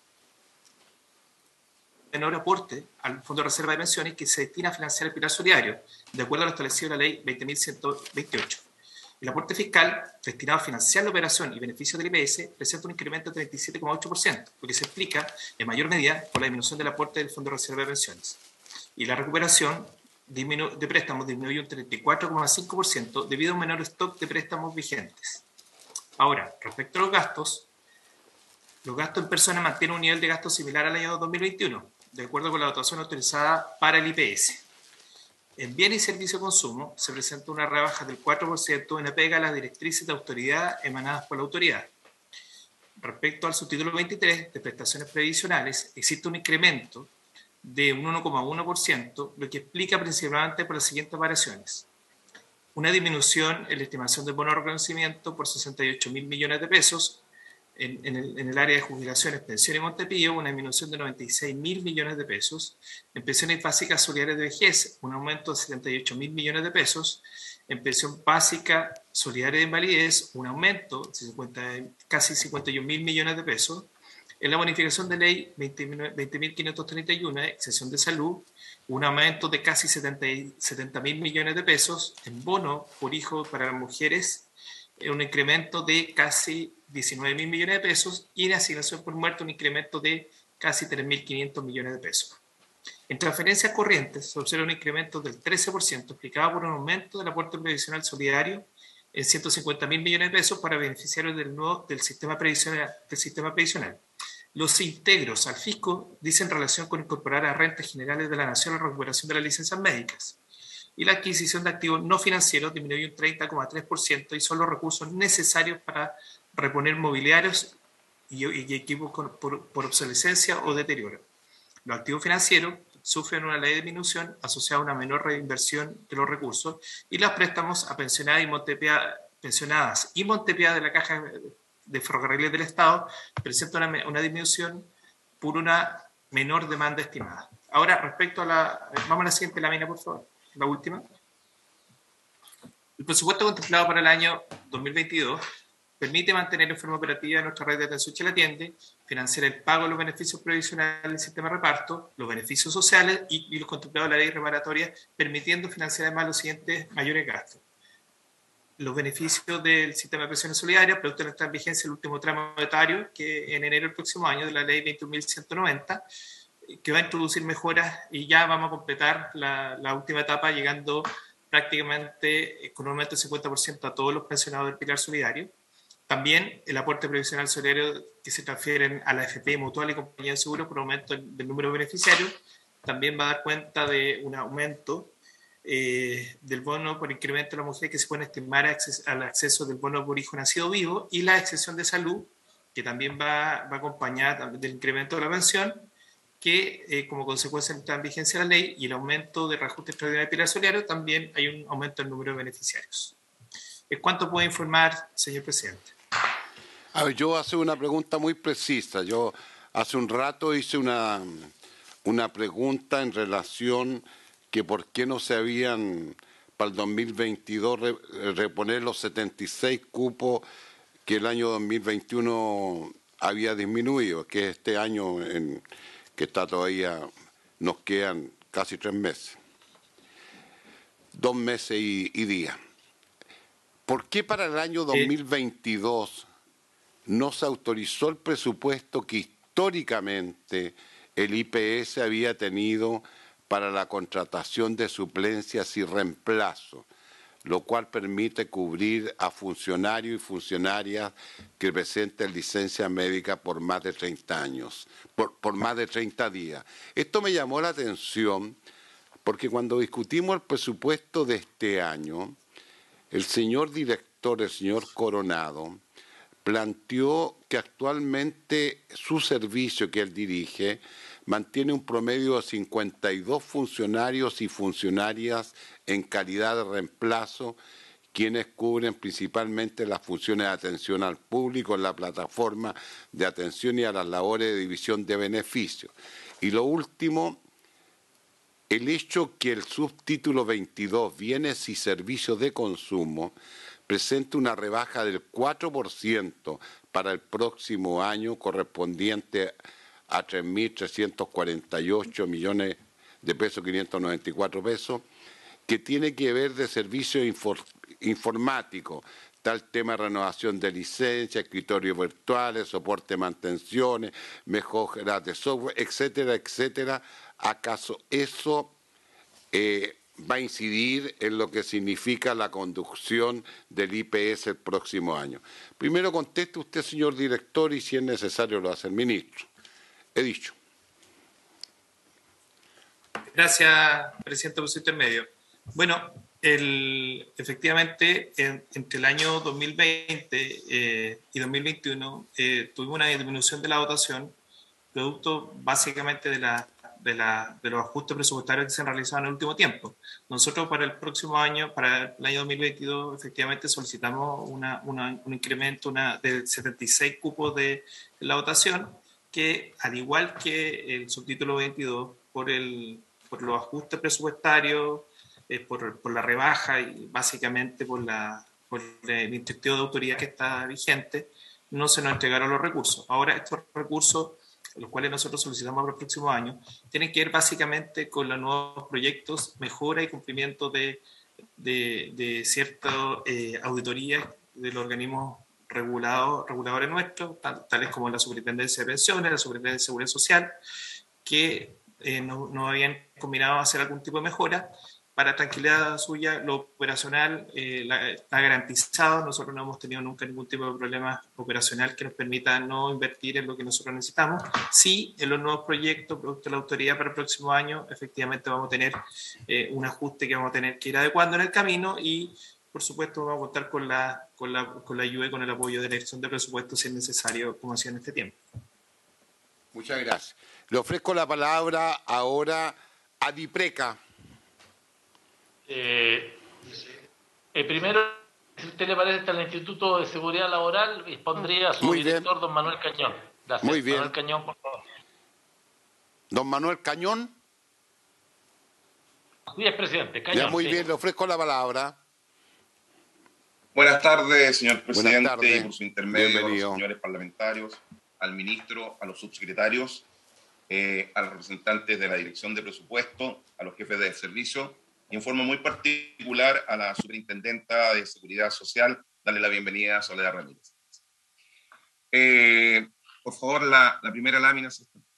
menor aporte al Fondo de Reserva de Pensiones que se destina a financiar el pilar solidario, de acuerdo a lo establecido en la Ley 20.128. El aporte fiscal destinado a financiar la operación y beneficios del IPS presenta un incremento de 37,8%, lo que se explica en mayor medida por la disminución del aporte del Fondo de Reserva de Pensiones. Y la recuperación de préstamos disminuyó un 34,5% debido a un menor stock de préstamos vigentes. Ahora, respecto a los gastos en persona mantienen un nivel de gasto similar al año 2021, de acuerdo con la dotación autorizada para el IPS. En bienes y servicios de consumo se presenta una rebaja del 4% en apego a las directrices de autoridad emanadas por la autoridad. Respecto al subtítulo 23 de prestaciones previsionales, existe un incremento de un 1,1%, lo que explica principalmente por las siguientes variaciones. Una disminución en la estimación del bono de reconocimiento por 68.000 millones de pesos en el área de jubilaciones, pensiones y Montepío, una disminución de 96.000 millones de pesos, en pensiones básicas solidarias de vejez, un aumento de 78.000 millones de pesos, en pensión básica solidaria de invalidez, un aumento de casi 51.000 millones de pesos, en la bonificación de ley 20.531, exención de salud, un aumento de casi 70.000 millones de pesos, en bono por hijo para las mujeres, un incremento de casi 19.000 millones de pesos, y en asignación por muerte un incremento de casi 3.500 millones de pesos. En transferencias corrientes se observa un incremento del 13%, explicado por un aumento del aporte previsional solidario en 150.000 millones de pesos para beneficiarios del sistema previsional. Los integros al fisco dicen relación con incorporar a rentas generales de la Nación la recuperación de las licencias médicas. Y la adquisición de activos no financieros disminuyó un 30,3% y son los recursos necesarios para reponer mobiliarios y equipos por obsolescencia o deterioro. Los activos financieros sufren una leve disminución asociada a una menor reinversión de los recursos, y los préstamos a pensionadas y montepiadas de la Caja de Ferrocarriles del Estado presentan una disminución por una menor demanda estimada. Ahora, respecto a vamos a la siguiente lámina, por favor, la última. El presupuesto contemplado para el año 2022 permite mantener en forma operativa nuestra red de atención Chile Atiende, financiar el pago de los beneficios previsionales del sistema de reparto, los beneficios sociales y los contemplados en la ley reparatoria, permitiendo financiar además los siguientes mayores gastos. Los beneficios del sistema de pensiones solidarias, producto de nuestra vigencia el último tramo etario, que en enero del próximo año, de la ley 21.190, que va a introducir mejoras, y ya vamos a completar la última etapa, llegando prácticamente con un aumento del 50% a todos los pensionados del pilar solidario. También el aporte previsional solidario que se transfieren a la AFP, Mutual y Compañía de Seguros por aumento del número de beneficiarios, también va a dar cuenta de un aumento del bono por incremento de la mujer que se puede estimar al acceso del bono por hijo nacido vivo, y la exención de salud, que también va acompañada del incremento de la pensión, que como consecuencia de la vigencia de la ley y el aumento de reajuste extraordinario del pilar solidario, también hay un aumento del número de beneficiarios. ¿Cuánto puede informar, señor presidente? A ver, yo hago una pregunta muy precisa. Yo hace un rato hice una pregunta en relación que por qué no se habían, para el 2022, reponer los 76 cupos que el año 2021 había disminuido, que este año que está todavía, nos quedan casi 3 meses, 2 meses y días. ¿Por qué para el año 2022 no se autorizó el presupuesto que históricamente el IPS había tenido para la contratación de suplencias y reemplazo, lo cual permite cubrir a funcionarios y funcionarias que presenten licencia médica por más de 30 años, por más de 30 días. Esto me llamó la atención porque cuando discutimos el presupuesto de este año, el señor director, el señor Coronado, planteó que actualmente su servicio que él dirige mantiene un promedio de 52 funcionarios y funcionarias en calidad de reemplazo, quienes cubren principalmente las funciones de atención al público en la plataforma de atención y a las labores de división de beneficios. Y lo último, el hecho que el subtítulo 22, bienes y servicios de consumo, presenta una rebaja del 4% para el próximo año, correspondiente a 3.348 millones de pesos, 594 pesos, que tiene que ver de servicios informáticos, tal tema de renovación de licencias, escritorios virtuales, soporte de mantenciones, mejoras de software, etcétera, etcétera. ¿Acaso eso va a incidir en lo que significa la conducción del IPS el próximo año? Primero conteste usted, señor director, y si es necesario lo hace el ministro. He dicho. Gracias, presidente, por su intermedio. Bueno, efectivamente, entre el año 2020 y 2021 tuvimos una disminución de la dotación, producto básicamente de los ajustes presupuestarios que se han realizado en el último tiempo. Nosotros para el próximo año, para el año 2022, efectivamente solicitamos un incremento de 76 cupos de la dotación, que al igual que el subtítulo 22, por los ajustes presupuestarios, por la rebaja y básicamente por el instructivo de autoridad que está vigente, no se nos entregaron los recursos. Ahora estos recursos, los cuales nosotros solicitamos para el próximo año, tienen que ver básicamente con los nuevos proyectos, mejora y cumplimiento de ciertas auditorías de los organismos reguladores nuestros, tales como la Superintendencia de Pensiones, la Superintendencia de Seguridad Social, que no habían combinado a hacer algún tipo de mejora. Para tranquilidad suya, lo operacional está garantizado. Nosotros no hemos tenido nunca ningún tipo de problema operacional que nos permita no invertir en lo que nosotros necesitamos. Sí, en los nuevos proyectos, producto de la autoridad para el próximo año, efectivamente vamos a tener un ajuste que vamos a tener que ir adecuando en el camino y, por supuesto, vamos a contar con la ayuda y con el apoyo de la Dirección de Presupuestos si es necesario, como hacía en este tiempo. Muchas gracias. Le ofrezco la palabra ahora a Dipreca. Primero, si usted le parece, al Instituto de Seguridad Laboral dispondría a su director, don Manuel Cañón. Gracias. Muy bien. Manuel Cañón, por favor. Don Manuel Cañón. Sí, es presidente. Cañón, ya, muy bien, le ofrezco la palabra. Buenas tardes, señor presidente, Buenas tardes. Y por su intermedio, bienvenido. a los señores parlamentarios, al ministro, a los subsecretarios, a los representantes de la Dirección de Presupuesto, a los jefes de servicio, y en forma muy particular a la Superintendenta de Seguridad Social, darle la bienvenida a Soledad Ramírez. Por favor, la primera lámina.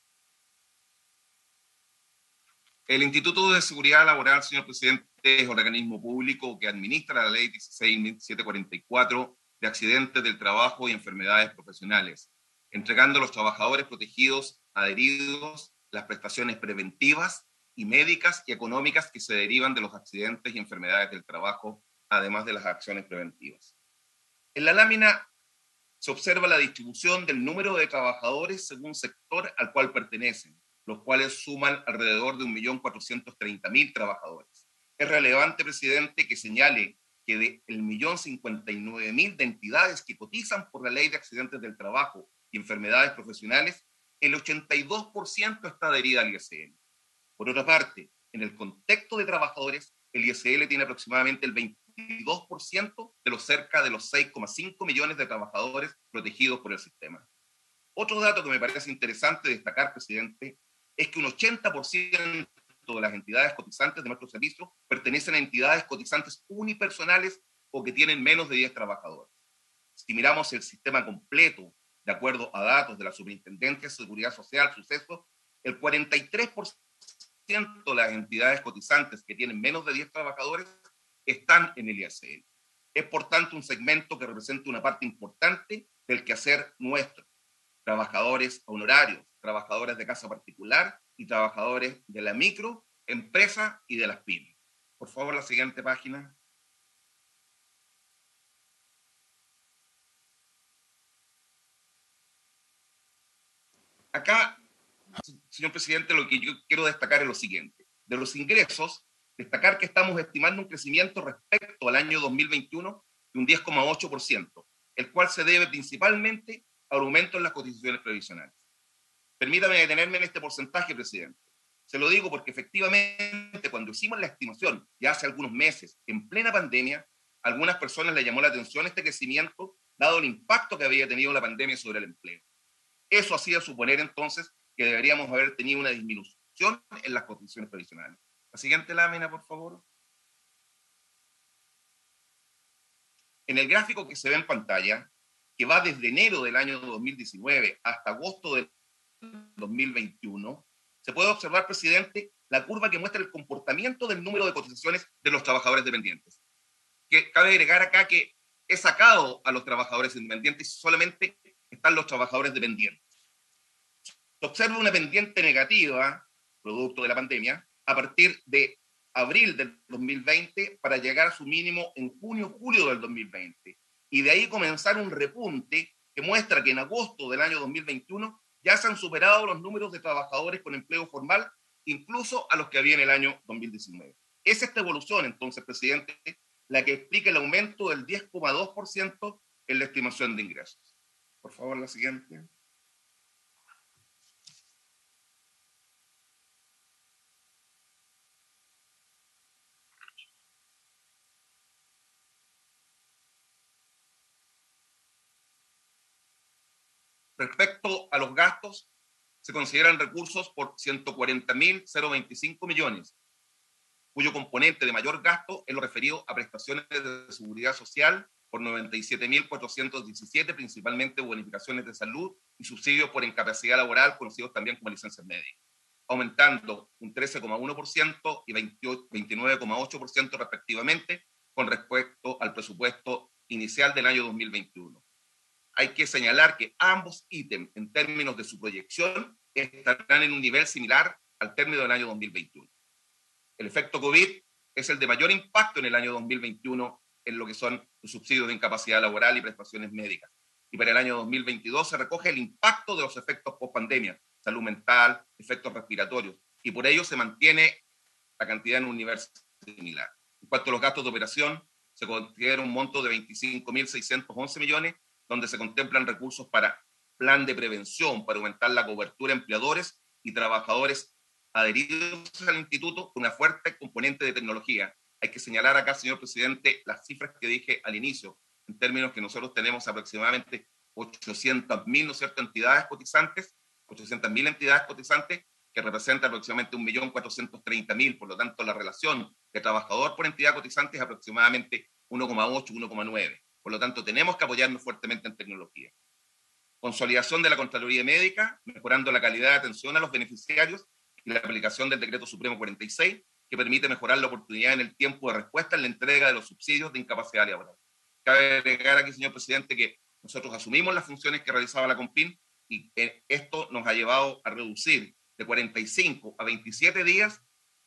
El Instituto de Seguridad Laboral, señor presidente, es un organismo público que administra la ley 16.744 de accidentes del trabajo y enfermedades profesionales, entregando a los trabajadores protegidos adheridos las prestaciones preventivas y médicas y económicas que se derivan de los accidentes y enfermedades del trabajo, además de las acciones preventivas. En la lámina se observa la distribución del número de trabajadores según sector al cual pertenecen, los cuales suman alrededor de 1.430.000 trabajadores. Es relevante, presidente, que señale que de el 1.059.000 de entidades que cotizan por la ley de accidentes del trabajo y enfermedades profesionales, el 82% está adherida al ISL. Por otra parte, en el contexto de trabajadores, el ISL tiene aproximadamente el 22% de los cerca de los 6,5 millones de trabajadores protegidos por el sistema. Otro dato que me parece interesante destacar, presidente, es que un 80% de las entidades cotizantes de nuestro servicio pertenecen a entidades cotizantes unipersonales o que tienen menos de 10 trabajadores. Si miramos el sistema completo, de acuerdo a datos de la Superintendencia de Seguridad Social, Sucesos, el 43% de las entidades cotizantes que tienen menos de 10 trabajadores están en el IACL. Es, por tanto, un segmento que representa una parte importante del quehacer nuestro. Trabajadores honorarios, trabajadores de casa particular y trabajadores de la micro, empresa y de las pymes. Por favor, la siguiente página. Acá, señor presidente, lo que yo quiero destacar es lo siguiente. De los ingresos, destacar que estamos estimando un crecimiento respecto al año 2021 de un 10,8%, el cual se debe principalmente al aumento en las cotizaciones previsionales. Permítame detenerme en este porcentaje, presidente. Se lo digo porque efectivamente cuando hicimos la estimación ya hace algunos meses, en plena pandemia, a algunas personas les llamó la atención este crecimiento, dado el impacto que había tenido la pandemia sobre el empleo. Eso hacía suponer entonces que deberíamos haber tenido una disminución en las cotizaciones previsionales. La siguiente lámina, por favor. En el gráfico que se ve en pantalla, que va desde enero del año 2019 hasta agosto del 2021, se puede observar, presidente, la curva que muestra el comportamiento del número de cotizaciones de los trabajadores dependientes. Que cabe agregar acá que he sacado a los trabajadores independientes y solamente están los trabajadores dependientes. Se observa una pendiente negativa, producto de la pandemia, a partir de abril del 2020 para llegar a su mínimo en junio-julio del 2020. Y de ahí comenzar un repunte que muestra que en agosto del año 2021 ya se han superado los números de trabajadores con empleo formal, incluso a los que había en el año 2019. Es esta evolución, entonces, presidente, la que explica el aumento del 10,2% en la estimación de ingresos. Por favor, la siguiente. Respecto a los gastos, se consideran recursos por 140.025 millones, cuyo componente de mayor gasto es lo referido a prestaciones de seguridad social por 97.417, principalmente bonificaciones de salud y subsidios por incapacidad laboral, conocidos también como licencias médicas, aumentando un 13,1% y 29,8% respectivamente con respecto al presupuesto inicial del año 2021. Hay que señalar que ambos ítems, en términos de su proyección, estarán en un nivel similar al término del año 2021. El efecto COVID es el de mayor impacto en el año 2021 en lo que son los subsidios de incapacidad laboral y prestaciones médicas. Y para el año 2022 se recoge el impacto de los efectos post-pandemia, salud mental, efectos respiratorios, y por ello se mantiene la cantidad en un nivel similar. En cuanto a los gastos de operación, se considera un monto de 25.611 millones, donde se contemplan recursos para plan de prevención, para aumentar la cobertura de empleadores y trabajadores adheridos al instituto con una fuerte componente de tecnología. Hay que señalar acá, señor presidente, las cifras que dije al inicio, en términos que nosotros tenemos aproximadamente 800.000, ¿no es cierto?, entidades cotizantes, 800.000 entidades cotizantes, que representan aproximadamente 1.430.000, por lo tanto la relación de trabajador por entidad cotizante es aproximadamente 1,8, 1,9. Por lo tanto, tenemos que apoyarnos fuertemente en tecnología. Consolidación de la Contraloría Médica, mejorando la calidad de atención a los beneficiarios y la aplicación del Decreto Supremo 46, que permite mejorar la oportunidad en el tiempo de respuesta en la entrega de los subsidios de incapacidad laboral. Cabe agregar aquí, señor presidente, que nosotros asumimos las funciones que realizaba la CONPIN y esto nos ha llevado a reducir de 45 a 27 días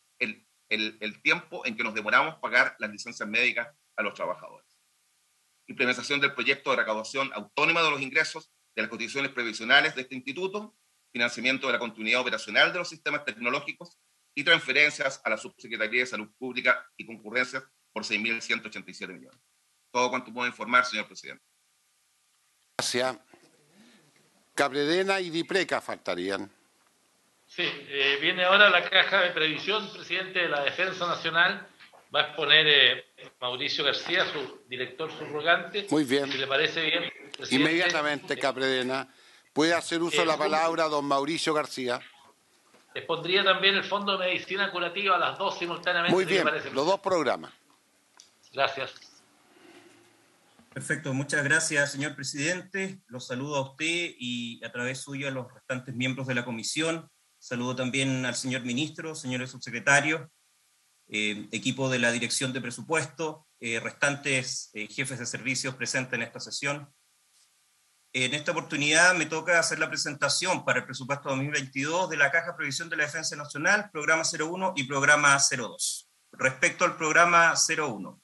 el tiempo en que nos demoramos pagar las licencias médicas a los trabajadores. Implementación del proyecto de recaudación autónoma de los ingresos de las cotizaciones previsionales de este instituto, financiamiento de la continuidad operacional de los sistemas tecnológicos y transferencias a la Subsecretaría de Salud Pública y concurrencias por 6.187 millones. Todo cuanto puedo informar, señor presidente. Gracias. Capredena y Dipreca faltarían. Sí, viene ahora la caja de previsión, presidente de la Defensa Nacional. Va a exponer Mauricio García, su director subrogante. Muy bien. Si le parece bien, presidente. Inmediatamente, Capredena. Puede hacer uso de la palabra don Mauricio García. Expondría también el Fondo de Medicina Curativa a las dos simultáneamente. Muy bien, parece, los dos programas. Gracias. Perfecto, muchas gracias, señor presidente. Los saludo a usted y a través suyo a los restantes miembros de la comisión. Saludo también al señor ministro, señores subsecretarios, equipo de la Dirección de Presupuesto, restantes jefes de servicios presentes en esta sesión. En esta oportunidad me toca hacer la presentación para el presupuesto 2022 de la Caja Previsión de la Defensa Nacional, programa 01 y programa 02. Respecto al programa 01.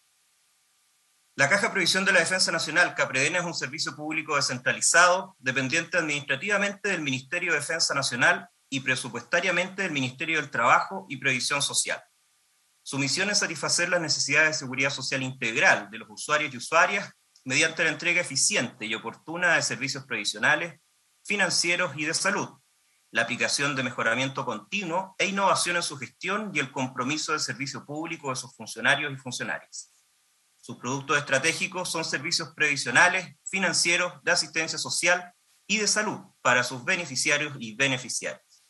La Caja Previsión de la Defensa Nacional, CAPREDENA, es un servicio público descentralizado, dependiente administrativamente del Ministerio de Defensa Nacional y presupuestariamente del Ministerio del Trabajo y Previsión Social. Su misión es satisfacer las necesidades de seguridad social integral de los usuarios y usuarias mediante la entrega eficiente y oportuna de servicios previsionales, financieros y de salud, la aplicación de mejoramiento continuo e innovación en su gestión y el compromiso del servicio público de sus funcionarios y funcionarias. Sus productos estratégicos son servicios previsionales, financieros, de asistencia social y de salud para sus beneficiarios y beneficiarias.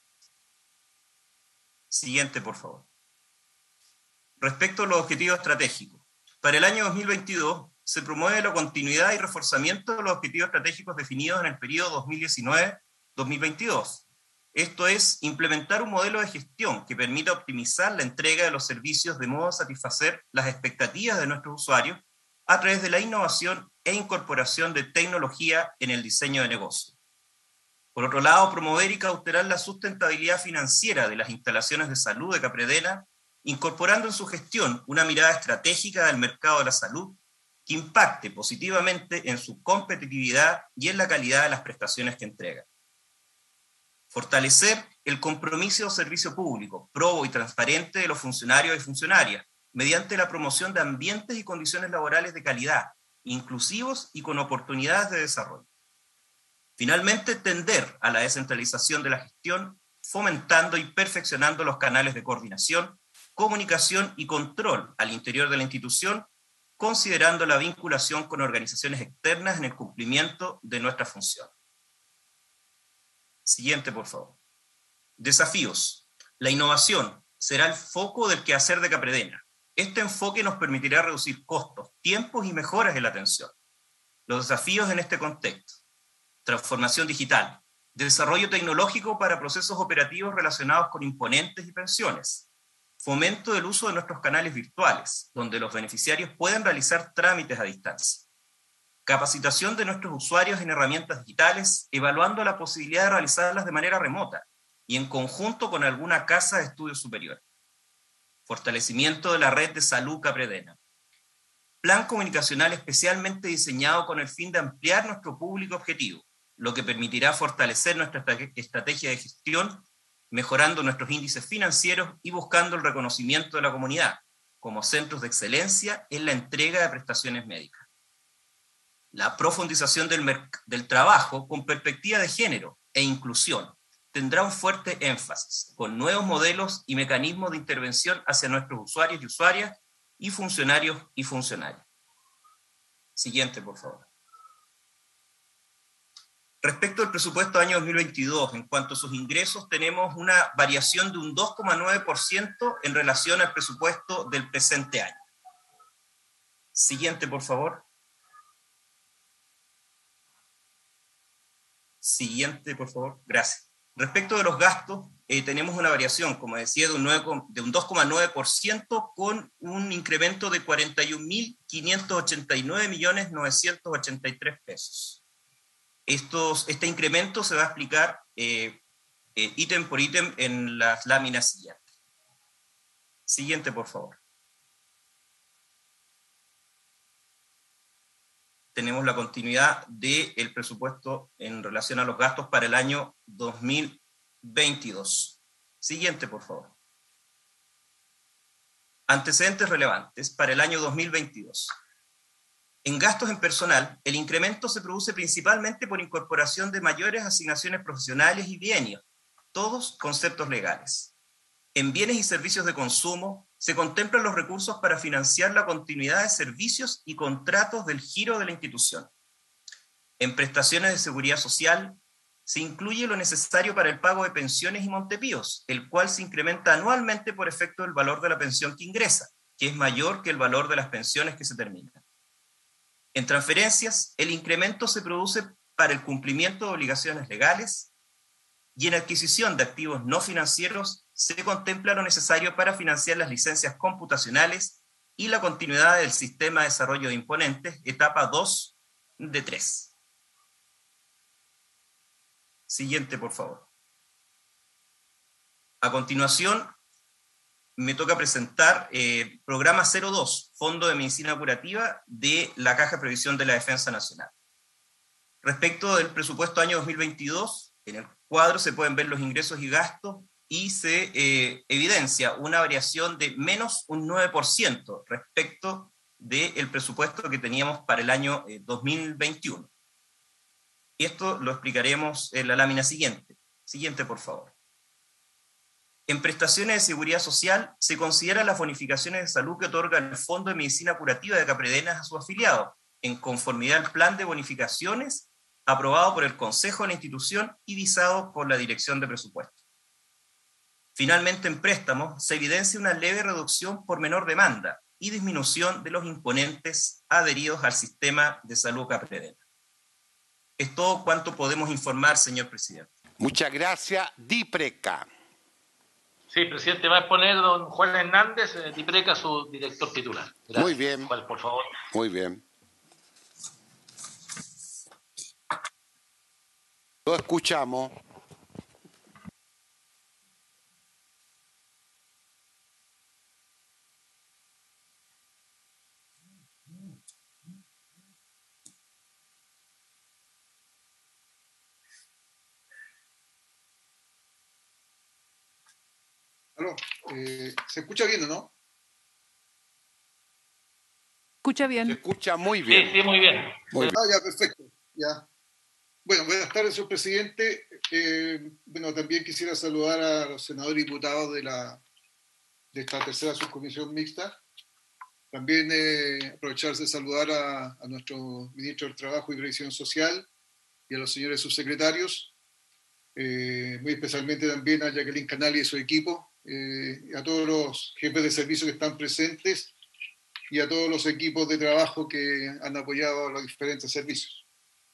Siguiente, por favor. Respecto a los objetivos estratégicos, para el año 2022 se promueve la continuidad y reforzamiento de los objetivos estratégicos definidos en el periodo 2019-2022. Esto es, implementar un modelo de gestión que permita optimizar la entrega de los servicios de modo a satisfacer las expectativas de nuestros usuarios a través de la innovación e incorporación de tecnología en el diseño de negocio. Por otro lado, promover y cautelar la sustentabilidad financiera de las instalaciones de salud de CAPREDENA, incorporando en su gestión una mirada estratégica del mercado de la salud que impacte positivamente en su competitividad y en la calidad de las prestaciones que entrega. Fortalecer el compromiso de servicio público, probo y transparente de los funcionarios y funcionarias, mediante la promoción de ambientes y condiciones laborales de calidad, inclusivos y con oportunidades de desarrollo. Finalmente, tender a la descentralización de la gestión, fomentando y perfeccionando los canales de coordinación, comunicación y control al interior de la institución, considerando la vinculación con organizaciones externas en el cumplimiento de nuestra función. Siguiente, por favor. Desafíos. La innovación será el foco del quehacer de CAPREDENA. Este enfoque nos permitirá reducir costos, tiempos y mejoras en la atención. Los desafíos en este contexto. Transformación digital. Desarrollo tecnológico para procesos operativos relacionados con imponentes y pensiones. Fomento del uso de nuestros canales virtuales, donde los beneficiarios pueden realizar trámites a distancia. Capacitación de nuestros usuarios en herramientas digitales, evaluando la posibilidad de realizarlas de manera remota y en conjunto con alguna casa de estudios superiores. Fortalecimiento de la red de salud CAPREDENA. Plan comunicacional especialmente diseñado con el fin de ampliar nuestro público objetivo, lo que permitirá fortalecer nuestra estrategia de gestión, mejorando nuestros índices financieros y buscando el reconocimiento de la comunidad como centros de excelencia en la entrega de prestaciones médicas. La profundización del trabajo con perspectiva de género e inclusión tendrá un fuerte énfasis, con nuevos modelos y mecanismos de intervención hacia nuestros usuarios y usuarias y funcionarios y funcionarias. Siguiente, por favor. Respecto al presupuesto año 2022, en cuanto a sus ingresos, tenemos una variación de un 2,9% en relación al presupuesto del presente año. Siguiente, por favor. Siguiente, por favor. Gracias. Respecto de los gastos, tenemos una variación, como decía, de un 2,9% con un incremento de 41.589.983 pesos. Este incremento se va a explicar ítem por ítem en las láminas siguientes. Siguiente, por favor. Tenemos la continuidad del presupuesto en relación a los gastos para el año 2022. Siguiente, por favor. Antecedentes relevantes para el año 2022. En gastos en personal, el incremento se produce principalmente por incorporación de mayores asignaciones profesionales y bienios, todos conceptos legales. En bienes y servicios de consumo, se contemplan los recursos para financiar la continuidad de servicios y contratos del giro de la institución. En prestaciones de seguridad social, se incluye lo necesario para el pago de pensiones y montepíos, el cual se incrementa anualmente por efecto del valor de la pensión que ingresa, que es mayor que el valor de las pensiones que se terminan. En transferencias, el incremento se produce para el cumplimiento de obligaciones legales, y en adquisición de activos no financieros se contempla lo necesario para financiar las licencias computacionales y la continuidad del sistema de desarrollo de imponentes, etapa 2 de 3. Siguiente, por favor. A continuación, me toca presentar programa 02, Fondo de Medicina Curativa de la Caja de Previsión de la Defensa Nacional. Respecto del presupuesto año 2022, en el cuadro se pueden ver los ingresos y gastos y se evidencia una variación de menos un 9% respecto del presupuesto que teníamos para el año 2021. Y esto lo explicaremos en la lámina siguiente. Siguiente, por favor. En prestaciones de seguridad social se consideran las bonificaciones de salud que otorga el Fondo de Medicina Curativa de Capredenas a sus afiliados, en conformidad al plan de bonificaciones aprobado por el Consejo de la institución y visado por la Dirección de Presupuesto. Finalmente, en préstamos se evidencia una leve reducción por menor demanda y disminución de los imponentes adheridos al sistema de salud Capredena. Es todo cuanto podemos informar, señor presidente. Muchas gracias. DIPRECA. Sí, presidente, va a exponer don Juan Hernández, DIPRECA, su director titular. Gracias. Muy bien. Juan, por favor. Muy bien. Lo escuchamos. Aló, ¿se escucha bien o no? ¿Escucha bien? Se escucha muy bien. Sí, muy bien. Muy bien. Ya, perfecto. Ya. Bueno, buenas tardes, señor presidente. Bueno, también quisiera saludar a los senadores y diputados de esta tercera subcomisión mixta. También aprovechar de saludar a nuestro ministro del Trabajo y Previsión Social y a los señores subsecretarios. Muy especialmente también a Jacqueline Canali y su equipo, a todos los jefes de servicio que están presentes y a todos los equipos de trabajo que han apoyado a los diferentes servicios.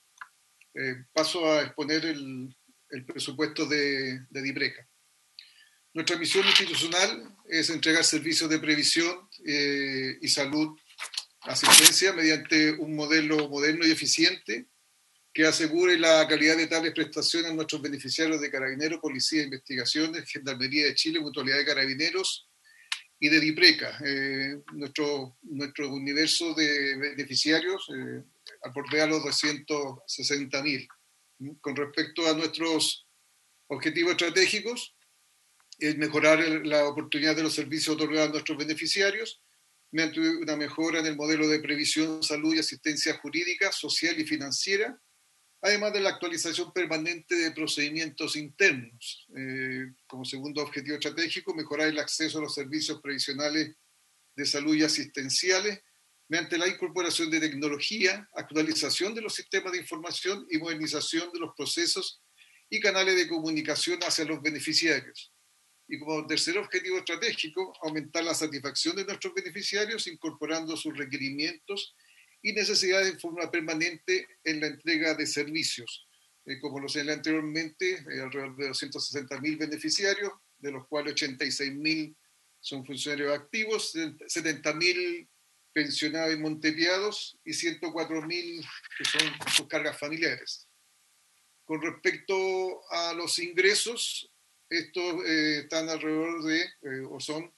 Paso a exponer el presupuesto de DIPRECA. Nuestra misión institucional es entregar servicios de previsión y salud, asistencia mediante un modelo moderno y eficiente que asegure la calidad de tales prestaciones a nuestros beneficiarios de Carabineros, Policía de Investigaciones, Gendarmería de Chile, Mutualidad de Carabineros y de DIPRECA. Nuestro universo de beneficiarios bordea los 260.000. Con respecto a nuestros objetivos estratégicos, es mejorar la oportunidad de los servicios otorgados a nuestros beneficiarios mediante una mejora en el modelo de previsión, salud y asistencia jurídica, social y financiera, además de la actualización permanente de procedimientos internos. Como segundo objetivo estratégico, mejorar el acceso a los servicios previsionales de salud y asistenciales mediante la incorporación de tecnología, actualización de los sistemas de información y modernización de los procesos y canales de comunicación hacia los beneficiarios. Y como tercer objetivo estratégico, aumentar la satisfacción de nuestros beneficiarios incorporando sus requerimientos y necesidades de forma permanente en la entrega de servicios. Como lo señalé anteriormente, alrededor de 260.000 beneficiarios, de los cuales 86.000 son funcionarios activos, 70.000 pensionados y montepiados y 104.000 que son sus cargas familiares. Con respecto a los ingresos, estos están alrededor de, o son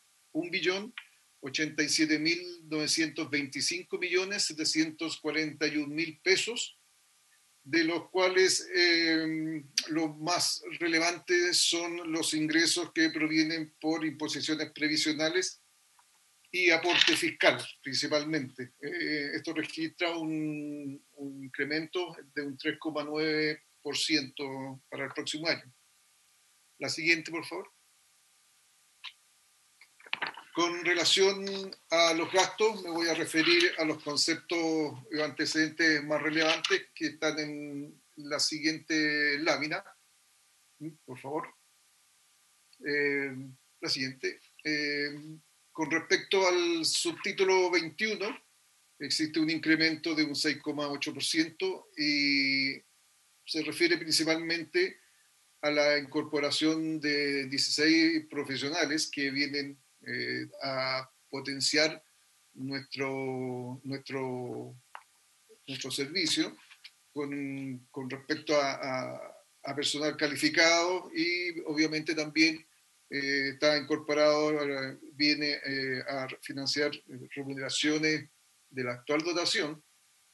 1.87.925.741.000 pesos, de los cuales los más relevantes son los ingresos que provienen por imposiciones previsionales y aporte fiscal, principalmente. Esto registra un incremento de un 3,9% para el próximo año. La siguiente, por favor. Con relación a los gastos, me voy a referir a los conceptos o antecedentes más relevantes que están en la siguiente lámina. Por favor. La siguiente. Con respecto al subtítulo 21, existe un incremento de un 6,8% y se refiere principalmente a la incorporación de 16 profesionales que vienen a potenciar nuestro servicio con respecto a personal calificado, y obviamente también está incorporado, viene a financiar remuneraciones de la actual dotación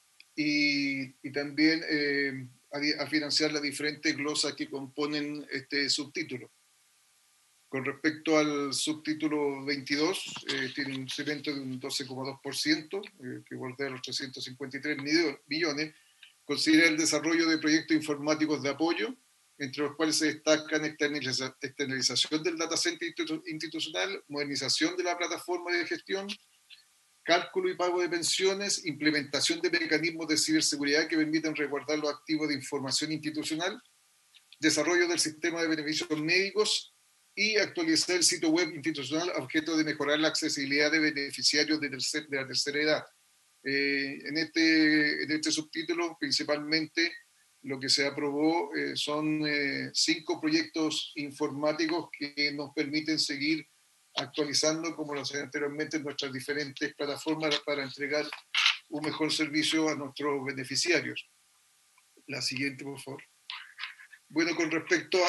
y también a financiar las diferentes glosas que componen este subtítulo. Con respecto al subtítulo 22, tiene un incremento de un 12,2%, que bordea los 353 millones. Considera el desarrollo de proyectos informáticos de apoyo, entre los cuales se destacan externalización del data center institucional, modernización de la plataforma de gestión, cálculo y pago de pensiones, implementación de mecanismos de ciberseguridad que permitan resguardar los activos de información institucional, desarrollo del sistema de beneficios médicos y actualizar el sitio web institucional a objeto de mejorar la accesibilidad de beneficiarios de la tercera edad. En este subtítulo, principalmente, lo que se aprobó son 5 proyectos informáticos que nos permiten seguir actualizando, como lo hacía anteriormente, nuestras diferentes plataformas para entregar un mejor servicio a nuestros beneficiarios. La siguiente, por favor. Bueno, con respecto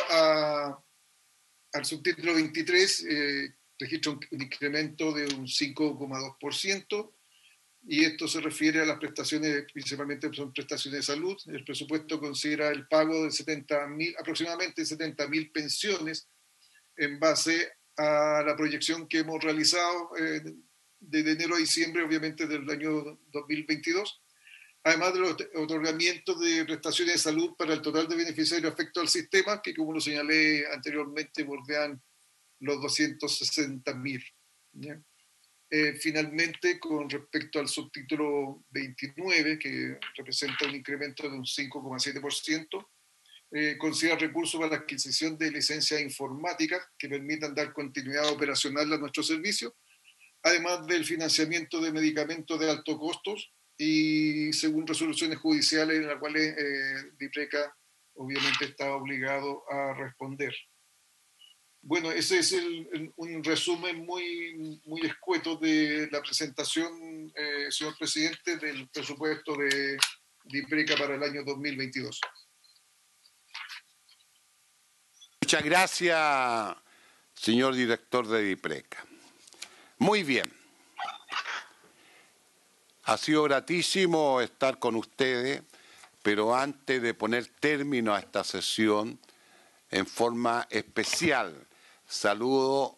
al subtítulo 23, registra un incremento de un 5,2%, y esto se refiere a las prestaciones, principalmente son prestaciones de salud. El presupuesto considera el pago de aproximadamente 70.000 pensiones en base a la proyección que hemos realizado desde enero a diciembre, obviamente, del año 2022, además de los otorgamientos de prestaciones de salud para el total de beneficiarios afectos al sistema, que, como lo señalé anteriormente, bordean los 260.000. Finalmente, con respecto al subtítulo 29, que representa un incremento de un 5,7%, considera recursos para la adquisición de licencias informáticas que permitan dar continuidad operacional a nuestro servicio, además del financiamiento de medicamentos de alto costos y según resoluciones judiciales en las cuales DIPRECA obviamente está obligado a responder. Bueno, ese es un resumen muy escueto de la presentación, señor presidente, del presupuesto de DIPRECA para el año 2022. Muchas gracias, señor director de DIPRECA. Muy bien. Ha sido gratísimo estar con ustedes, pero antes de poner término a esta sesión, en forma especial, saludo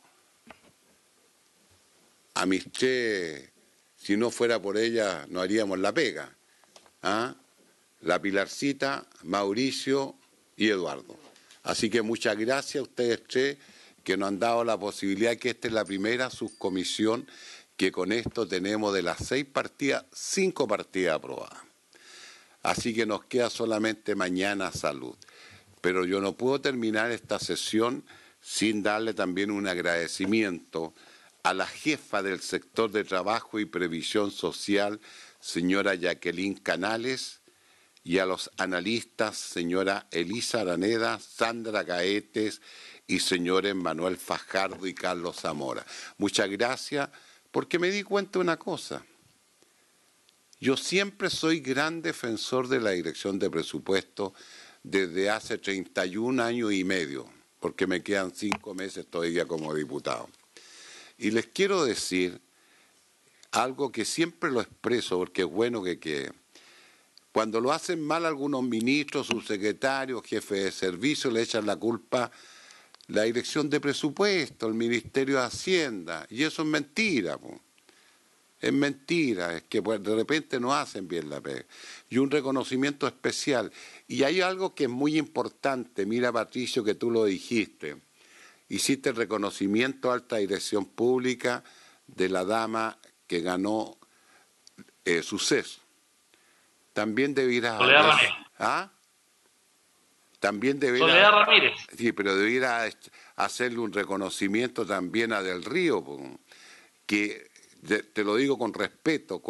a mis tres, si no fuera por ella no haríamos la pega, la Pilarcita, Mauricio y Eduardo. Así que muchas gracias a ustedes tres que nos han dado la posibilidad, que esta es la primera subcomisión que con esto tenemos de las 6 partidas, 5 partidas aprobadas. Así que nos queda solamente mañana salud. Pero yo no puedo terminar esta sesión sin darle también un agradecimiento a la jefa del sector de trabajo y previsión social, señora Jacqueline Canales, y a los analistas, señora Elisa Araneda, Sandra Gaetes y señores Manuel Fajardo y Carlos Zamora. Muchas gracias, porque me di cuenta de una cosa. Yo siempre soy gran defensor de la dirección de presupuesto desde hace 31 años y medio, porque me quedan 5 meses todavía como diputado. Y les quiero decir algo que siempre lo expreso, porque es bueno que quede. Cuando lo hacen mal algunos ministros, subsecretarios, jefes de servicio, le echan la culpa a la dirección de presupuesto, el Ministerio de Hacienda, y eso es mentira, po. Es mentira, es que de repente no hacen bien la pega. Y un reconocimiento especial. Y hay algo que es muy importante, mira Patricio, que tú lo dijiste. Hiciste el reconocimiento a alta dirección pública de la dama que ganó Suceso. También debiera... Soledad Ramírez. ¿Ah? También debiera... Soledad Ramírez. Sí, pero debiera hacerle un reconocimiento también a Del Río, que... Te lo digo con respeto,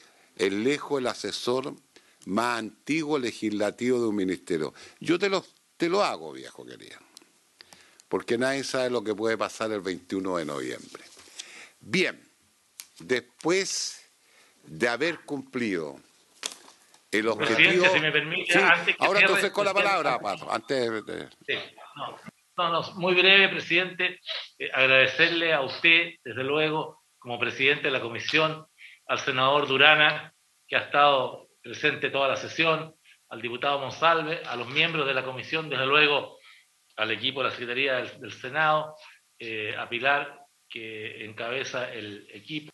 es lejos el asesor más antiguo legislativo de un ministerio. Yo te lo te lo hago, viejo querido, porque nadie sabe lo que puede pasar el 21 de noviembre. Bien, después de haber cumplido el objetivo... Presidente, si me permite, sí, antes que ahora cierre, entonces con la palabra, presidente, Pato, antes de... Sí, muy breve, presidente. Agradecerle a usted, desde luego, como presidente de la comisión, al senador Durana, que ha estado presente toda la sesión, al diputado Monsalve, a los miembros de la comisión, desde luego, al equipo de la Secretaría del Senado, a Pilar, que encabeza el equipo,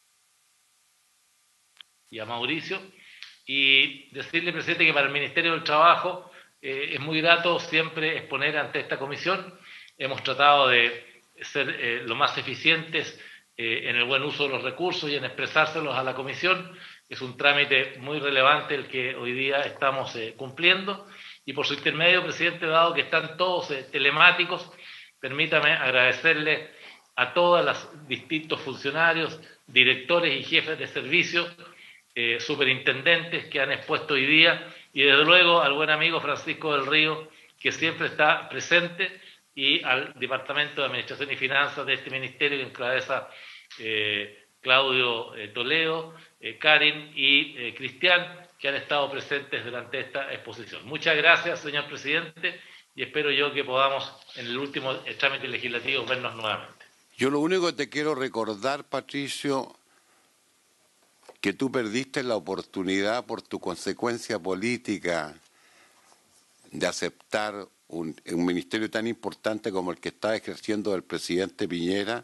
y a Mauricio. Y decirle, presidente, que para el Ministerio del Trabajo es muy grato siempre exponer ante esta comisión. Hemos tratado de ser lo más eficientes en el buen uso de los recursos y en expresárselos a la comisión. Es un trámite muy relevante el que hoy día estamos cumpliendo. Y por su intermedio, presidente, dado que están todos telemáticos, permítame agradecerle a todos los distintos funcionarios, directores y jefes de servicio, superintendentes que han expuesto hoy día, y desde luego al buen amigo Francisco del Río, que siempre está presente, y al Departamento de Administración y Finanzas de este Ministerio, que encabeza Claudio Toledo, Karin y Cristian, que han estado presentes durante esta exposición. Muchas gracias, señor presidente, y espero yo que podamos en el último trámite legislativo vernos nuevamente. Yo lo único que te quiero recordar, Patricio, que tú perdiste la oportunidad por tu consecuencia política de aceptar un ministerio tan importante como el que está ejerciendo el presidente Piñera,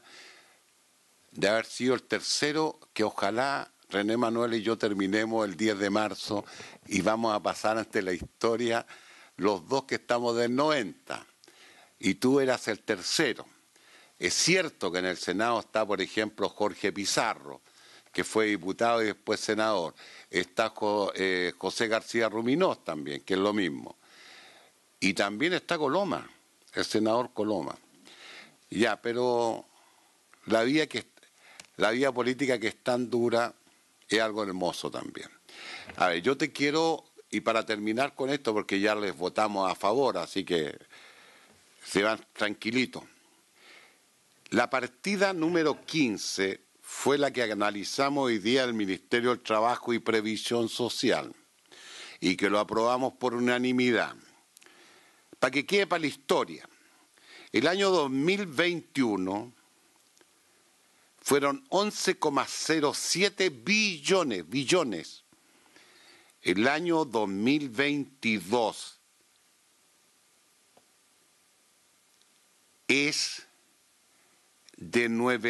de haber sido el tercero, que ojalá René Manuel y yo terminemos el 10 de marzo y vamos a pasar ante la historia los dos que estamos del 90, y tú eras el tercero. Es cierto que en el Senado está, por ejemplo, Jorge Pizarro, que fue diputado y después senador. Está José García Ruminós también, que es lo mismo. Y también está Coloma, el senador Coloma. Ya, pero la vida política que es tan dura es algo hermoso también. A ver, yo te quiero, y para terminar con esto, porque ya les votamos a favor, así que se van tranquilitos. La partida número 15 fue la que analizamos hoy día del Ministerio del Trabajo y Previsión Social y que lo aprobamos por unanimidad. Para que quede para la historia, el año 2021 fueron 11,07 billones. El año 2022 es de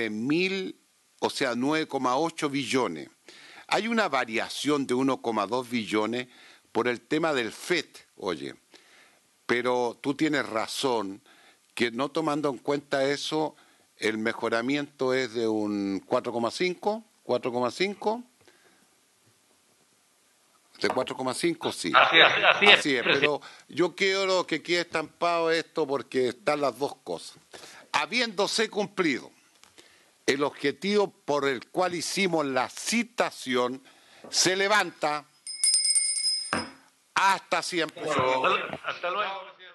9,8 billones. Hay una variación de 1,2 billones por el tema del FED, oye, pero tú tienes razón que no tomando en cuenta eso, el mejoramiento es de un 4,5, de 4,5 sí. Así es, pero yo quiero que quede estampado esto porque están las dos cosas. Habiéndose cumplido el objetivo por el cual hicimos la citación, se levanta hasta siempre. Hasta luego.